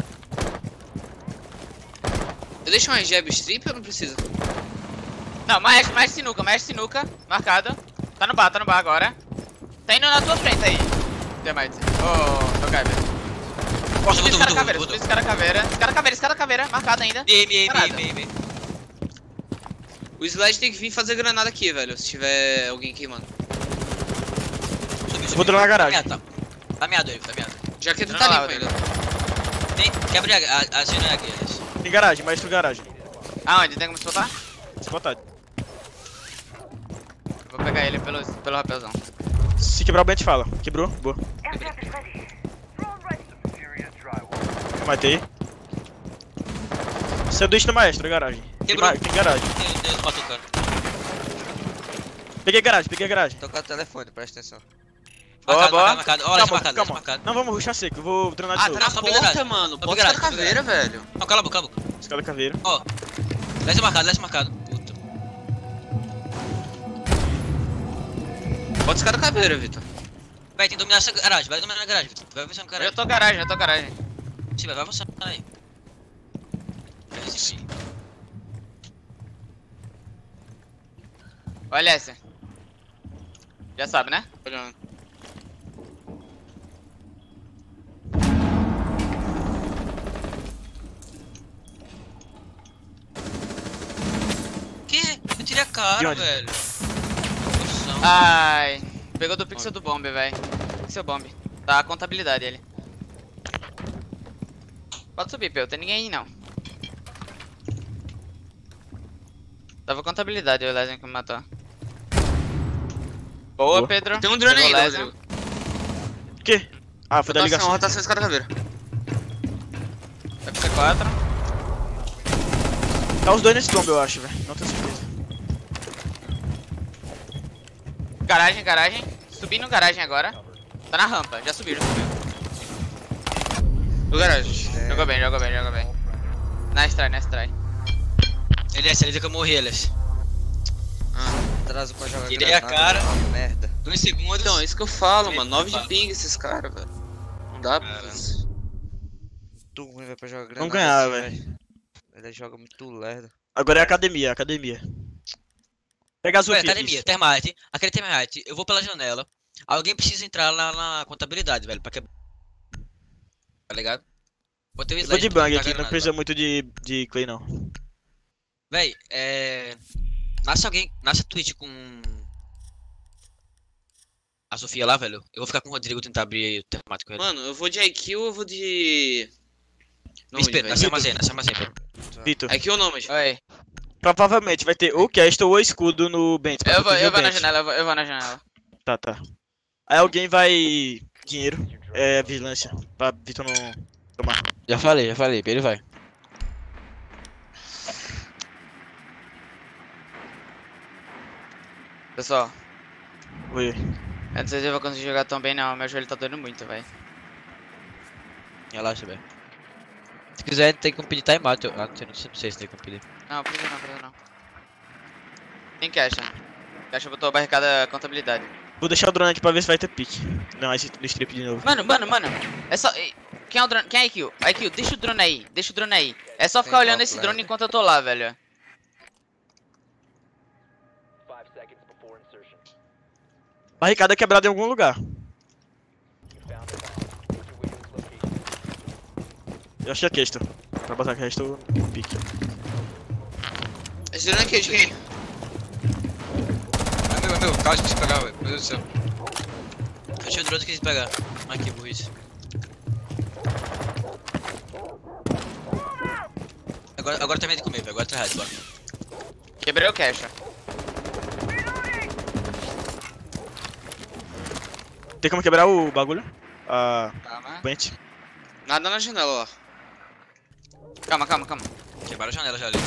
Eu deixo uma jab strip ou não precisa? Não, mais sinuca, marcado. Tá no bar agora. Tá indo na tua frente aí. Demais. Ô, meu Kyber. Subi esse cara caveira, marcado ainda. B. O Slide tem que vir fazer granada aqui, velho, se tiver alguém queimando. Vou dronar na garagem. Tá meado aí, tá meado. Já que tu Não, tá lá, limpo ainda. Quebra a janela aqui, eles. Tem garagem, maestro garagem. Aonde? Tem como soltar? Se botar. Vou pegar ele pelo rapelzão. Se quebrar o Ben, te fala. Quebrou? Boa. Matei. Sanduíche do maestro, garagem. Quebrou. Tem garagem. Deus matou o cara. Peguei garagem. Tocar o telefone, presta atenção. Marcado. Olha, marcado. Não, vamos rushar seco. Eu vou dronar de novo. Tá na porta, mano. Bota a caveira, velho. Não, cala a boca. Escada caveira. Ó. Leste marcado. Puta. Bota os caras caveira, Vitor. Vai, tem que dominar essa garagem. Vai dominar na garagem, Vitor. Vai avançando na garagem. Eu tô garagem. Sim, vai avançando aí. Olha essa. Já sabe, né? Olhando. Que? Eu tirei a cara, De onde? velho. Noção. Ai. Pegou do pixel do bomb, velho. Pixel bomb. Tá a contabilidade ele. Pode subir, Peu. Tem ninguém aí, não. Tava contabilidade o Leslie que me matou. Boa, Pedro. Tem um drone Pegou ainda, Leslie. Rodrigo. O quê? Ah, foi da ligação. Rotação escada caveira. Vai pro C4. Tá os dois nesse bomb, eu acho, velho. Não tenho certeza. Garagem. Subindo garagem agora. Tá na rampa. Já subiu. Do garagem. Jogou bem. Nice try. Elias, ele disse que eu morri, Elias. Atraso pra jogar Tirei a cara. Merda. 2 segundos. Então, é isso que eu falo, mano. 9 de ping esses caras, velho. Não dá pra fazer. Muito ruim, velho, pra jogar granada. Vamos ganhar, assim, velho. Ele joga muito lerdo. Agora é academia. Pega azul Ué, aqui. academia, termite. Aquele termite, eu vou pela janela. Alguém precisa entrar lá na contabilidade, velho, pra quebrar. Tá ligado? Botei o Eu vou slide de pra bang botar aqui, não granada, precisa vai. muito de clay, não. Véi, nasce a Twitch com a Sofia lá, velho. Eu vou ficar com o Rodrigo tentar abrir o termite com ele. Mano, eu vou de IQ ou eu vou de... Me espera, nasce armazém, Pedro. Vitor. IQ ou Nomad? Oi. Provavelmente vai ter ou Castle ou escudo no Bent. Eu vou na janela. Tá. Aí alguém vai... Dinheiro. Vigilância. Pra Vitor não tomar. Já falei, ele vai. Pessoal, Oi. eu não sei se eu vou conseguir jogar tão bem não, meu joelho tá doendo muito, velho. Relaxa, velho. Se quiser, tem como pedir timeout. Não sei se tem como pedir. Não, precisa não. Tem caixa. Caixa botou a barricada contabilidade. Vou deixar o drone aqui pra ver se vai ter pique. Não, esse do strip de novo. Mano. É só... Quem é o drone? Quem é IQ? IQ, deixa o drone aí. É só ficar olhando esse drone enquanto eu tô lá, velho. Barricada quebrada em algum lugar. Eu achei a Castle. Pra botar a Castle no pique. Esse drone aqui é de quem? É meu, calma, esqueci de pegar, velho. Meu Deus do céu. Eu tinha o drone que quis pegar. Ai, que burrice. Agora termina de comer, velho. Agora tá errado, bora. Quebrei o caixa. Tem como quebrar o bagulho? Calma. Bent. Nada na janela, ó. Calma. Quebraram a janela já ali.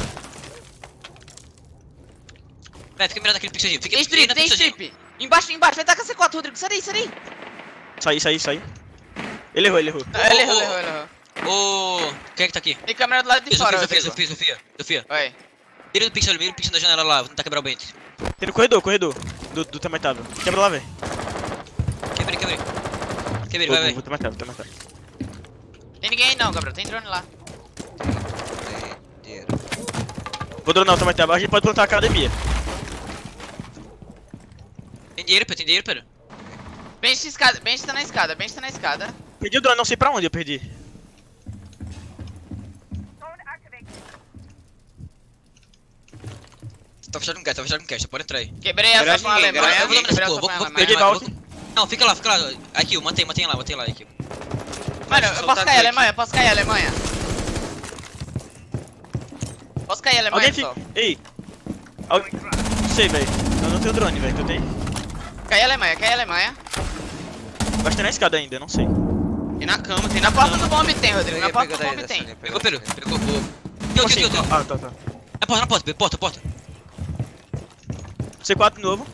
Véi, fica mirando aquele pixelzinho. Fica Tem strip. Embaixo. Vai tacar C4, Rodrigo. Sai daí. Sai. Ele errou. Ele errou. Ô, quem é que tá aqui? Tem câmera do lado de fora, Rodrigo. Sofia. Oi. Mira o pixel da janela lá, vou tentar quebrar o Bent. Tem no corredor. Do termitável. Quebra lá, velho. Quebrei, vai. Vou termitável. ninguém aí não, Gabriel. Tem drone lá. Tem dinheiro. Vou dronar também, a gente pode plantar a academia. Tem dinheiro, Pedro, tem dinheiro, Pedro. Bench escada, Bench tá na escada, Bench tá na escada. Perdi o drone, não sei pra onde eu perdi. Tá fechado com cash, pode entrar aí. Quebrei a Garagem sua com a ninguém, Alemanha. Eu vou dominar essa Quebrei a porra, sua com a vou Alemanha. Peguei Valk. Não, fica lá. Aqui, mantém lá, IQ. Mano, eu posso cair, Alemanha, posso cair, Alemanha. Posso cair, Alemanha, Alguém pessoal. fica. Ei! Não sei, velho. Eu não tenho drone, velho. Tu tem? Cai, Alemanha, cai, Alemanha. Vai ter na escada ainda, não sei. Tem na cama, tem na porta do bombe tem, Rodrigo. Na porta do daí, bombe dessa tem. linha, Pegou, dessa Pedro. linha. Pegou. Aqui. Ah, tá. Na porta, Pedro, porta. C4 de novo.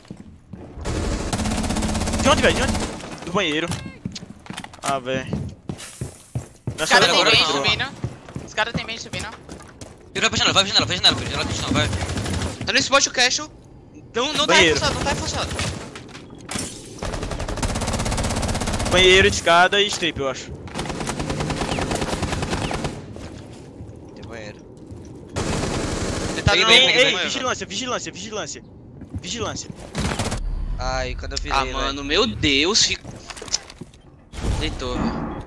De onde, velho? De onde? Do banheiro. Ah, velho. Os caras tem agora, bench agora. subindo. Os caras tem bench subindo. Pedro, vai pra janela, Pedro. Janela do chão, vai. Tá no spot o cash. Não tá Banheiro. reforçado, não tá reforçado. Banheiro, escada e strip, eu acho. Tem banheiro. Ele tá Ei, no... Ei, vigilância. Ai, quando eu virei, Ah, mano, meu Deus, fico. Deitou, velho.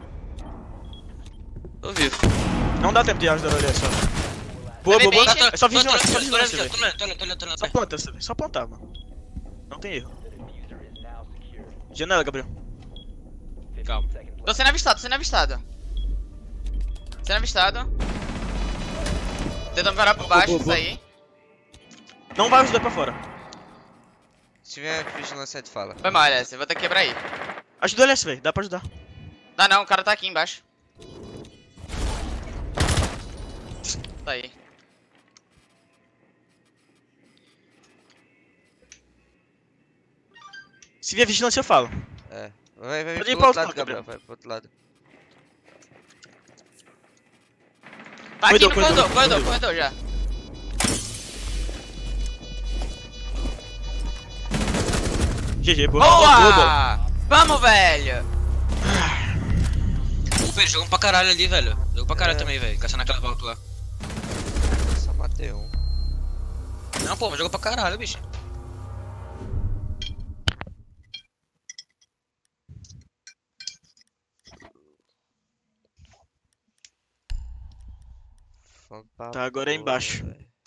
Tô vivo. Não dá tempo de ajudar olhar só. Boa. É só vigilância, velho. Tô Só planta, só plantar, mano. Não tem erro. Janela, Gabriel. Calma. Tô sendo avistado. Sendo avistado. Tentando virar por baixo, isso aí. Não vai os dois pra fora. Se tiver vigilância, tu fala. Foi mal, LS, eu vou ter que quebrar aí. Ajuda o LS, velho. Dá pra ajudar. Dá não, o cara tá aqui embaixo. Tá aí. Se vier vigilância, eu falo. É. Vai Pode ir pro pra outro outro lado, lado, Gabriel. Vai pro outro lado. Tá aqui no Corredor. corredor já. GG, boa. Boa! Vamos, velho! O Pedro jogou pra caralho ali, velho. Jogou pra caralho também, velho. Caçando aquela volta lá. Só matei um. Não, pô, mas jogou pra caralho, bicho. Tá, agora é embaixo.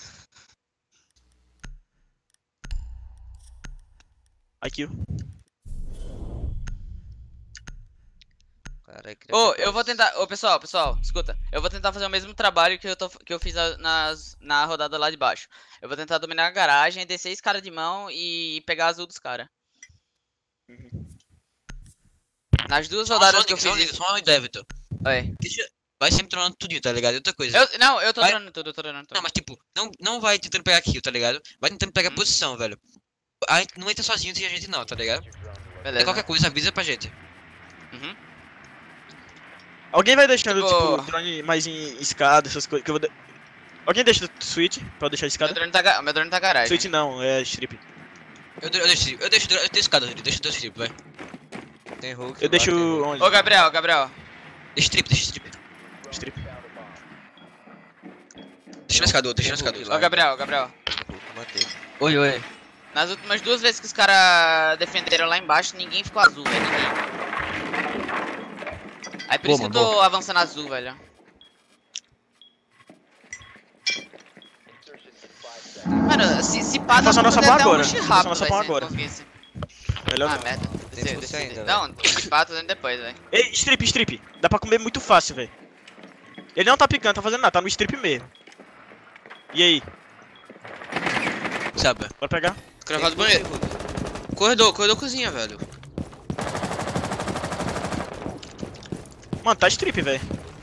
Aqui. Ô, eu vou tentar. Ô, pessoal, escuta. Eu vou tentar fazer o mesmo trabalho que eu fiz na rodada lá de baixo. Eu vou tentar dominar a garagem, descer esse cara de mão e pegar azul dos caras. Nas duas rodadas que eu fiz isso. Só uma ideia, Vitor. Oi. Vai sempre tronando tudinho, tá ligado? E outra coisa. Eu tô Vai- dronando tudo, Não, mas tipo, não vai tentando pegar kill, tá ligado? Vai tentando pegar posição, velho. A gente não entra sozinho sem a gente não, tá ligado? Beleza. E qualquer coisa, avisa pra gente. Uhum. Alguém vai deixando, Tipo- tipo, drone mais em escada, essas coisas. Que eu vou Alguém deixa switch pra eu deixar escada? Meu drone tá garagem. Switch não, é strip. Eu deixo escada, eu deixo dois strip, vai. Tem Hulk. Eu deixo onde? Ô, Gabriel. Deixa strip. Strip. Deixa na escada, deixa na escada. Ô, Gabriel. Matei. Oi. Nas últimas duas vezes que os caras defenderam lá embaixo, ninguém ficou azul, velho. Ninguém. Aí por isso que eu tô avançando azul, velho. Mano, se pá, Faça a nossa poder pá até agora. rush Faça a rápido, nossa velho, pá se agora. conseguisse. Melhor Ah, não. merda. Tem força ainda, Não, se pá, tô dando depois, velho. Ei, strip. Dá pra comer muito fácil, velho. Ele não tá picando, tá fazendo nada, tá no strip mesmo. E aí? Sabe? Bora pegar? Cravado banheiro. Corredor cozinha, velho. Mano, tá strip, velho.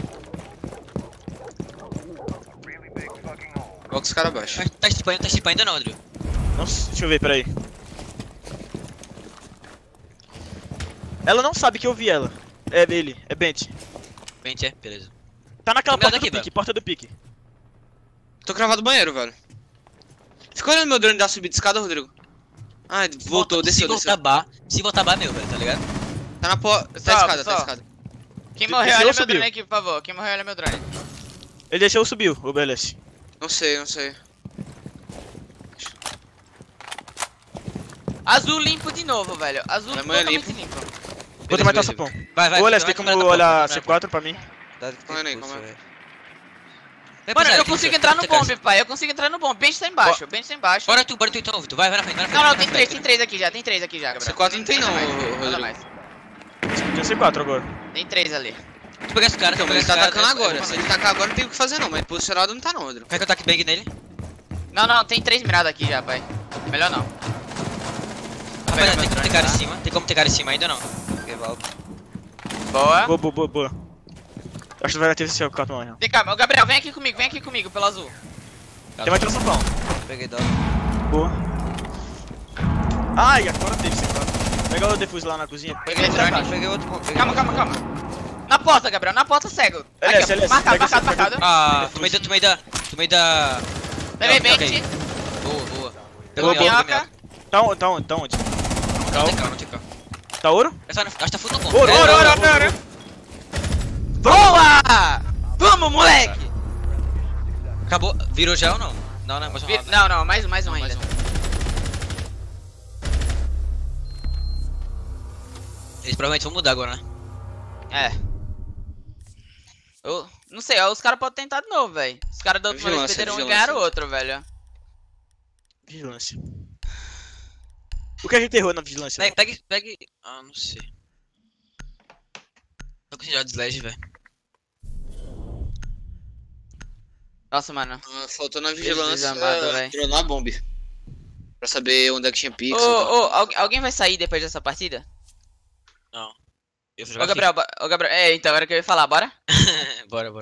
Coloca os caras abaixo. Tá strip ainda não, Andrew. Deixa eu ver, peraí. Ela não sabe que eu vi ela. É ele, é Bent. Vente, beleza. Tá naquela Tô porta daqui, do pique, velho. porta do pique. Tô cravado banheiro, velho. Fica olhando meu drone da subida de escada, Rodrigo. Ah, voltou, desceu. Se voltar bar, é meu, velho, tá ligado? Tá na porta. Tá Pessoal, escada. Quem morreu, Desceu olha ou meu subiu? drone aqui, por favor. Quem morreu, olha meu drone. Ele desceu ou subiu, o BLS? Não sei, não sei. Azul limpo de novo, velho. Azul Amanhã totalmente limpo. Vou tomar tua sapão. Vai, Ô, LS, tem como olhar C4 pra mim? Dado que Calma aí, tem calma pulso, aí. velho. Mano, eu consigo entrar no bombe, pai. Eu consigo entrar no bombe. Bench tá embaixo, bench tá embaixo. Bora tu então, Vitor. Vai na frente, vai na frente. Não, não, vai na tem frente. três aqui já. Tem três aqui já, Gabriel. C4 não tem não, mais, Rodrigo. nada mais. Tem C4 agora. Tem três ali. Tu pega esse cara, Então, mas ele tá atacando agora. Se ele tacar agora, não tem o que fazer não. Mas posicionado não tá não, Rodrigo. Quer que eu taque bang nele? Não, não, tem três miradas aqui já, pai. Melhor não. Rapaziada, tem como ter cara em cima? Tem como ter cara em cima ainda ou não? Peguei Valve. Boa. Boa. Acho que vai ter esse C4 amanhã. Vem cá, Gabriel, vem aqui comigo, pelo azul. Tem mais sapão. Peguei Dove. Boa. Ai, agora teve C4. Pega o defuse lá na cozinha. Peguei drone. Peguei outro ponto. peguei Calma. Na porta, Gabriel, na porta cego. LS, Aqui, ó, marcado. Ah, tomei da... Levei Ok. bench. Boa. Boa, Minhoca. Tá onde? Não tem carro. Tá ouro? Acho que tá fundo no ponto. Ouro. Boa! Vamos, moleque! Acabou. Virou já ou não? Não, mais um. Não, mais um ainda. Eles provavelmente vão mudar agora, né? É. Eu não sei, ó, os caras podem tentar de novo, velho. Os caras da última vez Vigilância, perderam um e vigilância. ganharam outro, velho. Vigilância. O que a gente errou na vigilância? Pegue... Ah, não sei. Tô com já de slash, velho. Nossa, mano. Faltou na vigilância, amado, velho. dronar a bomba. Pra saber onde é que tinha pixel. Alguém vai sair depois dessa partida? Não. Eu vou Ô, jogar Gabriel, então era o que eu ia falar, bora? Bora.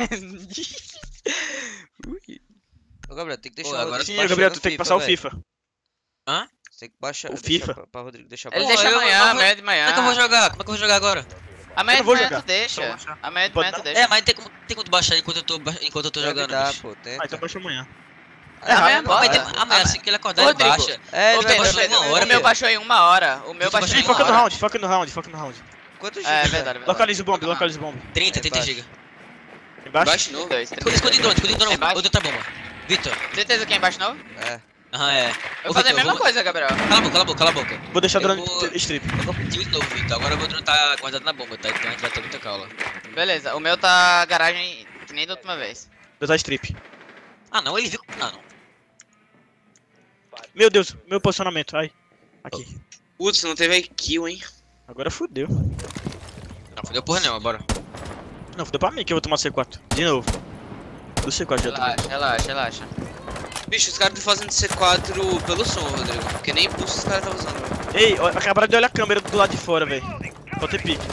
Ô, Gabriel, tem que deixar Pô, agora Sim, baixar Gabriel, no tu tem que passar o velho. FIFA. Você tem que baixar. O deixar FIFA? Pra Rodrigo deixar Ele baixar. deixa eu amanhã, não vou- amanhã de manhã. Como é que eu vou jogar agora? Amanhã Eu de vou manhã jogar. tu deixa. Então, Amanhã de pode manhã tu dar? deixa. Mas tem como baixar enquanto eu tô jogando, Dá, bicho. pô, tenta. Ah, então baixa amanhã. Amanhã bota. Amanhã, assim que ele acordar, ele Rodrigo, baixa. É, Ô, ele vai Pedro, baixar em uma o hora, meu meu. baixou em 1 hora. O meu baixou em 1 Foca no hora. round, foca no round. Quantos É gigas, verdade. Localiza o bomb. 30 baixo. GB. Embaixo? Baixo novo. Esconde drone, Embaixo. outra bomba. Vitor. Certeza que é embaixo não? É. Aham, é. Eu Ô, vou fazer a Vitor, mesma coisa, Gabriel. Cala a boca. Vou deixar Eu drone vou- strip. Eu vou pedir de novo, Vitor. Agora o meu drone tá guardado na bomba, tá? Então a gente vai ter muita caula. Beleza, o meu tá garagem que nem da última vez. Vou dar strip. Ah, não, ele viu. Ah, não. Meu Deus, meu posicionamento. Ai. Aqui. Putz, não teve kill, hein? Agora fudeu. Não, fodeu porra nenhuma, bora. Não, fudeu pra mim que eu vou tomar C4. De novo. Do C4 já tomei. Relaxa. Bicho, os caras estão fazendo C4 pelo som, Rodrigo. Porque nem pulso os caras estão usando, velho. Ei, ó, acabaram de olhar a câmera do lado de fora, velho. Pode ter pique.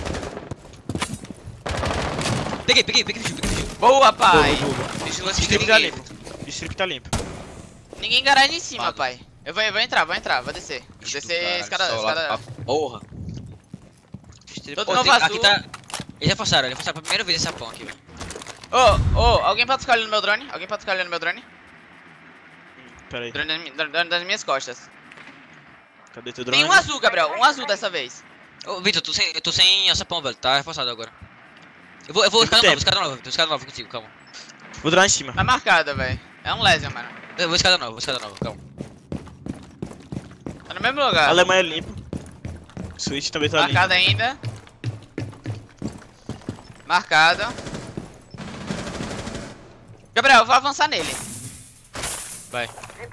Peguei. Boa, pai! Boa. Vigilância de Strip tá ninguém. limpo. Strip tá limpo. Ninguém garagem em cima, Vago. pai. Eu vou entrar, vou descer. Descer escada. Porra. Todo Pô, novo aqui azul. tá... Eles já passaram pela primeira vez esse apão aqui, velho. Alguém pode ficar olhando no meu drone? Pera aí. Drone das minhas costas. Cadê teu drone? Tem um azul, Gabriel. Um azul dessa vez. Ô, Vitor, eu tô sem essa pão, velho. Tá reforçado agora. Eu vou escada nova, Vitor. Escada nova contigo, calma. Vou drone em cima. Tá marcada, velho. É um Lesion, mano. Eu vou escada nova, calma. Tá no mesmo lugar. A Alemanha é limpo. Switch também tá limpo. Marcada ainda. Marcada. Gabriel, eu vou avançar nele. Vai.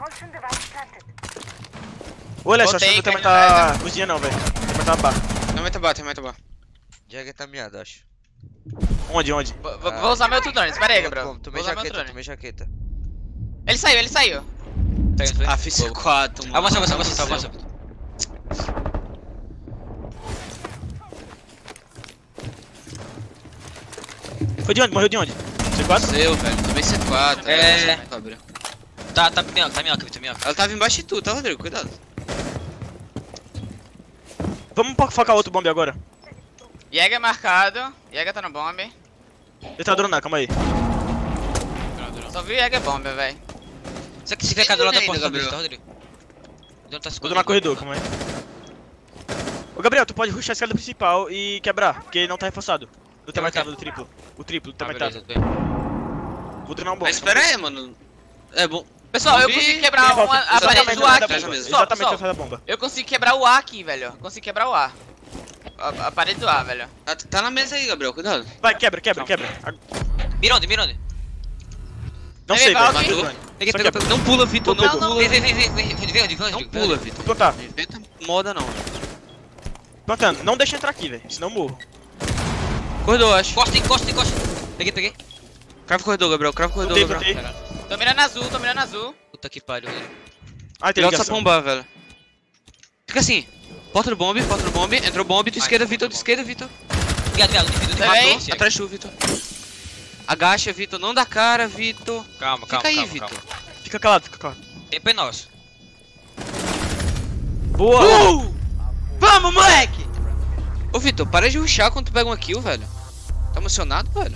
Ô, Léo, acho Voltei, que eu também caiu tá... Cozinha não, velho. Também tá bar. Tem mais bar. Jagger tá miado, acho. Onde? Vou usar meu outro drone. Espera aí, Gabriel. Tomei Vou usar meu outro jaqueta, drone. tomei jaqueta. Ele saiu. Tá indo, Ah, fiz C4, mano. Avança. Foi de onde? Morreu de onde? C4? Seu, velho. Tomei C4. É. Gabriel. Tá minhoca, Vitor, minhoca. Ela tava embaixo de tu, tá, Rodrigo? Cuidado. Vamos focar outro bombe agora. Jäger marcado. Jäger tá no bombe. Ele tá dronando, calma aí. Só vi o Jäger bombe, velho. Você que se ficar do lado da ainda, porta, Gabriel. tá, Rodrigo? O drone tá se Vou dronar corredor, calma aí. Ô, Gabriel, tu pode rushar a escada principal e quebrar, porque ele não tá reforçado. Do Termite do triplo. O triplo do Tá, Termite. beleza, Vou treinar um bom. Mas espera aí, mano. É bom. Pessoal, eu Bombe- consegui quebrar a parede do A aqui. Exatamente Pessoal, atrás da bomba. eu consegui quebrar o A aqui, velho. Consegui quebrar o A. A parede do A, velho. Tá na mesa aí, Gabriel, cuidado. Vai, quebra. Mira onde? Mira onde? Não Vem, sei, Valk. velho. Matou. Peguei, Só pegou, que- pegou. Não pula, Vitor, não Pegou. pula. Vem, Não pula, Vitor. Vou plantar. Inventa moda não. Plantando. Não deixa eu entrar aqui, velho. Senão eu morro. Corredor, acho. Encosta. Peguei. Crava o corredor, Gabriel. Crava o corredor, Plantei. Gabriel. Tô mirando azul. Puta que pariu, velho. Ai, tem Cuidado essa ligação. bomba, velho. Fica assim. Porta do bombe. Entrou bombe. Tu esquerda, Vitor. Viado, Também. matou. Atrás de tu, Vitor. Agacha, Vitor. Não dá cara, Vitor. Calma. Fica aí, Vitor. Fica calado. Tempo é nosso. Boa! Vamos, moleque! Ô, Vitor, para de rushar quando tu pega uma kill, velho. Tá emocionado, velho?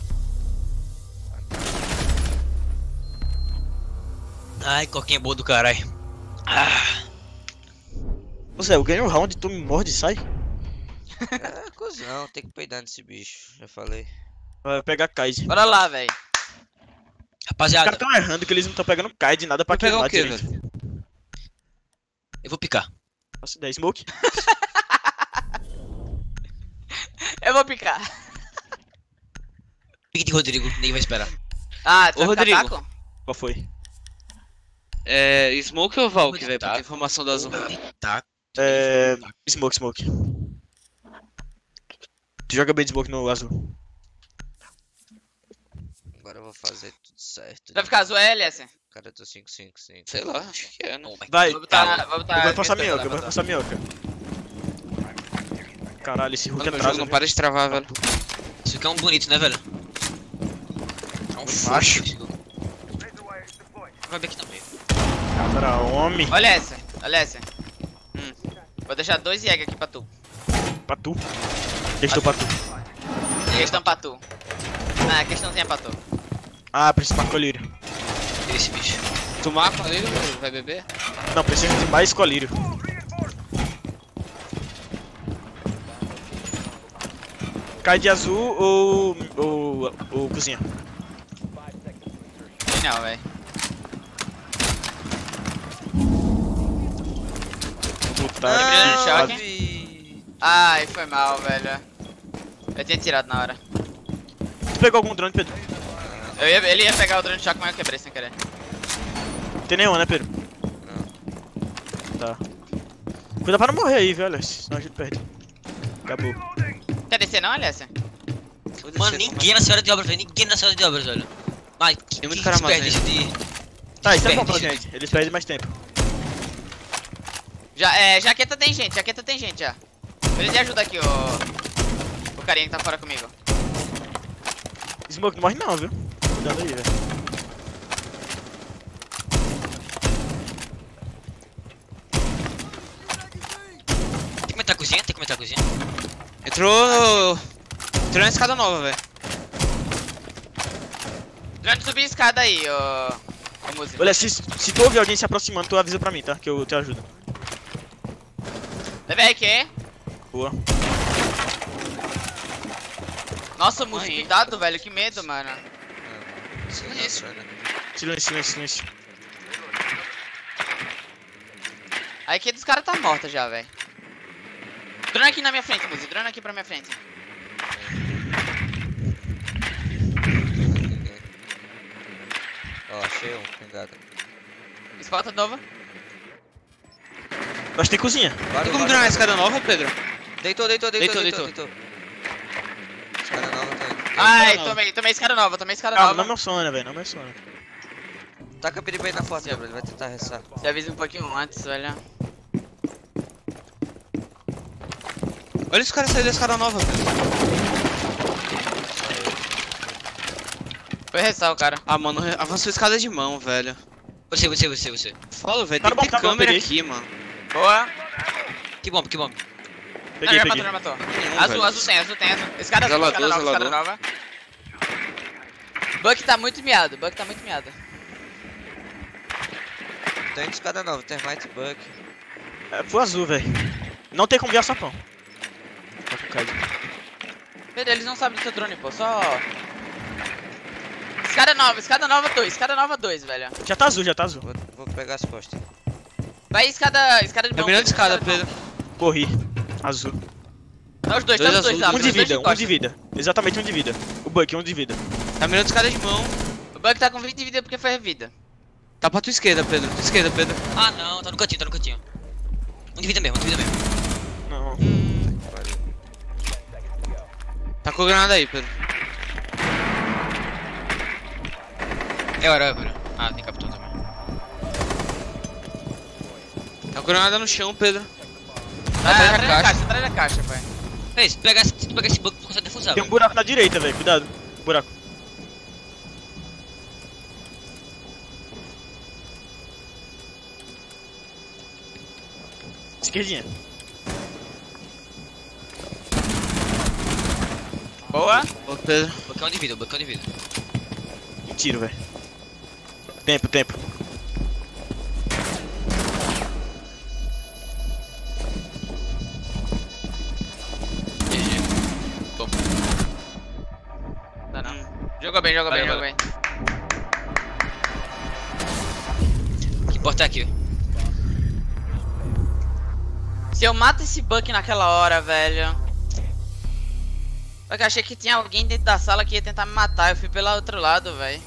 Ai, coquinha boa do caralho. Ô Zé, eu ganho o round, tu me morde e sai. É, cuzão, tem que peidar nesse bicho, já falei. Vai pegar Kaid. Os Bora lá, velho. Rapaziada, caras tão errando que eles não tão pegando Kaid, nada pra Vai pegar queimar o quê, direito. velho? eu vou picar. Faço ideia. Smoke. Eu vou picar. Pique de Rodrigo, ninguém vai esperar. Ah, tu Ô, vai ficar Rodrigo. taco? Qual foi? É. Smoke ou Valk, velho? Pra Tá. ter informação da azul. Tá. Smoke. Tu joga bem de Smoke no azul. Agora eu vou fazer tudo certo. Vai ficar azul, LS? Cara, eu tô 5-5-5. Sei lá, acho que é, né? Vai. Vou botar. Eu vou passar minhoca, eu vou botar. passar minhoca. Caralho, esse Hulk Mano, é meu trago. jogo não para de travar, velho. Isso aqui é um bonito, né, velho? É um facho. Vai bem aqui também. Cabra homem. Olha essa. Vou deixar 2 Jäger aqui pra tu. Pra tu. Deixa eu pra tu. Questão pra tu. Ah, questãozinha pra tu. Ah, preciso de colírio. Esse bicho. Tu mata ali, velho? Vai beber? Não, preciso de mais colírio. Cai de azul ou cozinha? Não, velho. Vou botar Lembrando do aqui. choque. Ai, foi mal, velho. Eu tinha tirado na hora. Tu pegou algum drone, Pedro? Ele ia pegar o drone de choque, mas eu quebrei sem querer. Não tem nenhum, né, Pedro? Não. Tá. Cuida pra não morrer aí, velho. Senão a gente perde. Acabou. Quer descer não, LS? Mano, ninguém na senhora de obras, velho. Ninguém na senhora de obras, velho. Mas que muito cara desperdício de... Tá, isso é bom pra desperdício. gente. Eles perdem mais tempo. Jaqueta tem gente já. Eles me ajudam aqui, o carinha que tá fora comigo. Smoke não morre não, viu? Cuidado aí, velho. Tem que comentar a cozinha? Entrou na escada nova, velho. Drone subir a escada aí, ô música. Olha, se tu ouvir alguém se aproximando, tu avisa pra mim, tá? Que eu te ajudo. Levei aqui. Boa. Nossa, música, cuidado, velho. Que medo, mano. Silêncio. A equipe dos caras tá morta já, velho. Drone aqui na minha frente, música. Drone aqui pra minha frente. Ó, achei um, pingado. Escolta nova. Acho que tem cozinha. Tem como virar na escada nova, Pedro? Deitou. Deitou. Escada nova tá aí. Ai, tomei escada nova, Calma, não me emociona, velho. Não me emociona. Taca perigo aí na foto, Gabriel. Ele vai tentar ressar. Você avisa um pouquinho antes, velho. Olha esse cara sair da escada nova, velho. Foi ressar o cara. Ah, mano, avançou a escada de mão, velho. Você. Fala, velho, Tá tem bom, que ter tá bom, câmera peguei. aqui, mano. Boa. Que bom. Peguei. Já matou. Nenhum, Azul velho. tem. Escada azul, escada Zelador. nova. Buck tá muito miado. Tem escada nova, Termite Buck. É, foi azul, velho. Não tem como virar sapão. Tá com Kaid. Pedro, eles não sabem do seu drone, pô, só... Escada nova 2, velho. Já tá azul, já tá azul. Vou pegar as costas. Vai escada de mão. Terminando de escada, Pedro. Corri. Azul. Tá os dois, Dois tá os dois azul, lá. Um de os dois vida, um costas. de vida. Exatamente um de vida. O Buck, um de vida. Tá mirando escada de mão. O Buck tá com 20 de vida porque foi revida. Tá pra tua esquerda, Pedro. Tua esquerda, Pedro. Ah, não, tá no cantinho. Um de vida mesmo. Não. Tá com a granada aí, Pedro. É hora, Pedro. Ah, tem capitão também. Tá com a granada no chão, Pedro. Atrás da caixa, pai. Ei, se tu pegar esse bug, tu consegue defusar, Tem um velho. buraco na direita, velho. Cuidado. Buraco. Esquerdinha. Boa. Ô, Pedro. Bocão de vida. Um tiro, velho. Tempo. GG. Bom. Tá não. Jogou bem. O que importa é aqui. Se eu mato esse Buck naquela hora, velho. Só que eu achei que tinha alguém dentro da sala que ia tentar me matar. Eu fui pelo outro lado, velho.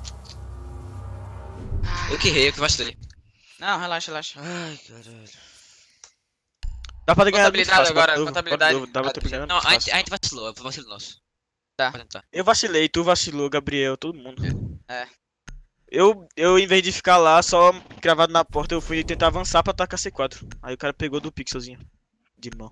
Eu que errei, eu que vacilei. Não, relaxa. Ai, caralho. Dá pra ter ganhado muito Contabilidade fácil. agora, 4-2, contabilidade. 4-2, dá pra ter ganhado Não, muito a fácil. gente vacilou, foi vacilo nosso. Tá. Pode tentar. Eu vacilei, tu vacilou, Gabriel, todo mundo. É. Eu, em vez de ficar lá só cravado na porta, eu fui tentar avançar pra atacar C4. Aí o cara pegou do pixelzinho. De mão.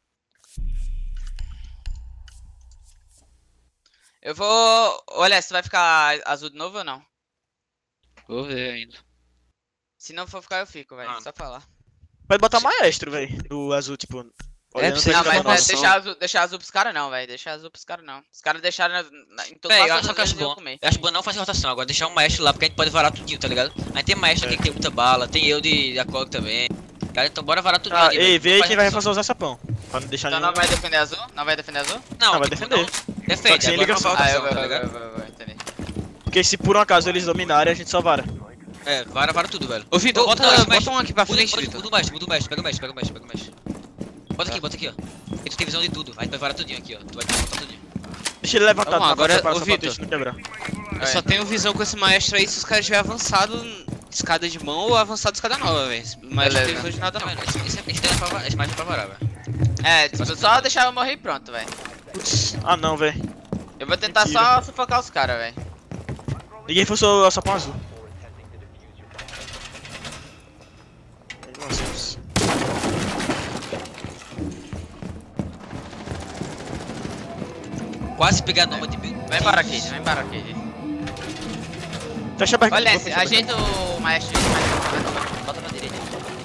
Eu vou... Olha, você vai ficar azul de novo ou não? Vou ver ainda. Se não for ficar, eu fico, velho. Ah. Só falar. Pode botar maestro, velho. Do azul, tipo. Olhando precisa pra Não, de ele. mas informação. deixar azul pros caras não, velho. Deixar azul pros caras não. Os caras deixaram em todo Véi, eu quase acho que todas acho as vezes eu bom. comer. Eu acho bom não fazer rotação agora, deixar um maestro lá, porque a gente pode varar tudinho, tá ligado? A gente tem maestro aqui que tem muita bala, tem eu de ACOG também. Cara, então bora varar tudinho Ah, ali, ei, velho. vê aí Faz quem vai rotação. reforçar usar sapão. Pra não deixar Então nenhum. não vai defender azul? Não vai defender azul? Não, vai tipo, defender. não. Só que Defende, sem agora não ligação. vai Ah, eu rotação, tá ligado? vou, entendi. Porque se por um acaso eles dominarem, a gente só vara. É, vara tudo, velho. Ô, Vitor, Ô, bota, não, esse bota mestre- um aqui pra Muda frente, o Vitor. mestre, pega o mestre. Bota aqui, ó. E tu tem visão de tudo, a gente vai varar tudinho aqui, ó. Tu vai botar tudinho. Deixa ele levantado Vamos, agora, pra ô, só pra Vitor. deixa não quebrar. Eu só tenho visão com esse maestro aí se os caras tiverem avançado escada de mão ou avançado escada nova, velho. Mas não tem Beleza. visão de nada Tá não. vendo? Esse mais é pra varar, velho. É, tipo, só deixar eu morrer e pronto, velho. Putz, ah não, velho. Eu vou tentar Mentira. só sufocar os caras, velho. Ninguém forçou o sapão azul. Nossa. Quase pegar a noma de bico. Vai embora, Kid, vai embora, Kid. Fecha aberto. Olha, vou fechar aberto. ajeita o maestro. Bota na direita.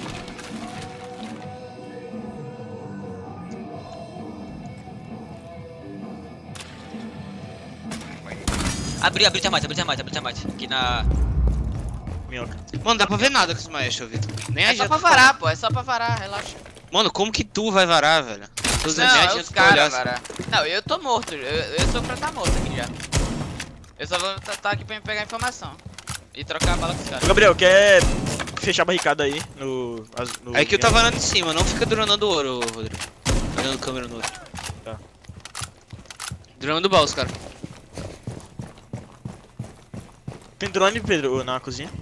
Abriu termite. Aqui na... Minhoca. Mano, dá pra ver nada com esse maestro, Vitor. Nem É só adianta. pra varar, pô, é só pra varar, relaxa. Mano, como que tu vai varar, velho? Tô dizendo, nem Não, é adianta os tu olhar caras, assim. varar. Não, eu tô morto, eu sou pra estar morto aqui já. Eu só vou estar aqui pra me pegar informação. E trocar a bala com os Ô, caras. Gabriel, quer fechar a barricada aí no. Aí que eu tava varando em cima, não fica dronando ouro, Rodrigo. Olhando câmera no outro. Tá. Dronando baú, cara. Tem drone, Pedro, na cozinha?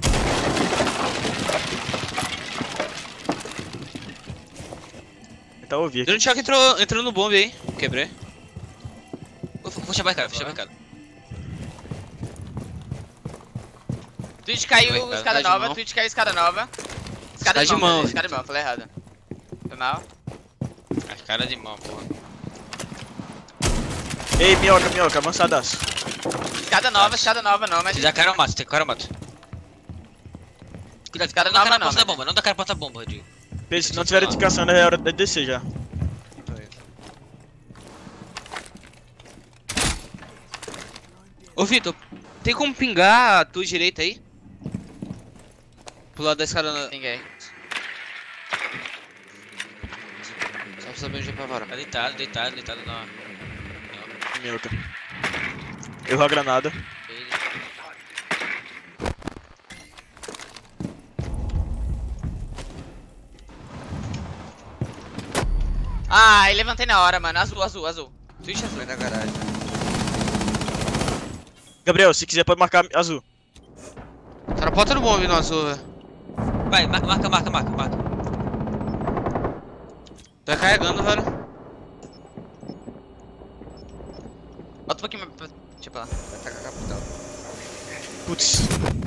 Tá ouvindo aqui. Drone choque entrou no bombe aí. Quebrei. Fecha a barricada. Twitch caiu, Vai, escada tá de nova, mão. Twitch caiu, escada nova. Escada de mão, escada de mão, falei errado. Foi mal. As caras de mão, porra. Ei, minhoca, avançadaço. Escada nova não, mas... Se dá cara eu mato, Cuidado, Cara, não dá cara não, na porta da né? bomba, não dá cara na porta da bomba, Rodrigo. Pedro, se não tiver edificação, é hora de descer já. Ô, Vitor, tem como pingar a tua direita aí? Pro lado da escada. Ninguém. Só pra saber onde é pra varar. Tá deitado na... Minuca. Errou a granada. Ai, levantei na hora, mano. Azul. Twitch azul. Foi na garagem. Gabriel, se quiser pode marcar azul. Tá na porta do bombe no azul, velho. Vai, marca. Tá carregando, velho. Bota um pouquinho mais. Deixa pra lá. Vai tacar capital. Putz.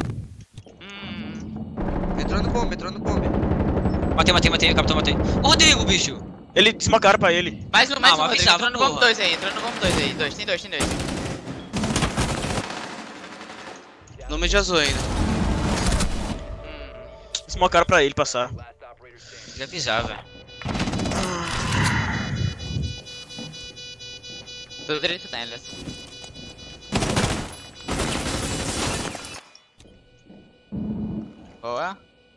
Entrou no bombe. Matei, capitão, matei. Ô, Rodrigo, bicho! Ele desmacaram pra ele. Mais um, mas Rodrigo. avisava, Entrou no bomb porra. 2 aí. Tem dois. No meio de azul ainda. Desmacaram pra ele passar. Tem que avisar, velho. Tudo direito tem, aliás. Boa.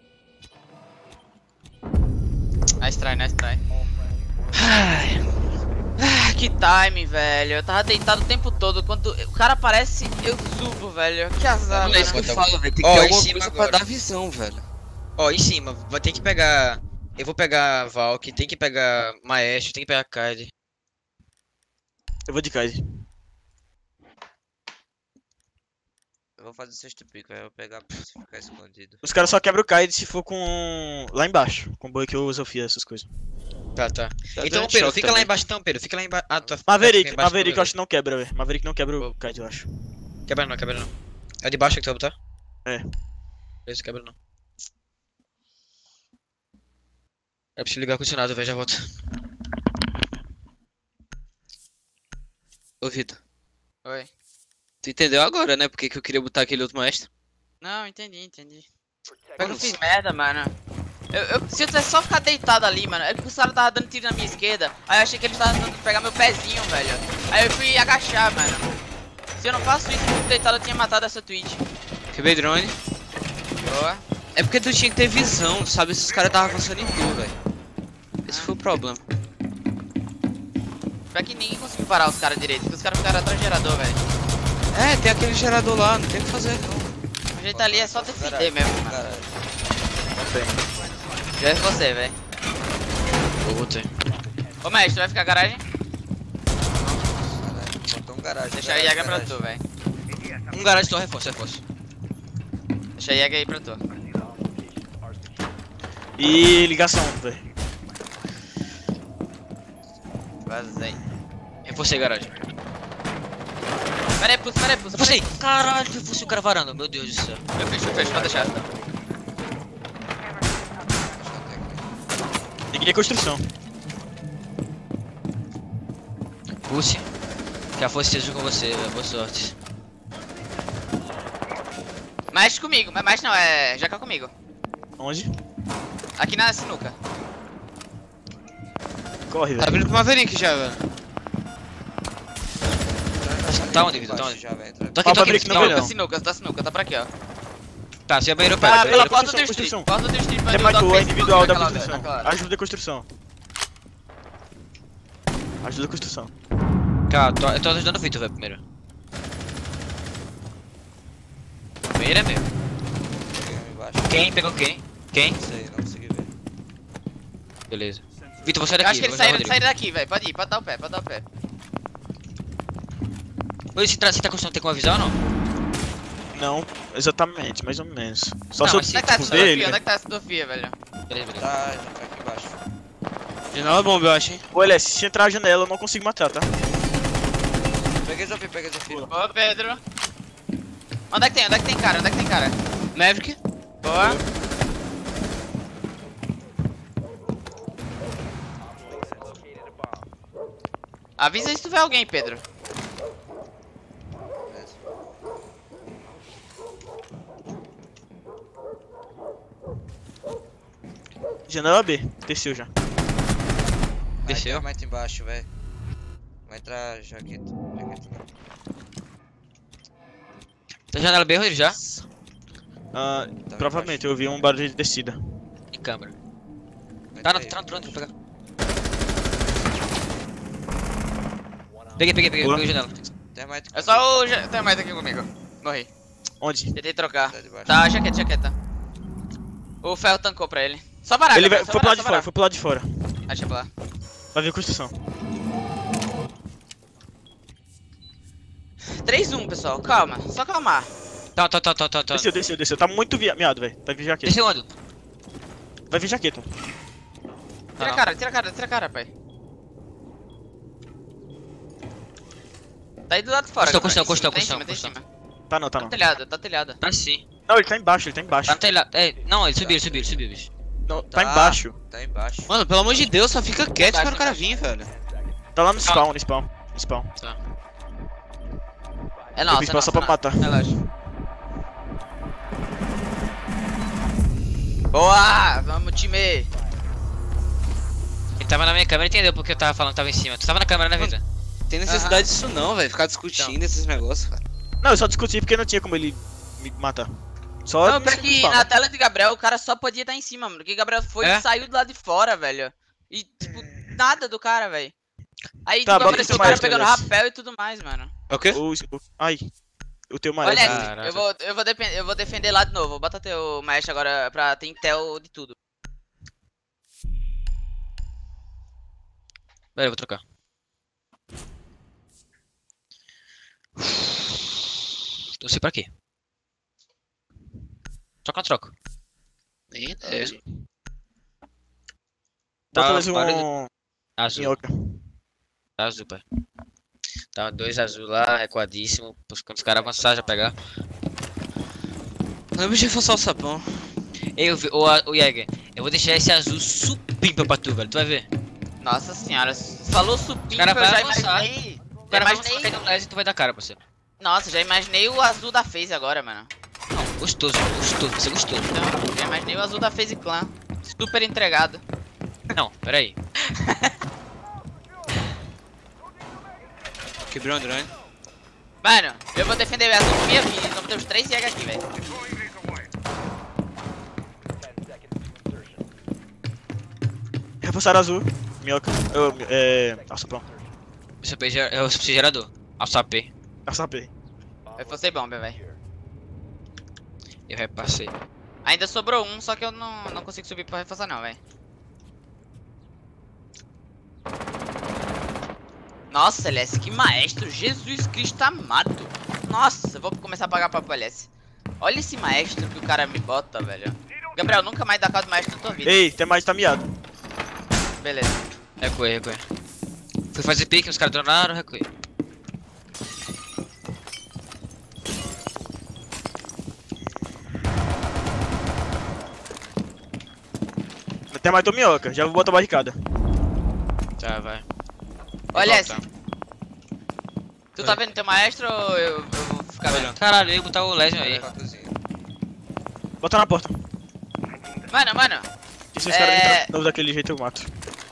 Nice try. Que timing, velho. Eu tava deitado o tempo todo. Quando o cara aparece, eu subo, velho. Que azar, Não é isso que mano. eu falo, velho. Tem que Ó, ter em alguma cima coisa agora. pra dar visão, velho. Ó, em cima, vai ter que pegar. Eu vou pegar Valk, tem que pegar Maestro, tem que pegar Kaide. Eu vou de Kaide. Eu vou fazer sexto pico, aí eu vou pegar pra você ficar escondido. Os caras só quebram o Kaide se for com... lá embaixo. Com Buck ou Sofia, essas coisas. Tá. Tá Então, dando Pedro, choque fica lá também. embaixo então, Pedro. Fica lá embaixo. Ah, tu vai ficar Maverick embaixo eu do acho que não quebra, velho. Maverick não quebra o Kaide, eu acho. Quebra não. É o de baixo que tu vai botar? É. Esse quebra não. Eu preciso ligar o condicionado, velho, já volto. Ô, Vitor. Oi. Tu entendeu agora, né? Porque que eu queria botar aquele outro maestro? Não, entendi. Eu não fiz merda, mano. Se eu tivesse só ficar deitado ali, mano, é que os caras tava dando tiro na minha esquerda. Aí eu achei que eles estavam tentando pegar meu pezinho, velho. Aí eu fui agachar, mano. Se eu não faço isso, eu deitado, eu tinha matado essa Twitch. Quebrei drone. Boa. É porque tu tinha que ter visão, sabe? Esses caras estavam avançando em tu, velho. Esse foi o problema. Pior que ninguém conseguiu parar os caras direito, porque os caras ficaram atrás do gerador, velho. É, tem aquele gerador lá, não tem o que fazer, não. O jeito ali é só defender mesmo, mano. Garagem. Já é você, velho. Eu voltei. Ô, mestre, tu vai ficar garagem? Botou um garagem. Deixa a Jäger pra tu, velho. Um garagem só, reforço. Deixa a Jäger aí pra tu. E ligação, velho. Vazei. Reforcei garagem. Pera aí, pulso. Reforcei! Caralho, reforcei o cara varando, meu Deus do céu. Eu fecho, pode deixar. Liguei construção. Pulse. Que a força esteja com você, velho. Boa sorte. Mexe comigo, mas mexe não, é Jaca comigo. Onde? Aqui na sinuca. Corre, Tá velho. vindo pro Maverick já, velho. Tá onde, Vitor? Tá onde? Já, velho. Entra. Tô Ó, aqui, Maverick não veio, não. Sinuca, tá por aqui, ó. Tá, você é banheiro Ah, perto. pela construção, porta do construção. street. Porta do street, Tem mais tu, é individual da naquela- construção. naquela- Ajuda a construção. Ajuda a construção. Tá, eu tô ajudando o Vitor, velho, primeiro. Banheiro é meu. Peguei um embaixo. Quem pegou quem? Quem? Não sei, não consegui ver. Beleza. Vitor, você é Eu daqui. acho que eles saíram daqui, velho. Pode ir, pode dar o pé. Oi, se tá construção, tem como avisar ou não? Não, exatamente, mais ou menos. Só Não, se eu mas Onde é que tá essa fuder ele. Sofia? Onde é que tá essa Sofia, velho? Beleza. Tá, já tá aqui embaixo. Janela bomba, eu acho, hein. Ô, LS, se entrar a janela eu não consigo matar, tá? Peguei Zofia. Boa, Pedro. Onde é que tem cara? Maverick. Boa. Avisa se tu vê alguém, Pedro. Janela B, desceu já. Desceu? Vai mais embaixo, velho. Vai entrar jaqueta. Jaqueta não. Tá janela B, Rodrigo, já? Ah, Tá provavelmente, eu vi um barulho de descida. Em câmera. Vai Tá entrar no aí. drone, vou pegar. Peguei a janela. Termite. É só o Termite aqui comigo. Morri. Onde? Tentei trocar. Tá debaixo. Tá, jaqueta. O ferro tancou pra ele. Só parar, Ele Gabriel, foi pro lado de fora, foi pro lado de fora. Deixa pra lá. Vai vir construção. 3-1, pessoal. Calma. Só calmar. Tá. Desceu. Tá muito miado, velho. Vai vir jaqueta. Desceu onde? Vai vir jaqueta. Tira a cara, pai. Tá aí do lado de fora. Construção. Tá em cima. Tá não. Tá telhado. Tá sim. Não, ele tá embaixo. Tá no telhado. Não, ele subiu, bicho. Não, tá embaixo. Tá embaixo. Mano, pelo amor de Deus, só fica quieto para o cara vir, velho. Tá lá no spawn. Tá. É nossa, Tem só pra matar. Relaxa. Boa! Vamos, time! Ele tava na minha câmera, entendeu porque eu tava falando que tava em cima. Tu tava na câmera, né, Vitor? Tem necessidade disso não, velho. Ficar discutindo esses negócios, cara. Não, eu só discuti porque não tinha como ele me matar. Só Não, porque na tela de Gabriel o cara só podia estar em cima, mano. Porque Gabriel foi e saiu do lado de fora, velho. E, tipo, nada do cara, velho. Aí, Tá, tipo, bota apareceu esse o cara maestro, pegando Elias. rapel e tudo mais, mano. É o quê? Ai. O teu Olha, maestro. eu vou defender lá de novo. Bota teu maestro agora pra ter intel de tudo. Pera, eu vou trocar. Não sei pra quê. Troca. Bota mais para um... Azul. Minhoca. Azul, pai. Tá 2 azul lá, recuadíssimo. Quando os caras avançar, já pegar. Não deixa eu forçar o sapão. O Jäger, eu vou deixar esse azul supimpa pra tu, velho. Tu vai ver. Nossa senhora, falou supimpa, O cara vai eu já avançar. imaginei. O cara vai imaginei. cair no les e tu vai dar cara, parceiro. Nossa, já imaginei o azul da FaZe agora, mano. Não, gostoso, você gostou. Não, já imaginei o azul da FaZe Clan. Super entregado. Não, pera aí. Quebrou o drone. Mano, eu vou defender o azul com minha vida. Então tem os 3 Jäger aqui, velho. Reforçaram azul. Minhoca. Alçapão. É o gerador. Alçapê. Alçapei. Reforcei bomba, velho. Eu repassei. Ainda sobrou um, só que eu não consigo subir pra reforçar não, velho. Nossa, LS, que maestro. Jesus Cristo amado. Nossa, eu vou começar a pagar papo LS. Olha esse maestro que o cara me bota, velho. Gabriel, nunca mais dá casa de maestro na tua vida. Ei, tem mais tá miado. Beleza. Recuei. Fui fazer pique, os caras dronaram, recuei. Tem mais do minhoca, já vou botar a barricada. Tá, vai. Olha Volta. esse. Tu tá vendo teu maestro ou eu vou ficar olhando? Caralho, eu ia botar o Legion aí. Bota na porta. Mano. E se os caras entram de novo daquele jeito eu mato.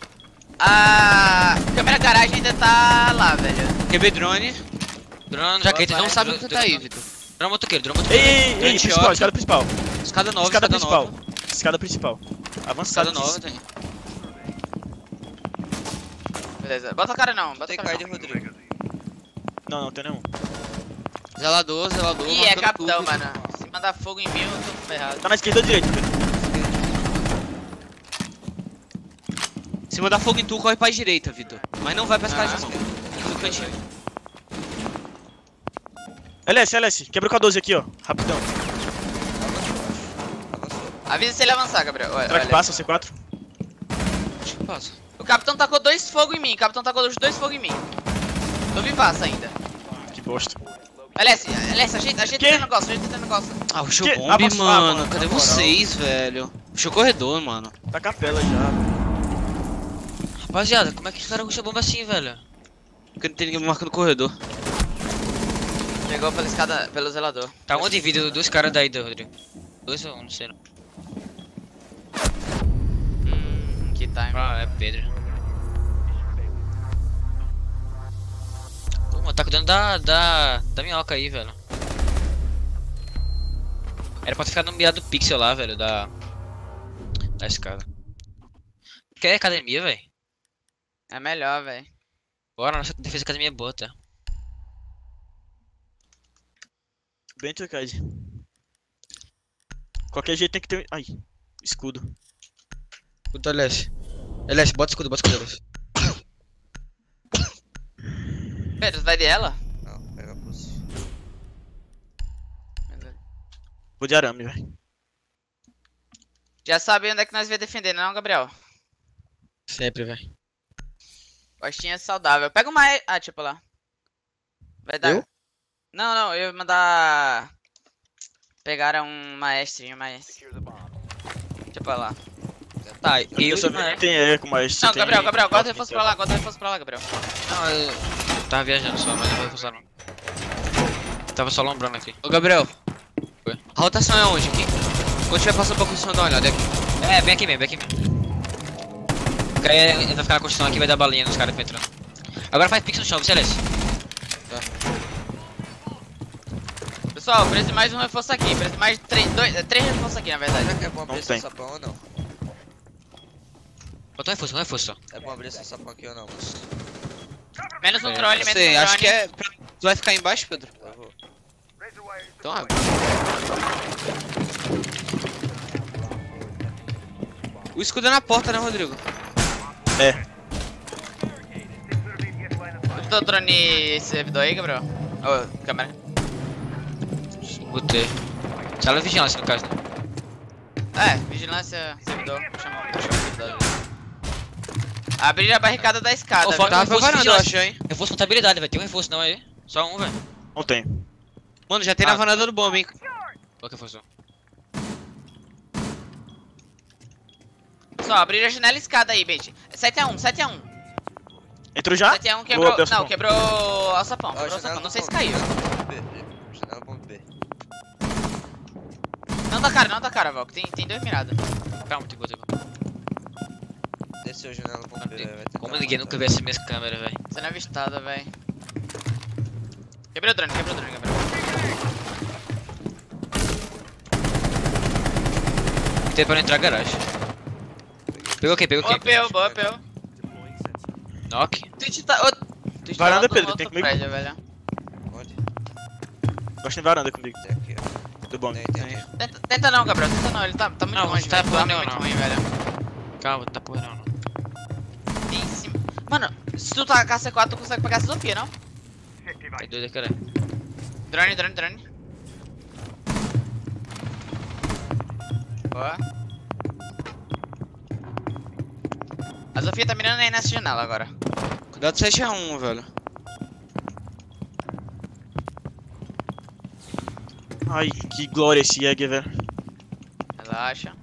A câmera garagem ainda tá lá, velho. Quebrei drone. Drone, Jaqueta, não sabe o que tá aí, Vitor. Drone motoqueiro. Ei, Grande principal, shot. escada principal. Escada nova, Escada escada principal. nova. Escada principal. Avançada Escada nova tem. Beleza. Bota a cara não, bota Tem a cara card não. de Rodrigo. Não, tem nenhum. Zelador. Ih, é marcando capitão, tudo. mano. Se mandar fogo em mim, eu tô ferrado. Tá na esquerda ou direita? Se mandar fogo em tu, corre pra direita, Vitor. Mas não vai pra escada de mão. Fica no cantinho. LS, quebra com a 12 aqui, ó. Rapidão. Avisa se ele avançar, Gabriel. Será que passa o C4? Acho que passa. O capitão tacou 2 fogos em mim. O capitão tacou os 2 fogos em mim. Tô vivaço ainda. Que bosta. LS, ajeita Que? teu negócio, ajeita teu negócio. Ah, o show Que? bomb, Avançou, mano. mano, Cadê na moral. vocês, velho? Puxou corredor, mano. Tá capela já. Rapaziada, como é que os caras puxam bomba assim, velho? Porque não tem ninguém marcando corredor. Pegou pela escada, pelo zelador. Tá onde vídeo dos caras daí, Rodrigo? 2 ou 1, não sei não. Que time. Ah, é Pedro. Pô, mano, tá cuidando da minhoca aí, velho. Era pra ter ficado no mirado do pixel lá, velho, da escada. Quer academia, velho? É melhor, velho. Bora, nossa defesa academia é boa, tá? Bem trocado. Qualquer jeito tem que ter. Ai, escudo. Escudo LS. LS, bota escudo, LS. Pedro, tu vai de ela? Não, pega a pulse. Vou de arame, velho. Já sabe onde é que nós vai defender, não, Gabriel? Sempre, velho. Costinha saudável. Pega uma. Ah, tipo lá. Vai dar. Eu? Não, eu ia mandar. Pegaram um maestrinho, mas. Tipo lá. Tá, Eu só não é. tem eco, mas. Não, tem- Gabriel, guarda o reforço pra lá, Gabriel. Não, eu tava viajando só, mas não vou reforçar não. Tava só lombrando aqui. Ô, Gabriel. A rotação é onde aqui? Quando tiver passando pra construção, dá uma olhada aqui. É, vem aqui mesmo, vem aqui mesmo. Porque aí ele vai ficar na construção aqui e vai dar balinha nos caras que vão entrando. Agora faz pix no chão, Celeste. Pessoal, preciso de mais um reforço aqui. Preciso de mais três reforços aqui, na verdade. Será que é bom abrir Não esse tem. sapão ou não? Bota um reforço só. É bom abrir esse sapão aqui ou não, moço? Menos um troll, menos um Sei, acho que drone. é... Tu vai ficar embaixo, Pedro? Eu vou. Então abre. O escudo é na porta, né, Rodrigo? É. Botou o drone esse servidor aí, Gabriel? Ô, câmera. Botei. Sala de vigilância no caso, né? É, vigilância, servidor. Deixa eu servidor. Abrir a barricada da escada. Ô, viu? falta Tava pra reforço varanda, eu vigilância. acho, hein? Reforço contabilidade, vai ter um reforço não aí. Só um, velho. Não tem. Mano, já tem na varanda do bomba, hein? Qual que reforçou? Só, abrir a janela e escada aí, Bait. 7x1, 7x1. Entrou já? 7x1 quebrou. Boa, pessoal. Não, quebrou o alçapão. Ó, Quebrou o janela alçapão. Não do sei se bomba, caiu. Janela bomba B. Não tá cara, Val. Tem dois mirados. Calma, tem que botar. Desceu janela bomba B, vai tentar Como ninguém nunca vê essa minha câmera, velho. Você não é avistada, véi. Quebrou o drone, Gabriel. Tem pra não entrar garagem. Pegou quem? Pegou quem? Boa, peu. Knock. Twitch tá. Twitch tá Varanda, lá no Pedro, outro tem comigo? prédio, velho. Onde? Gosto de varanda comigo. Tem aqui, ó. Do bom. Tem. Tenta não, Gabriel. Tenta não. Ele tá muito Não, longe, tá velho. porra Tá nenhuma, muito não. ruim, velho. Calma, não tá porra não. Em cima. Mano, se tu tacar C4, tu consegue pegar essa Sofia, não? Tá doido, cara. Drone. Boa. A Sofia tá mirando aí nessa janela agora. Cuidado 7x1, velho. Ai, que glória esse Jäger, velho. Relaxa.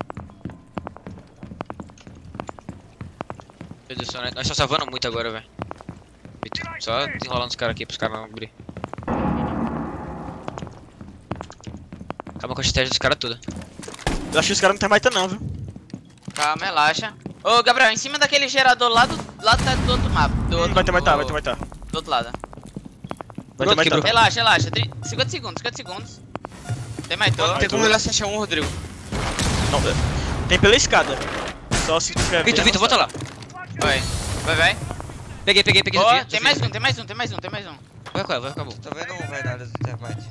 Meu Deus do céu, né? Nós estamos salvando muito agora, velho. Só desenrolando os caras aqui pros caras não abrir. Acaba com a estratégia dos caras toda. Eu acho que os caras não tem maita não, viu? Calma, relaxa. Ô, Gabriel, em cima daquele gerador lá do do outro mapa. Vai ter maitar, vai ter maitar. Do outro lado. Vai ter maitar. Relaxa. 50 segundos. Tem mais Mano, tem como olhar 7x1, Rodrigo. Não, tem pela escada. Só se tiver. Vitor, volta lá. Vai. Peguei, Boa, Sofia. tem mais um. Vai com ela, acabou. Tô vendo um, vai na área do termite.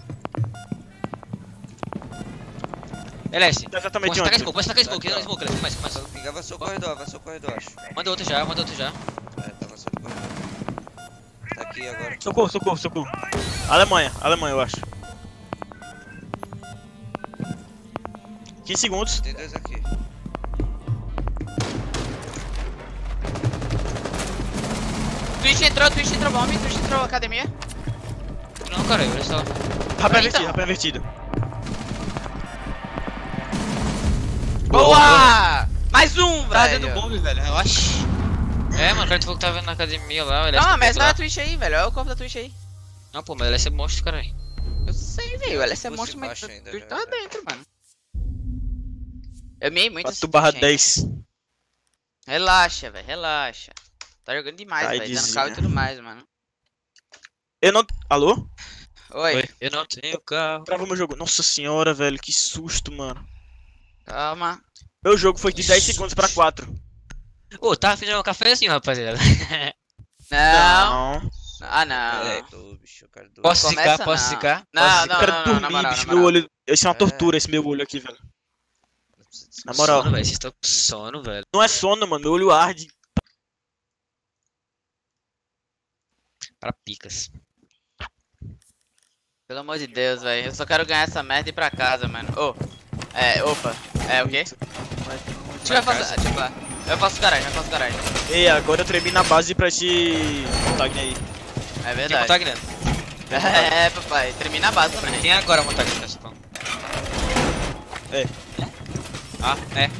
LS. Exatamente Pode tacar onde? smoke, pode tacar smoke, não smoke, LS, mais. Só pingar, avançou o corredor, acho. Manda outro já. É, tá avançando o corredor. Tá aqui agora. Socorro. Alemanha, eu acho. 15 segundos. Tem dois aqui. Twitch entrou bomb, Twitch entrou academia. Não, cara, eu só. Rapé invertido. Boa! Mais um, Tá velho. dentro do bombe, velho, relaxa. É, mano, o cara falou que tava na academia lá, o LS. Não, tá mas lá. olha a Twitch aí, velho. Olha o corpo da Twitch aí. Não, pô, mas o LS é monstro, cara. Eu sei, velho. O LS é Fosse monstro, mas baixo ainda, Twitch já, tá já. dentro, mano. Eu miei muito esse 4/10. Relaxa, velho. Relaxa. Tá jogando demais, velho. Dando Tidezinha. carro e tudo mais, mano. Eu não. Alô? Oi. Eu não tenho carro. Travou meu jogo. Nossa senhora, velho. Que susto, mano. Calma. Meu jogo foi de 10 segundos pra 4. Ô, tava fazendo um cafezinho, rapaziada. Não. Ah, não. É, tô, bicho, eu quero Posso Começa zicar? Posso não. zicar? Não, Eu não, quero não, dormir, na moral, bicho, na meu moral. olho. Isso é uma tortura, esse meu olho aqui, velho. Na moral. Sono, velho. Vocês estão com sono, velho. Não é sono, mano. Meu olho arde. Para picas. Pelo amor de Deus, velho. Eu só quero ganhar essa merda e ir pra casa, mano. Ô. Opa. É o quê? Deixa eu fazer. Tipo, eu faço garagem. Ei, agora eu tremi na base pra esse tag aí. É Tem verdade. montag, né? É, papai. Termina a base também. Tem agora montag nessa pão. É. Ah, é.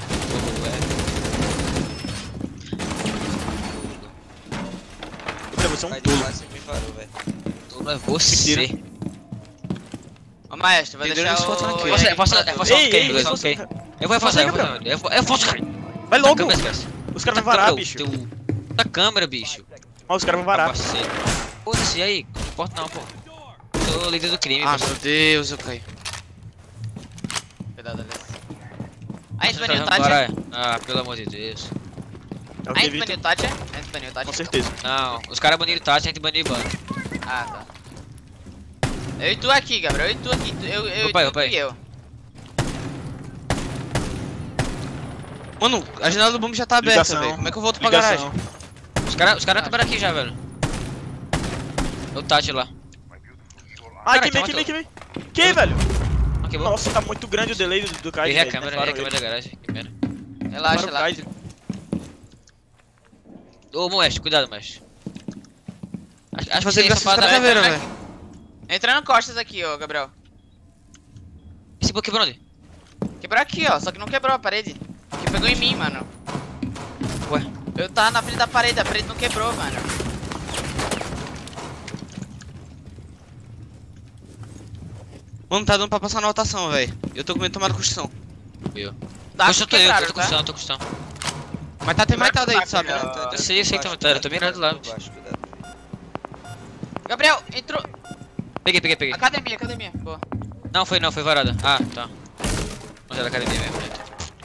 Eu você é um Vai tolo. deixar, você me parou, velho. Tolo é você. Ô, maestro, vai Tem deixar dois fotos aqui, o... ó. Eu posso Ei, ei, beleza, posso- ok. Eu vou fazer, eu faço, cara. Vai logo! Câmera, esquece. Os caras vão varar, bicho. Da câmera, bicho. Ó, os caras vão varar. Parceiro. Foda-se, e aí? Não importa não, pô. Sou líder do crime, Ah, pô. meu Deus, eu caí. Cuidado, Alex. A gente Tá baniu o vendo Tati? agora? Ah, pelo amor de Deus. É o A que, gente Vitor? baniu o Tati? A gente baniu o Tati? Com certeza. Não, os caras baniram Tati, a gente baniu Ban. Ah, tá. Eu e tu aqui, Gabriel. Eu e tu aqui. Eu Opa, e tu opa. e eu. Mano, a janela do bombe já tá aberta, Ligação. velho. Como é que eu volto pra Ligação. garagem? Os caras estão aqui já, velho. O Tati lá. Ai, Cara, queimei, matou. queimei. Que, velho? Não, quebrou. Nossa, tá muito grande o delay do Kaiser. Errei a velho. câmera, Para errei a câmera da garagem. Que pena. Relaxa, Para o relaxa. Kaiser. Ô, mestre, cuidado, mestre. Acho Fazer que ligação essa da parada... caveira, velho. Entrando costas aqui, ó, Gabriel. Esse bloco quebrou onde? Quebrou aqui, ó. Só que não quebrou a parede. Que pegou em mim, mano. Ué? Eu tava na frente da parede. A parede não quebrou, mano. Mano, tá dando pra passar na rotação, velho. Eu tô com medo de tomar construção. Tá Poxa, eu tô quebrado, tô tá? custando, tô custando. Mas tá tem mais Quebrado aí, tá, tu sabe, né? Gabriel. Eu sei, então, eu tô mirando lá. Gabriel, entrou. Peguei. Academia. Boa. Não, foi varada. Ah, tá. Mas era academia mesmo, né?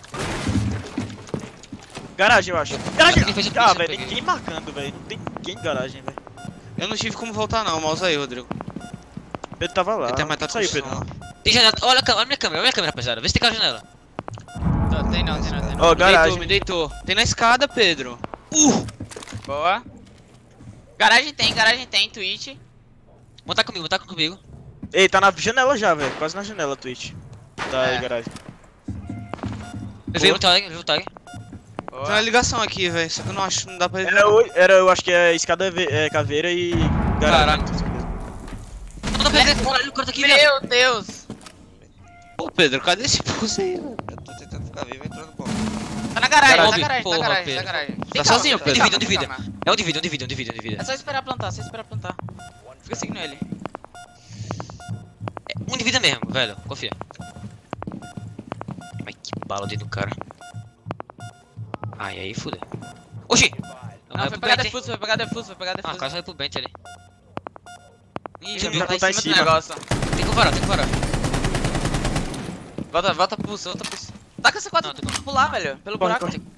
Garagem, eu acho. Garagem! Ele fez a Ah, polícia, velho, eu peguei. ninguém marcando, velho. Não tem ninguém em garagem, velho. Eu não tive como voltar não, mouse aí, Rodrigo. Pedro tava lá. Ele tem matado Saiu, construção Pedro. lá. Tem janela, olha a minha câmera, rapaziada. Vê se tem aquela janela. Tem não. Ó, garagem. Me deitou. Tem na escada, Pedro. Boa. Garagem tem, Twitch. Montar comigo. Ei, tá na janela já, velho. Quase na janela, Twitch. Da É. garagem. Eu vi o tag. Boa. Tem uma ligação aqui, velho. Só que eu não acho, não dá pra ele. Eu acho que é escada caveira e garagem. Caralho. Não, caralho, o cara tá aqui, velho. Meu Deus. Pô, Pedro, cadê esse pulso aí, velho? Eu tô tentando ficar vivo entrando bom. Tá na garagem, Garagem, porra, Pedro. Tem sozinho, calma, Pedro? tem Divida. calma. É um divida. É só esperar plantar, Fica seguindo ele. Um divida mesmo, velho. Confia. Ai, que bala dentro do cara. Ai, aí fudeu. Oxi! Não, foi pegar defuso, foi pegar defuso. Ah, o cara saiu pro Bent ali. Ih, Ih, já já viu? tá em cima do negócio. Tem que varar. Volta pulso. Taca essa 4 Não, tem como. pular, velho. Pelo Corre, buraco. corre.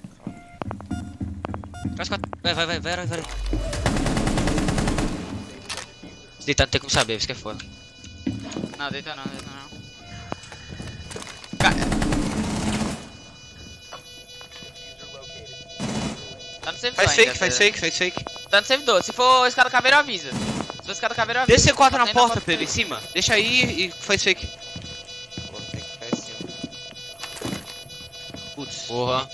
Vai. Se deitar não tem como saber, isso que é foda. Não, deita não. Tá no save Faz door ainda, fake. Pedro. Tá no save door. Se for escada caveira, avisa. Se for escada caveira, avisa. Deixa C4 na Tem porta, foto Pedro, em aí. cima. Deixa aí e faz fake. Pô, tem que ficar em cima. Putz. Porra.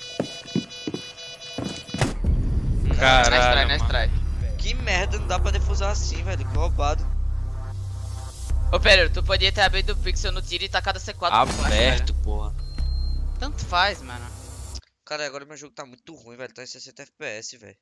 Caralho, Nice try. Que merda, não dá pra defusar assim, velho. Que roubado. Ô, Pedro, tu podia ter abrido o pixel no tiro e tacado C4 por baixo, Aberto, velho. porra. Tanto faz, mano. Cara, agora meu jogo tá muito ruim, velho. Tá em 60 FPS, velho.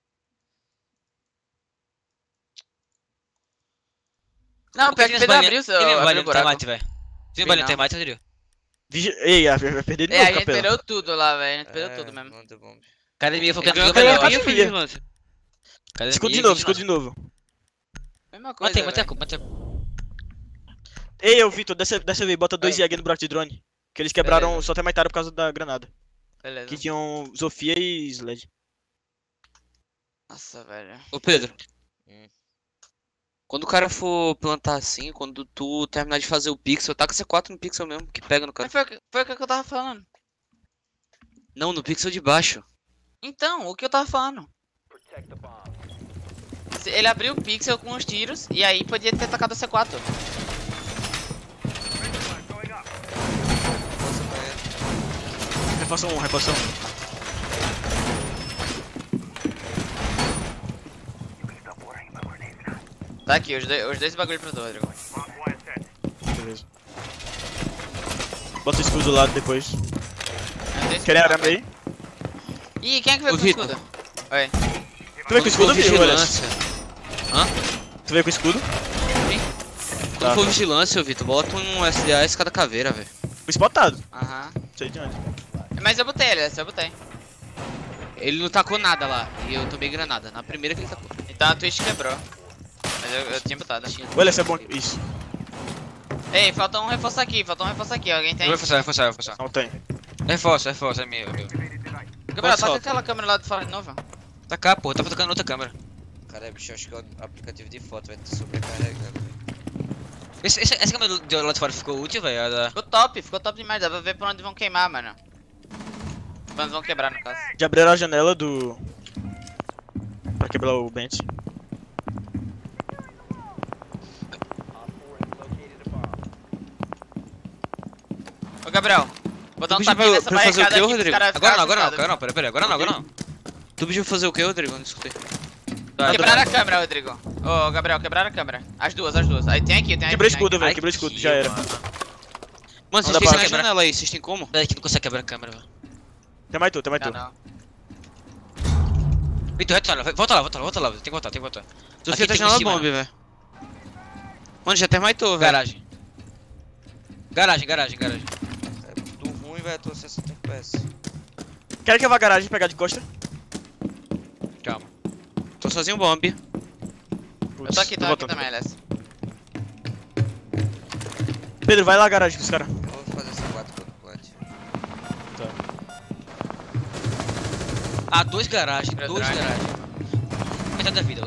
Não, pior que o Pedro abriu o buraco. Termite, velho. Tem balinha não. termite, Rodrigo. Ei, vai perder de É, novo, a gente capela. perdeu tudo lá, velho. A gente perdeu tudo mesmo. Manda bomba. Academia foi Ele campeão ganhou melhor. academia, Academia. Vigilante. Escuta de novo. Mesma coisa, Mantém velho. a culpa. Ei, ô Vitor, dessa vez bota 2 IAG no buraco de drone. Que eles quebraram, Beleza. só até maitaram por causa da granada. Beleza. Que tinham Sofia e Sled. Nossa, velho. Ô, Pedro. Hum. Quando o cara for plantar assim, quando tu terminar de fazer o pixel, taca C4 no pixel mesmo, que pega no cara. Mas foi o que eu tava falando. Não, no pixel de baixo. Então, o que eu tava falando. Ele abriu o pixel com os tiros e aí podia ter tacado a C4. Reforça um, reforça um. Tá aqui, os dois bagulho pro Rodrigo. Beleza. Bota o escudo do lado depois. Querem arame aí? Ih, quem é que veio Ô, com o Vitor. escudo? Oi. Tu veio com o escudo, for viu, vigilância. Hã? Tu veio com o escudo? Quando for vigilância, ô Vitor, bota um SDAS cada caveira, velho. Fui spotado. Aham. Sei de onde. Mas eu botei ele, eu botei. Ele não tacou nada lá, e eu tomei granada. Na primeira que ele tacou. Então a Twitch quebrou. Mas eu tinha botado. O LS é bom. Isso. Ei, falta um reforço aqui, alguém tem? Eu vou reforçar. Não tem. Reforça, é meu. Gabriel, toca aquela câmera lá de fora de novo. Tá cá, pô, tava tocando outra câmera. Cara, bicho, eu acho que o aplicativo de foto vai estar sobrecarregando. Essa câmera de lá de fora ficou útil, velho? Ficou top demais, dá pra ver por onde vão queimar, mano. Por onde vão quebrar, no caso. Já abriram a janela do... Pra quebrar o bench. Ô, Gabriel, vou dar um pediu tapinha nessa pra fazer o barricada quê, aqui pros Rodrigo? caras Agora não, pera, agora não. Tu pediu fazer o que, Rodrigo? Não escutei. Quebraram a câmera, Rodrigo. Ô, Gabriel, quebraram a câmera. As duas. Aí tem aqui, tem aqui. Quebrou tem escudo, aqui. velho. Quebrou escudo, já era. Mano, Não vocês dá têm pra na quebrar. janela aí, vocês têm como? É que não consegue quebrar a câmera, velho. Tem mais tu, tem mais tu. Não. Vitor, retorna, volta lá, tem que voltar. Tu Aqui fez a tem janela em cima, bomb, velho. Mano, já terminou, velho. Garagem. Do ruim vai atuar 60 FPS. Quer que eu vá à garagem pegar de costa? Calma. Tô sozinho bomb. Eu tô aqui também, LS. Pedro, vai lá à garagem com os caras. Eu vou fazer essa 4 quando plant. Ah, dois garagens. Verdade. Metade da vida.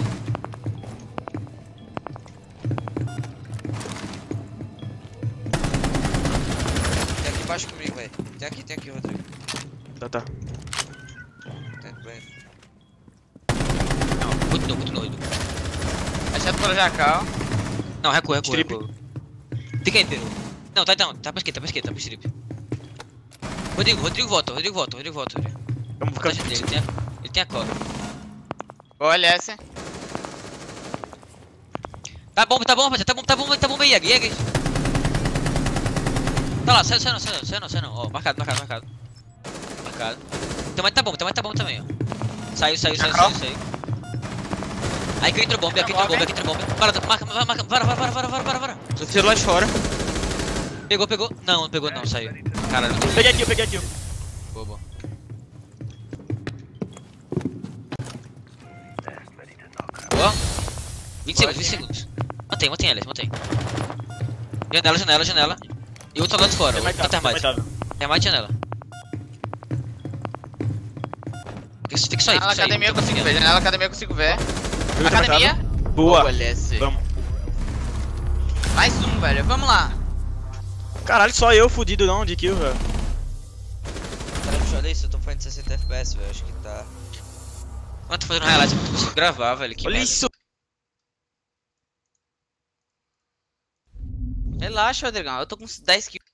Tem aqui embaixo comigo, velho. Tem aqui, Rodrigo. Tá. Tem bem. Muito novo. Exceto pelo Jacal. Não, recua. Strip. Fica aí, Pedro. Não, tá pra esquerda, pro strip. Rodrigo volta. Vamos ficar... Ele tem a cola. Boa, LS. Tá bom, aí, Jäger. Tá lá, sai não. Ó, marcado. Tá bom também, ó. Saiu. Aí que entrou bomba. Para. Tô tiro lá de fora. Pegou. Não pegou não, saiu. Caralho, não Peguei aqui. boa. Boa. 20 segundos. Mantém, Alex. Janela. E outro lado de fora, outro termite. Termite e janela. Fica só aí, Na academia eu consigo ver, janela academia eu consigo ver. Eu Academia. Boa. LS. Vamos. Mais um, velho. Vamos lá. Caralho, só eu fudido não de kill, velho. Cara, bicho, olha isso, eu tô fazendo 60 FPS, velho. Acho que tá. Mano, tô fazendo highlight, eu não consigo gravar, velho. Que Olha merda. isso. Relaxa, Rodrigão. Eu tô com 10 kills.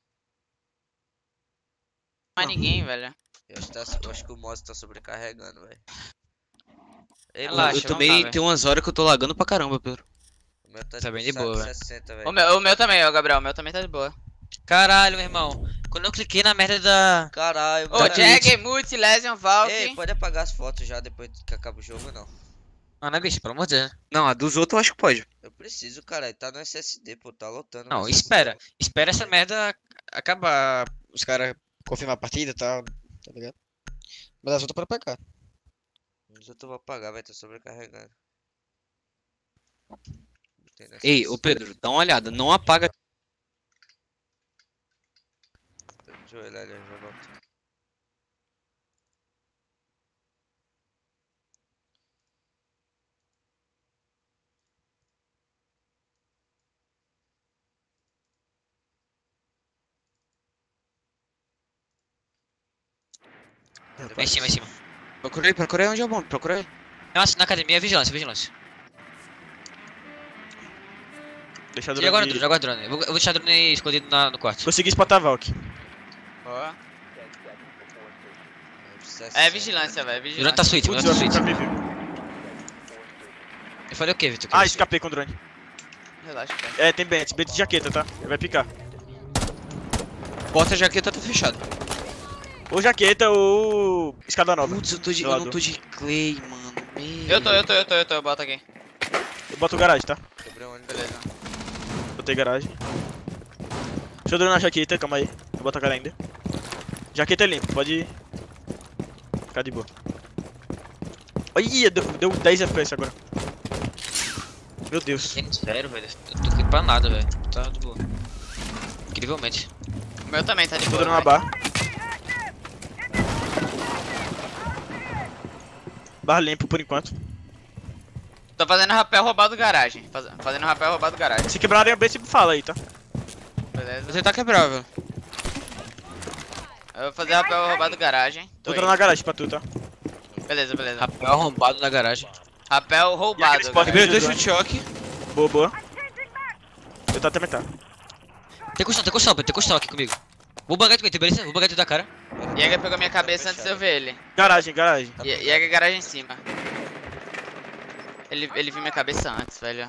Mais ninguém, velho. Eu acho que o mouse tá sobrecarregando, velho. Relaxa, Eu também vamos lá, tem umas horas que eu tô lagando pra caramba, Pedro. O meu tá Tá bem de boa, velho. 60, velho. O meu também, ó, Gabriel. O meu também tá de boa. Caralho, meu irmão. Quando eu cliquei na merda da... Caralho, Ô, mano. Jag, Multi, Lesion, Valk. Ei, pode apagar as fotos já depois que acaba o jogo, não? Ah, não, bicho, pelo amor de Deus. Não, a dos outros eu acho que pode. Eu preciso, cara. Tá no SSD, pô. Tá lotando. Não, meu espera essa merda acabar. Os caras confirmam a partida e tal, tá ligado? Mas as outras podem pegar. Os outros eu vou apagar, vai tá sobrecarregando. Botei no Ei, SSD. ô Pedro, dá uma olhada, não apaga. Deixa eu olhar ali, eu volto. Vai em cima, vai em cima. Procurei onde é o bombe, procurei. Nossa, na academia, vigilância, vigilância. Deixa a Tira agora o drone. drone, agora o drone. Eu vou deixar o drone escondido no quarto. Consegui spotar a Valk. Boa. É vigilância, velho. O drone Vigilância. tá suíte, o Putz, drone tá eu suíte. me viu. Eu falei o que, Vitor? Ah, escapei com o drone. Relaxa, cara. É, tem Bent de jaqueta, tá? Ele vai picar. Porta jaqueta tá fechado. Ou jaqueta ou escada nova. Putz, eu não tô de clay, mano. Eu tô, bota aqui. Eu boto o garagem, tá? Quebrei um olho. Beleza. Botei garagem. Deixa eu dronar a jaqueta, calma aí. Vou botar a cara ainda. Jaqueta é limpa, pode ficar de boa. Ih, deu 10 FPS agora. Meu Deus. Sério, velho. Eu tô aqui pra nada, velho. Tá de boa. Incrivelmente. O meu também tá de Tô boa. dronando a velho. barra. Barra limpa por enquanto. Tô fazendo rapel roubado garagem. Fazendo rapel roubado garagem. Se quebrarem a você fala aí, tá? Beleza. Você tá quebrado, velho. Eu vou fazer rapel roubado garagem. Tô dronando a garagem pra tu, tá? Beleza, beleza. Rapel arrombado na garagem. Rapel roubado. spot garagem. Quebrei 2 chute choque. Boa, boa. Eu tô também tá. Tem costão aqui comigo. Vou bangar tu, beleza? Vou bangar tu da cara. Jäger pegou minha cabeça antes de eu ver ele. Garagem. Jäger garagem em cima. Ele viu minha cabeça antes, velho.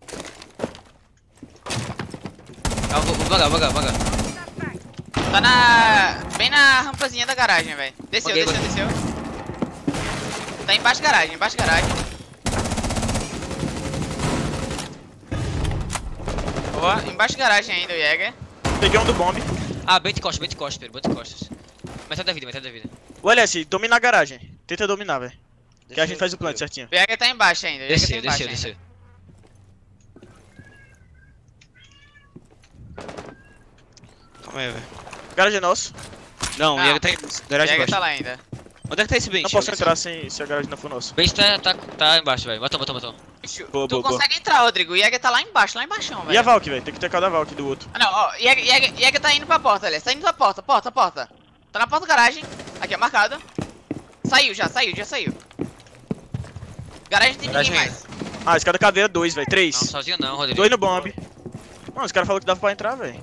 Ah, vou bangar. Tá na... bem na rampazinha da garagem, velho. Desceu. Tá embaixo da garagem, Boa, embaixo da garagem ainda o Jäger. Peguei um do bombe. Ah, bem de costas, Pedro, bem de costas. Metade da vida. O LS, domina a garagem. Tenta dominar, velho. Que a gente faz o plant certinho. O Jäger tá embaixo ainda. O Jäger tá embaixo Desceu. Calma aí, velho. Garagem é nosso. Não, o Não. Jäger tá em O garagem Jäger tá embaixo. lá ainda. Onde é que tá esse bench? Não posso entrar se a garagem não for nossa. Bem tá embaixo, velho. Matou. Boa, Tu boa. consegue entrar, Rodrigo. O Jäger tá lá embaixo, velho. E a Valk, velho? Tem que ter cada Valk do outro. Ah, não, ó. Jäger tá indo pra porta, aliás. Tá indo pra porta. Tá na porta da garagem. Aqui, ó, marcado. Já saiu. Garagem tem Garagem ninguém mais. Ah, escada caveira 2, velho. 3. Não, sozinho não, Rodrigo. 2 no bomb. Mano, os caras falaram que dava pra entrar, velho.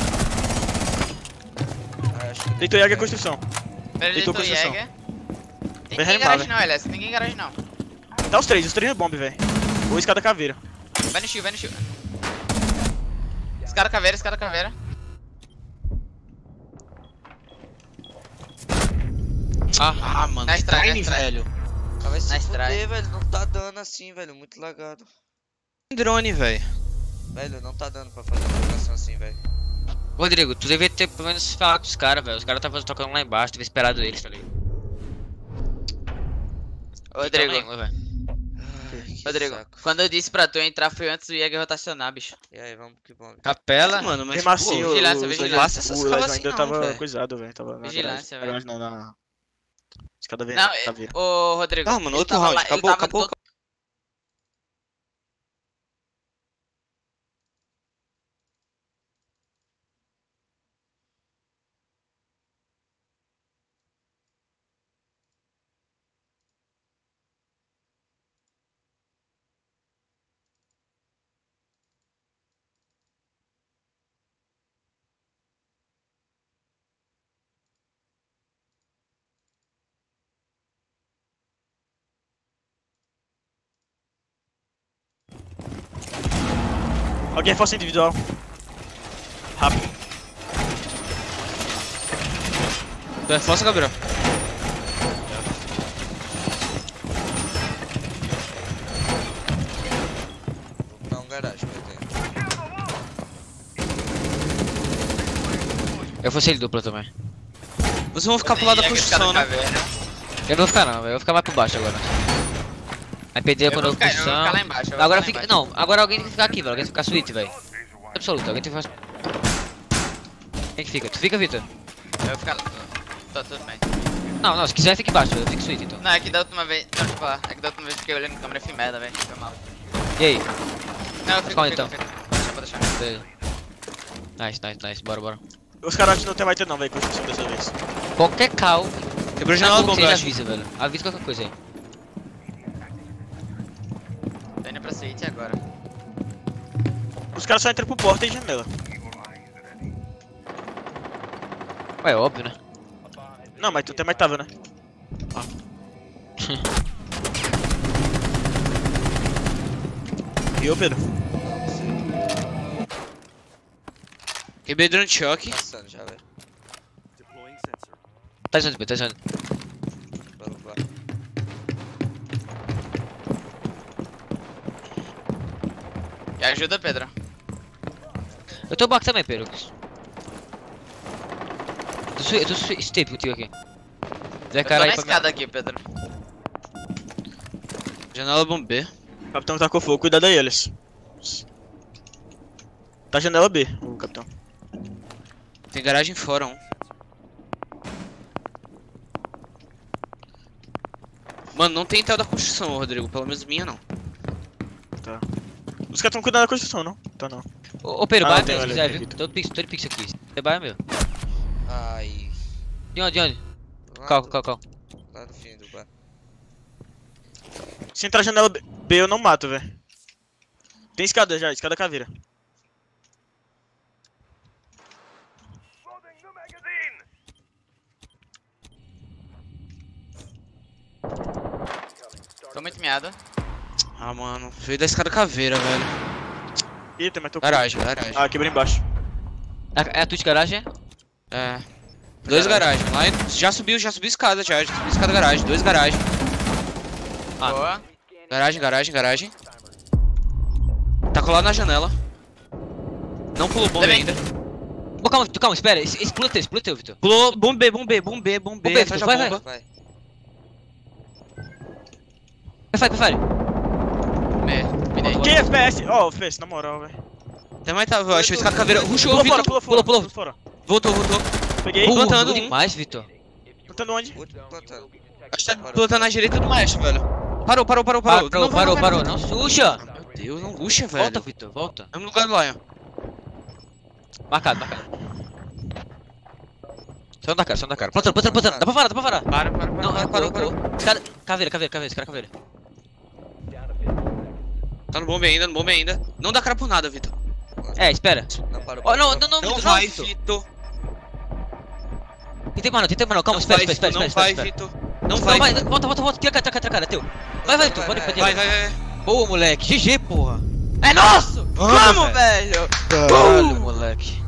Deitou Jäger construção. Deitou construção. Jäger. Tem Bem ninguém em reanimado, garagem não, LS. Ninguém em garagem não. Tá os três no bomb, velho. Ou escada caveira. Vai no shield. Escada caveira. Ah, mano. Na estrada, Time, velho. Vai se Na fuder, estrada. velho. Não tá dando assim, velho. Muito lagado. Drone, velho. Velho, não tá dando pra fazer uma ligação assim, velho. Rodrigo, tu devia ter pelo menos falado com os caras, velho. Os caras estavam tocando lá embaixo, devia esperado eles, tá ligado? Rodrigo, Que Rodrigo, saco. quando eu disse pra tu entrar foi antes do Jäger rotacionar, bicho. E aí, vamos que bom. Capela. Mano, mas Mesmo assim, pô, vigilância, o vigilância. Passa essas o calas Lesão assim ainda não, tava velho. coisado, velho. Tava na Vigilância, garagem. velho. Não, na escada Não, caveira. ô Rodrigo. Ah, mano, ele outro tava round. lá- ele Acabou, tava acabou. todo- Alguém força individual. Rápido. Tu é força, Gabriel? Vou dar um garagem pra ter. Eu fosse ele dupla também. Vocês vão ficar pro lado da Jäger, construção, escada né? caveira. Eu não vou ficar não, velho. Eu vou ficar mais por baixo agora. Vai perder Eu quando vou eu ficar construção. lá embaixo. eu vou Agora ficar lá fica. embaixo. Não, agora alguém tem que ficar aqui, velho. Alguém tem que ficar suíte, velho. Absoluto, alguém tem que ficar. Quem que fica? Tu fica, Vitor? Eu vou ficar lá. Tá tudo bem. Não, se quiser fica embaixo, velho. Eu fico suíte então. Não, é que da última vez. Não, deixa eu falar. É que da última vez que eu fiquei olhando câmera fui merda, velho. Foi mal. E aí? Não, eu fico. Qual eu fico, então? eu fico. Pode deixar. Beleza. Nice. Bora. Os caras não tem mais ter não, velho, construção dessa vez. Qualquer cal Quebrou a Na janela bomba, bomba, eu vocês acho. avisa, velho. Avisa qualquer coisa aí. Tô indo pra suíte agora. Os caras só entram por porta e janela. Ué, óbvio, né? Não, mas tu também tava, né? E eu, Pedro? Quebrei durante choque. Passando já, velho. Tá dizendo, Pedro, tá dizendo. Vamos lá. Me ajuda, Pedro. Eu tô back também, Pedro. Eu tô step contigo aqui. Zé, Eu tô cara na aí pra escada aqui, Pedro. Janela bomba B. O capitão tacou fogo, cuidado aí, eles. Tá janela B, o capitão. Tem garagem fora, um. Mano, não tem intel da construção, Rodrigo. Pelo menos minha, não. Tá. Os caras tão cuidando da construção, não? Tá não. Ô, Pedro, Ah, vai tem, mesmo, se olha, quiser, tem viu? Todo pix aqui. Você vai, meu. Ai. De onde, de onde? Lá Calma, do- calma, calma. Lá no fim do bar. Se entrar janela B, eu não mato, velho. Tem escada já, escada caveira. Tô muito miado. Ah, mano. Veio da escada caveira, velho. Eita, mas tô... Garagem, garagem. Ah, quebrei embaixo. É a tua de garagem, é? É. Dois garagens. Lá já subiu escada já. Já subiu escada garagem. Dois garagem. Boa. Garagem. Tá colado na janela. Não pulou bomba Também. ainda. Ô, calma, espera. Esse pula teu, Vitor. Pulou bomba B. Atrás da vai. bomba. Vai. Prefere. Me dei. Que FPS? Ó, o FPS, na moral, velho. Tem mais, tá, eu acho. Escada caveira. Rushou, Pulou fora, Vitor. pulou fora. Voltou. Peguei. Plantando. demais, Vitor. Plantando onde? Outro plantando. Acho que tá plantando na direita do maestro, velho. Parou. Parou. Não suja. Meu Deus, não ruxa, velho. Volta, Vitor, volta. Mesmo lugar do Lion. Marcado. Só da cara. Plantando. Dá pra parar. Para. Não, parou. Escada, caveira, escada caveira. Tá no bomba ainda. Não dá cara por nada, Vitor. É, espera. Não, parou. Ó, não, Não Vitor, vai, Vitor. Vitor. Tentei mais não, calma, Não espera. vai, Vitor. Não Vai, vai. volta, tira a cara, é teu. Vai, Vitor, pode. Vai. Boa, moleque, GG, porra. É nosso! Vamos, velho! Caralho, moleque.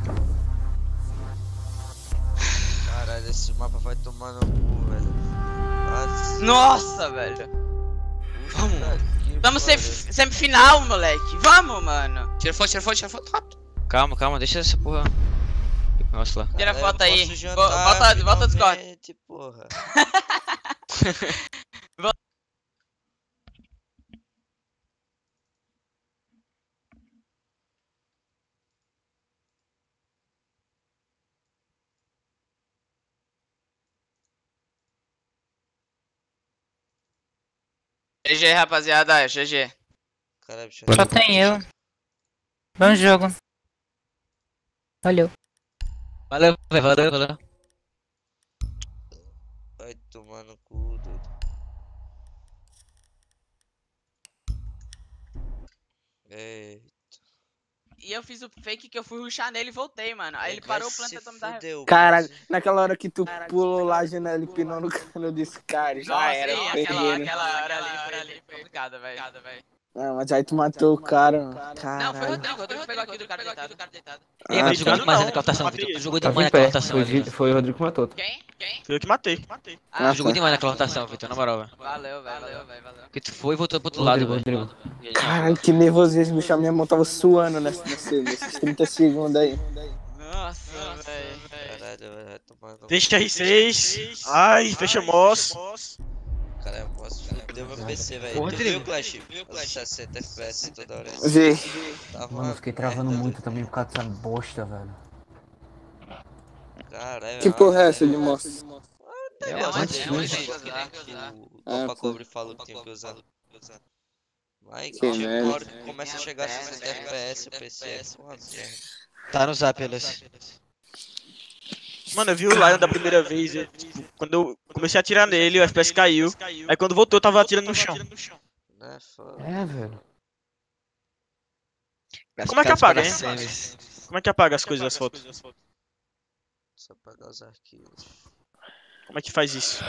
Caralho, esse mapa vai tomar no cu, velho. Nossa, velho. Vamos. Vamos ser semifinal, moleque. Vamos, mano. Tira foto rápido. Calma, deixa essa porra. Nossa lá. Tira a foto aí. Volta Volta o Discord. Porra. GG, rapaziada. GG. Caralho, bicho. Só tem eu. Bom jogo. Valeu. Valeu, velho. Vai tomar no cu, doido. Ei. E eu fiz o fake que eu fui rushar nele e voltei, mano. Aí ele parou o plano tentou me dar. Cara, naquela hora que tu pulou lá a janela e pinou no cano, eu disse, cara, já Nossa, era. sim, perderam. aquela hora ali foi complicada, velho. Não, mas aí tu matou o cara, mano. Não, foi o Caralho. Rodrigo pegou aqui do cara deitado. Ei, mas tu jogou demais não, naquela rotação, matei Vitor. Tu ele. jogou Tava demais em pé. naquela rotação, Vitor. Foi o Rodrigo que matou. Quem? Foi eu que matei. Tu jogou demais naquela rotação, Vitor, na moral, velho. Valeu, velho. Porque tu foi e voltou pro outro lado, Rodrigo. velho. Caralho, que nervosismo, bicho. A minha mão tava suando nesses 30 segundos aí. Nossa, velho. Caralho, vai tomar no cu. Deixa R6. Ai, fecha Moss. Caralho, posso fudeu meu PC, velho. Ô, Tu Rodrigo. viu, Clash? 60 FPS toda hora. Vê. Tava Mano, eu fiquei travando merda, muito também por causa dessa bosta, velho. Caralho, Que porra é essa de moça? O Opa Cobre falou que tinha que usar. Mas Que chega merda. uma hora que começa a chegar a 60 FPS, o PC é porra do céu. Tá no zap, eles. Mano, eu vi o Lion da primeira vez, tipo, quando eu comecei a atirar nele, o FPS caiu. Aí quando voltou eu tava atirando no chão. Né, foda. É, velho. Como é que apaga, hein? Semis. Como é que apaga as coisas das fotos? Só apagar os arquivos. Como é que faz isso?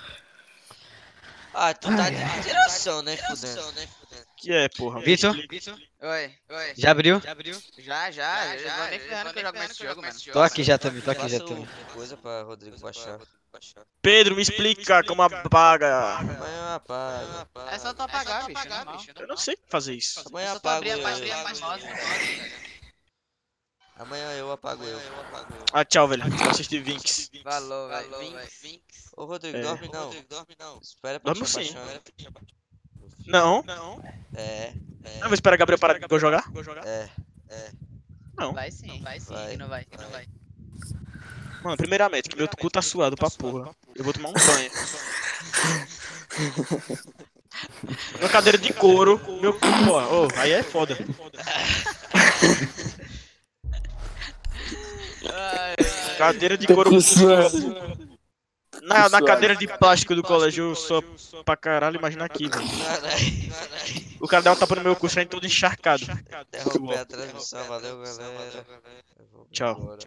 Ah, tu tá de tiração, né, fudendo? Que é, porra? Vitor? Oi. Já abriu? Já. Eu vou nem ferrando que eu jogo nesse jogo, mano. Tô aqui já também, tô aqui já Passa também. coisa pra Rodrigo baixar. Pedro, me explica como apaga. Amanhã eu apago. É só tu apagar, bicho. Normal. Eu não sei fazer isso. Amanhã É eu só tu apago abrir a eu. página mais rosa. Amanhã eu apago eu. Ah, tchau, velho. Vou assistir Vinx. Falou, velho. Ô, Rodrigo, É. dorme não. Espera pra Dorme te sim. baixando. Não. É. Eu vou esperar a Gabriel parar de jogar? É. Não. Vai sim, Vai. que não vai. Mano, primeiramente, que meu cu tá suado pra porra. Eu vou tomar um banho. Uma cadeira de couro, meu cu, porra. Ô, aí é foda. Cadeira de couro. Na cadeira de plástico do colégio eu sou pra caralho, imagina aqui, velho. O cara dá um tapa no meu cu, saindo todo encharcado. Interromper a transmissão, valeu, galera. Eu vou Tchau. embora.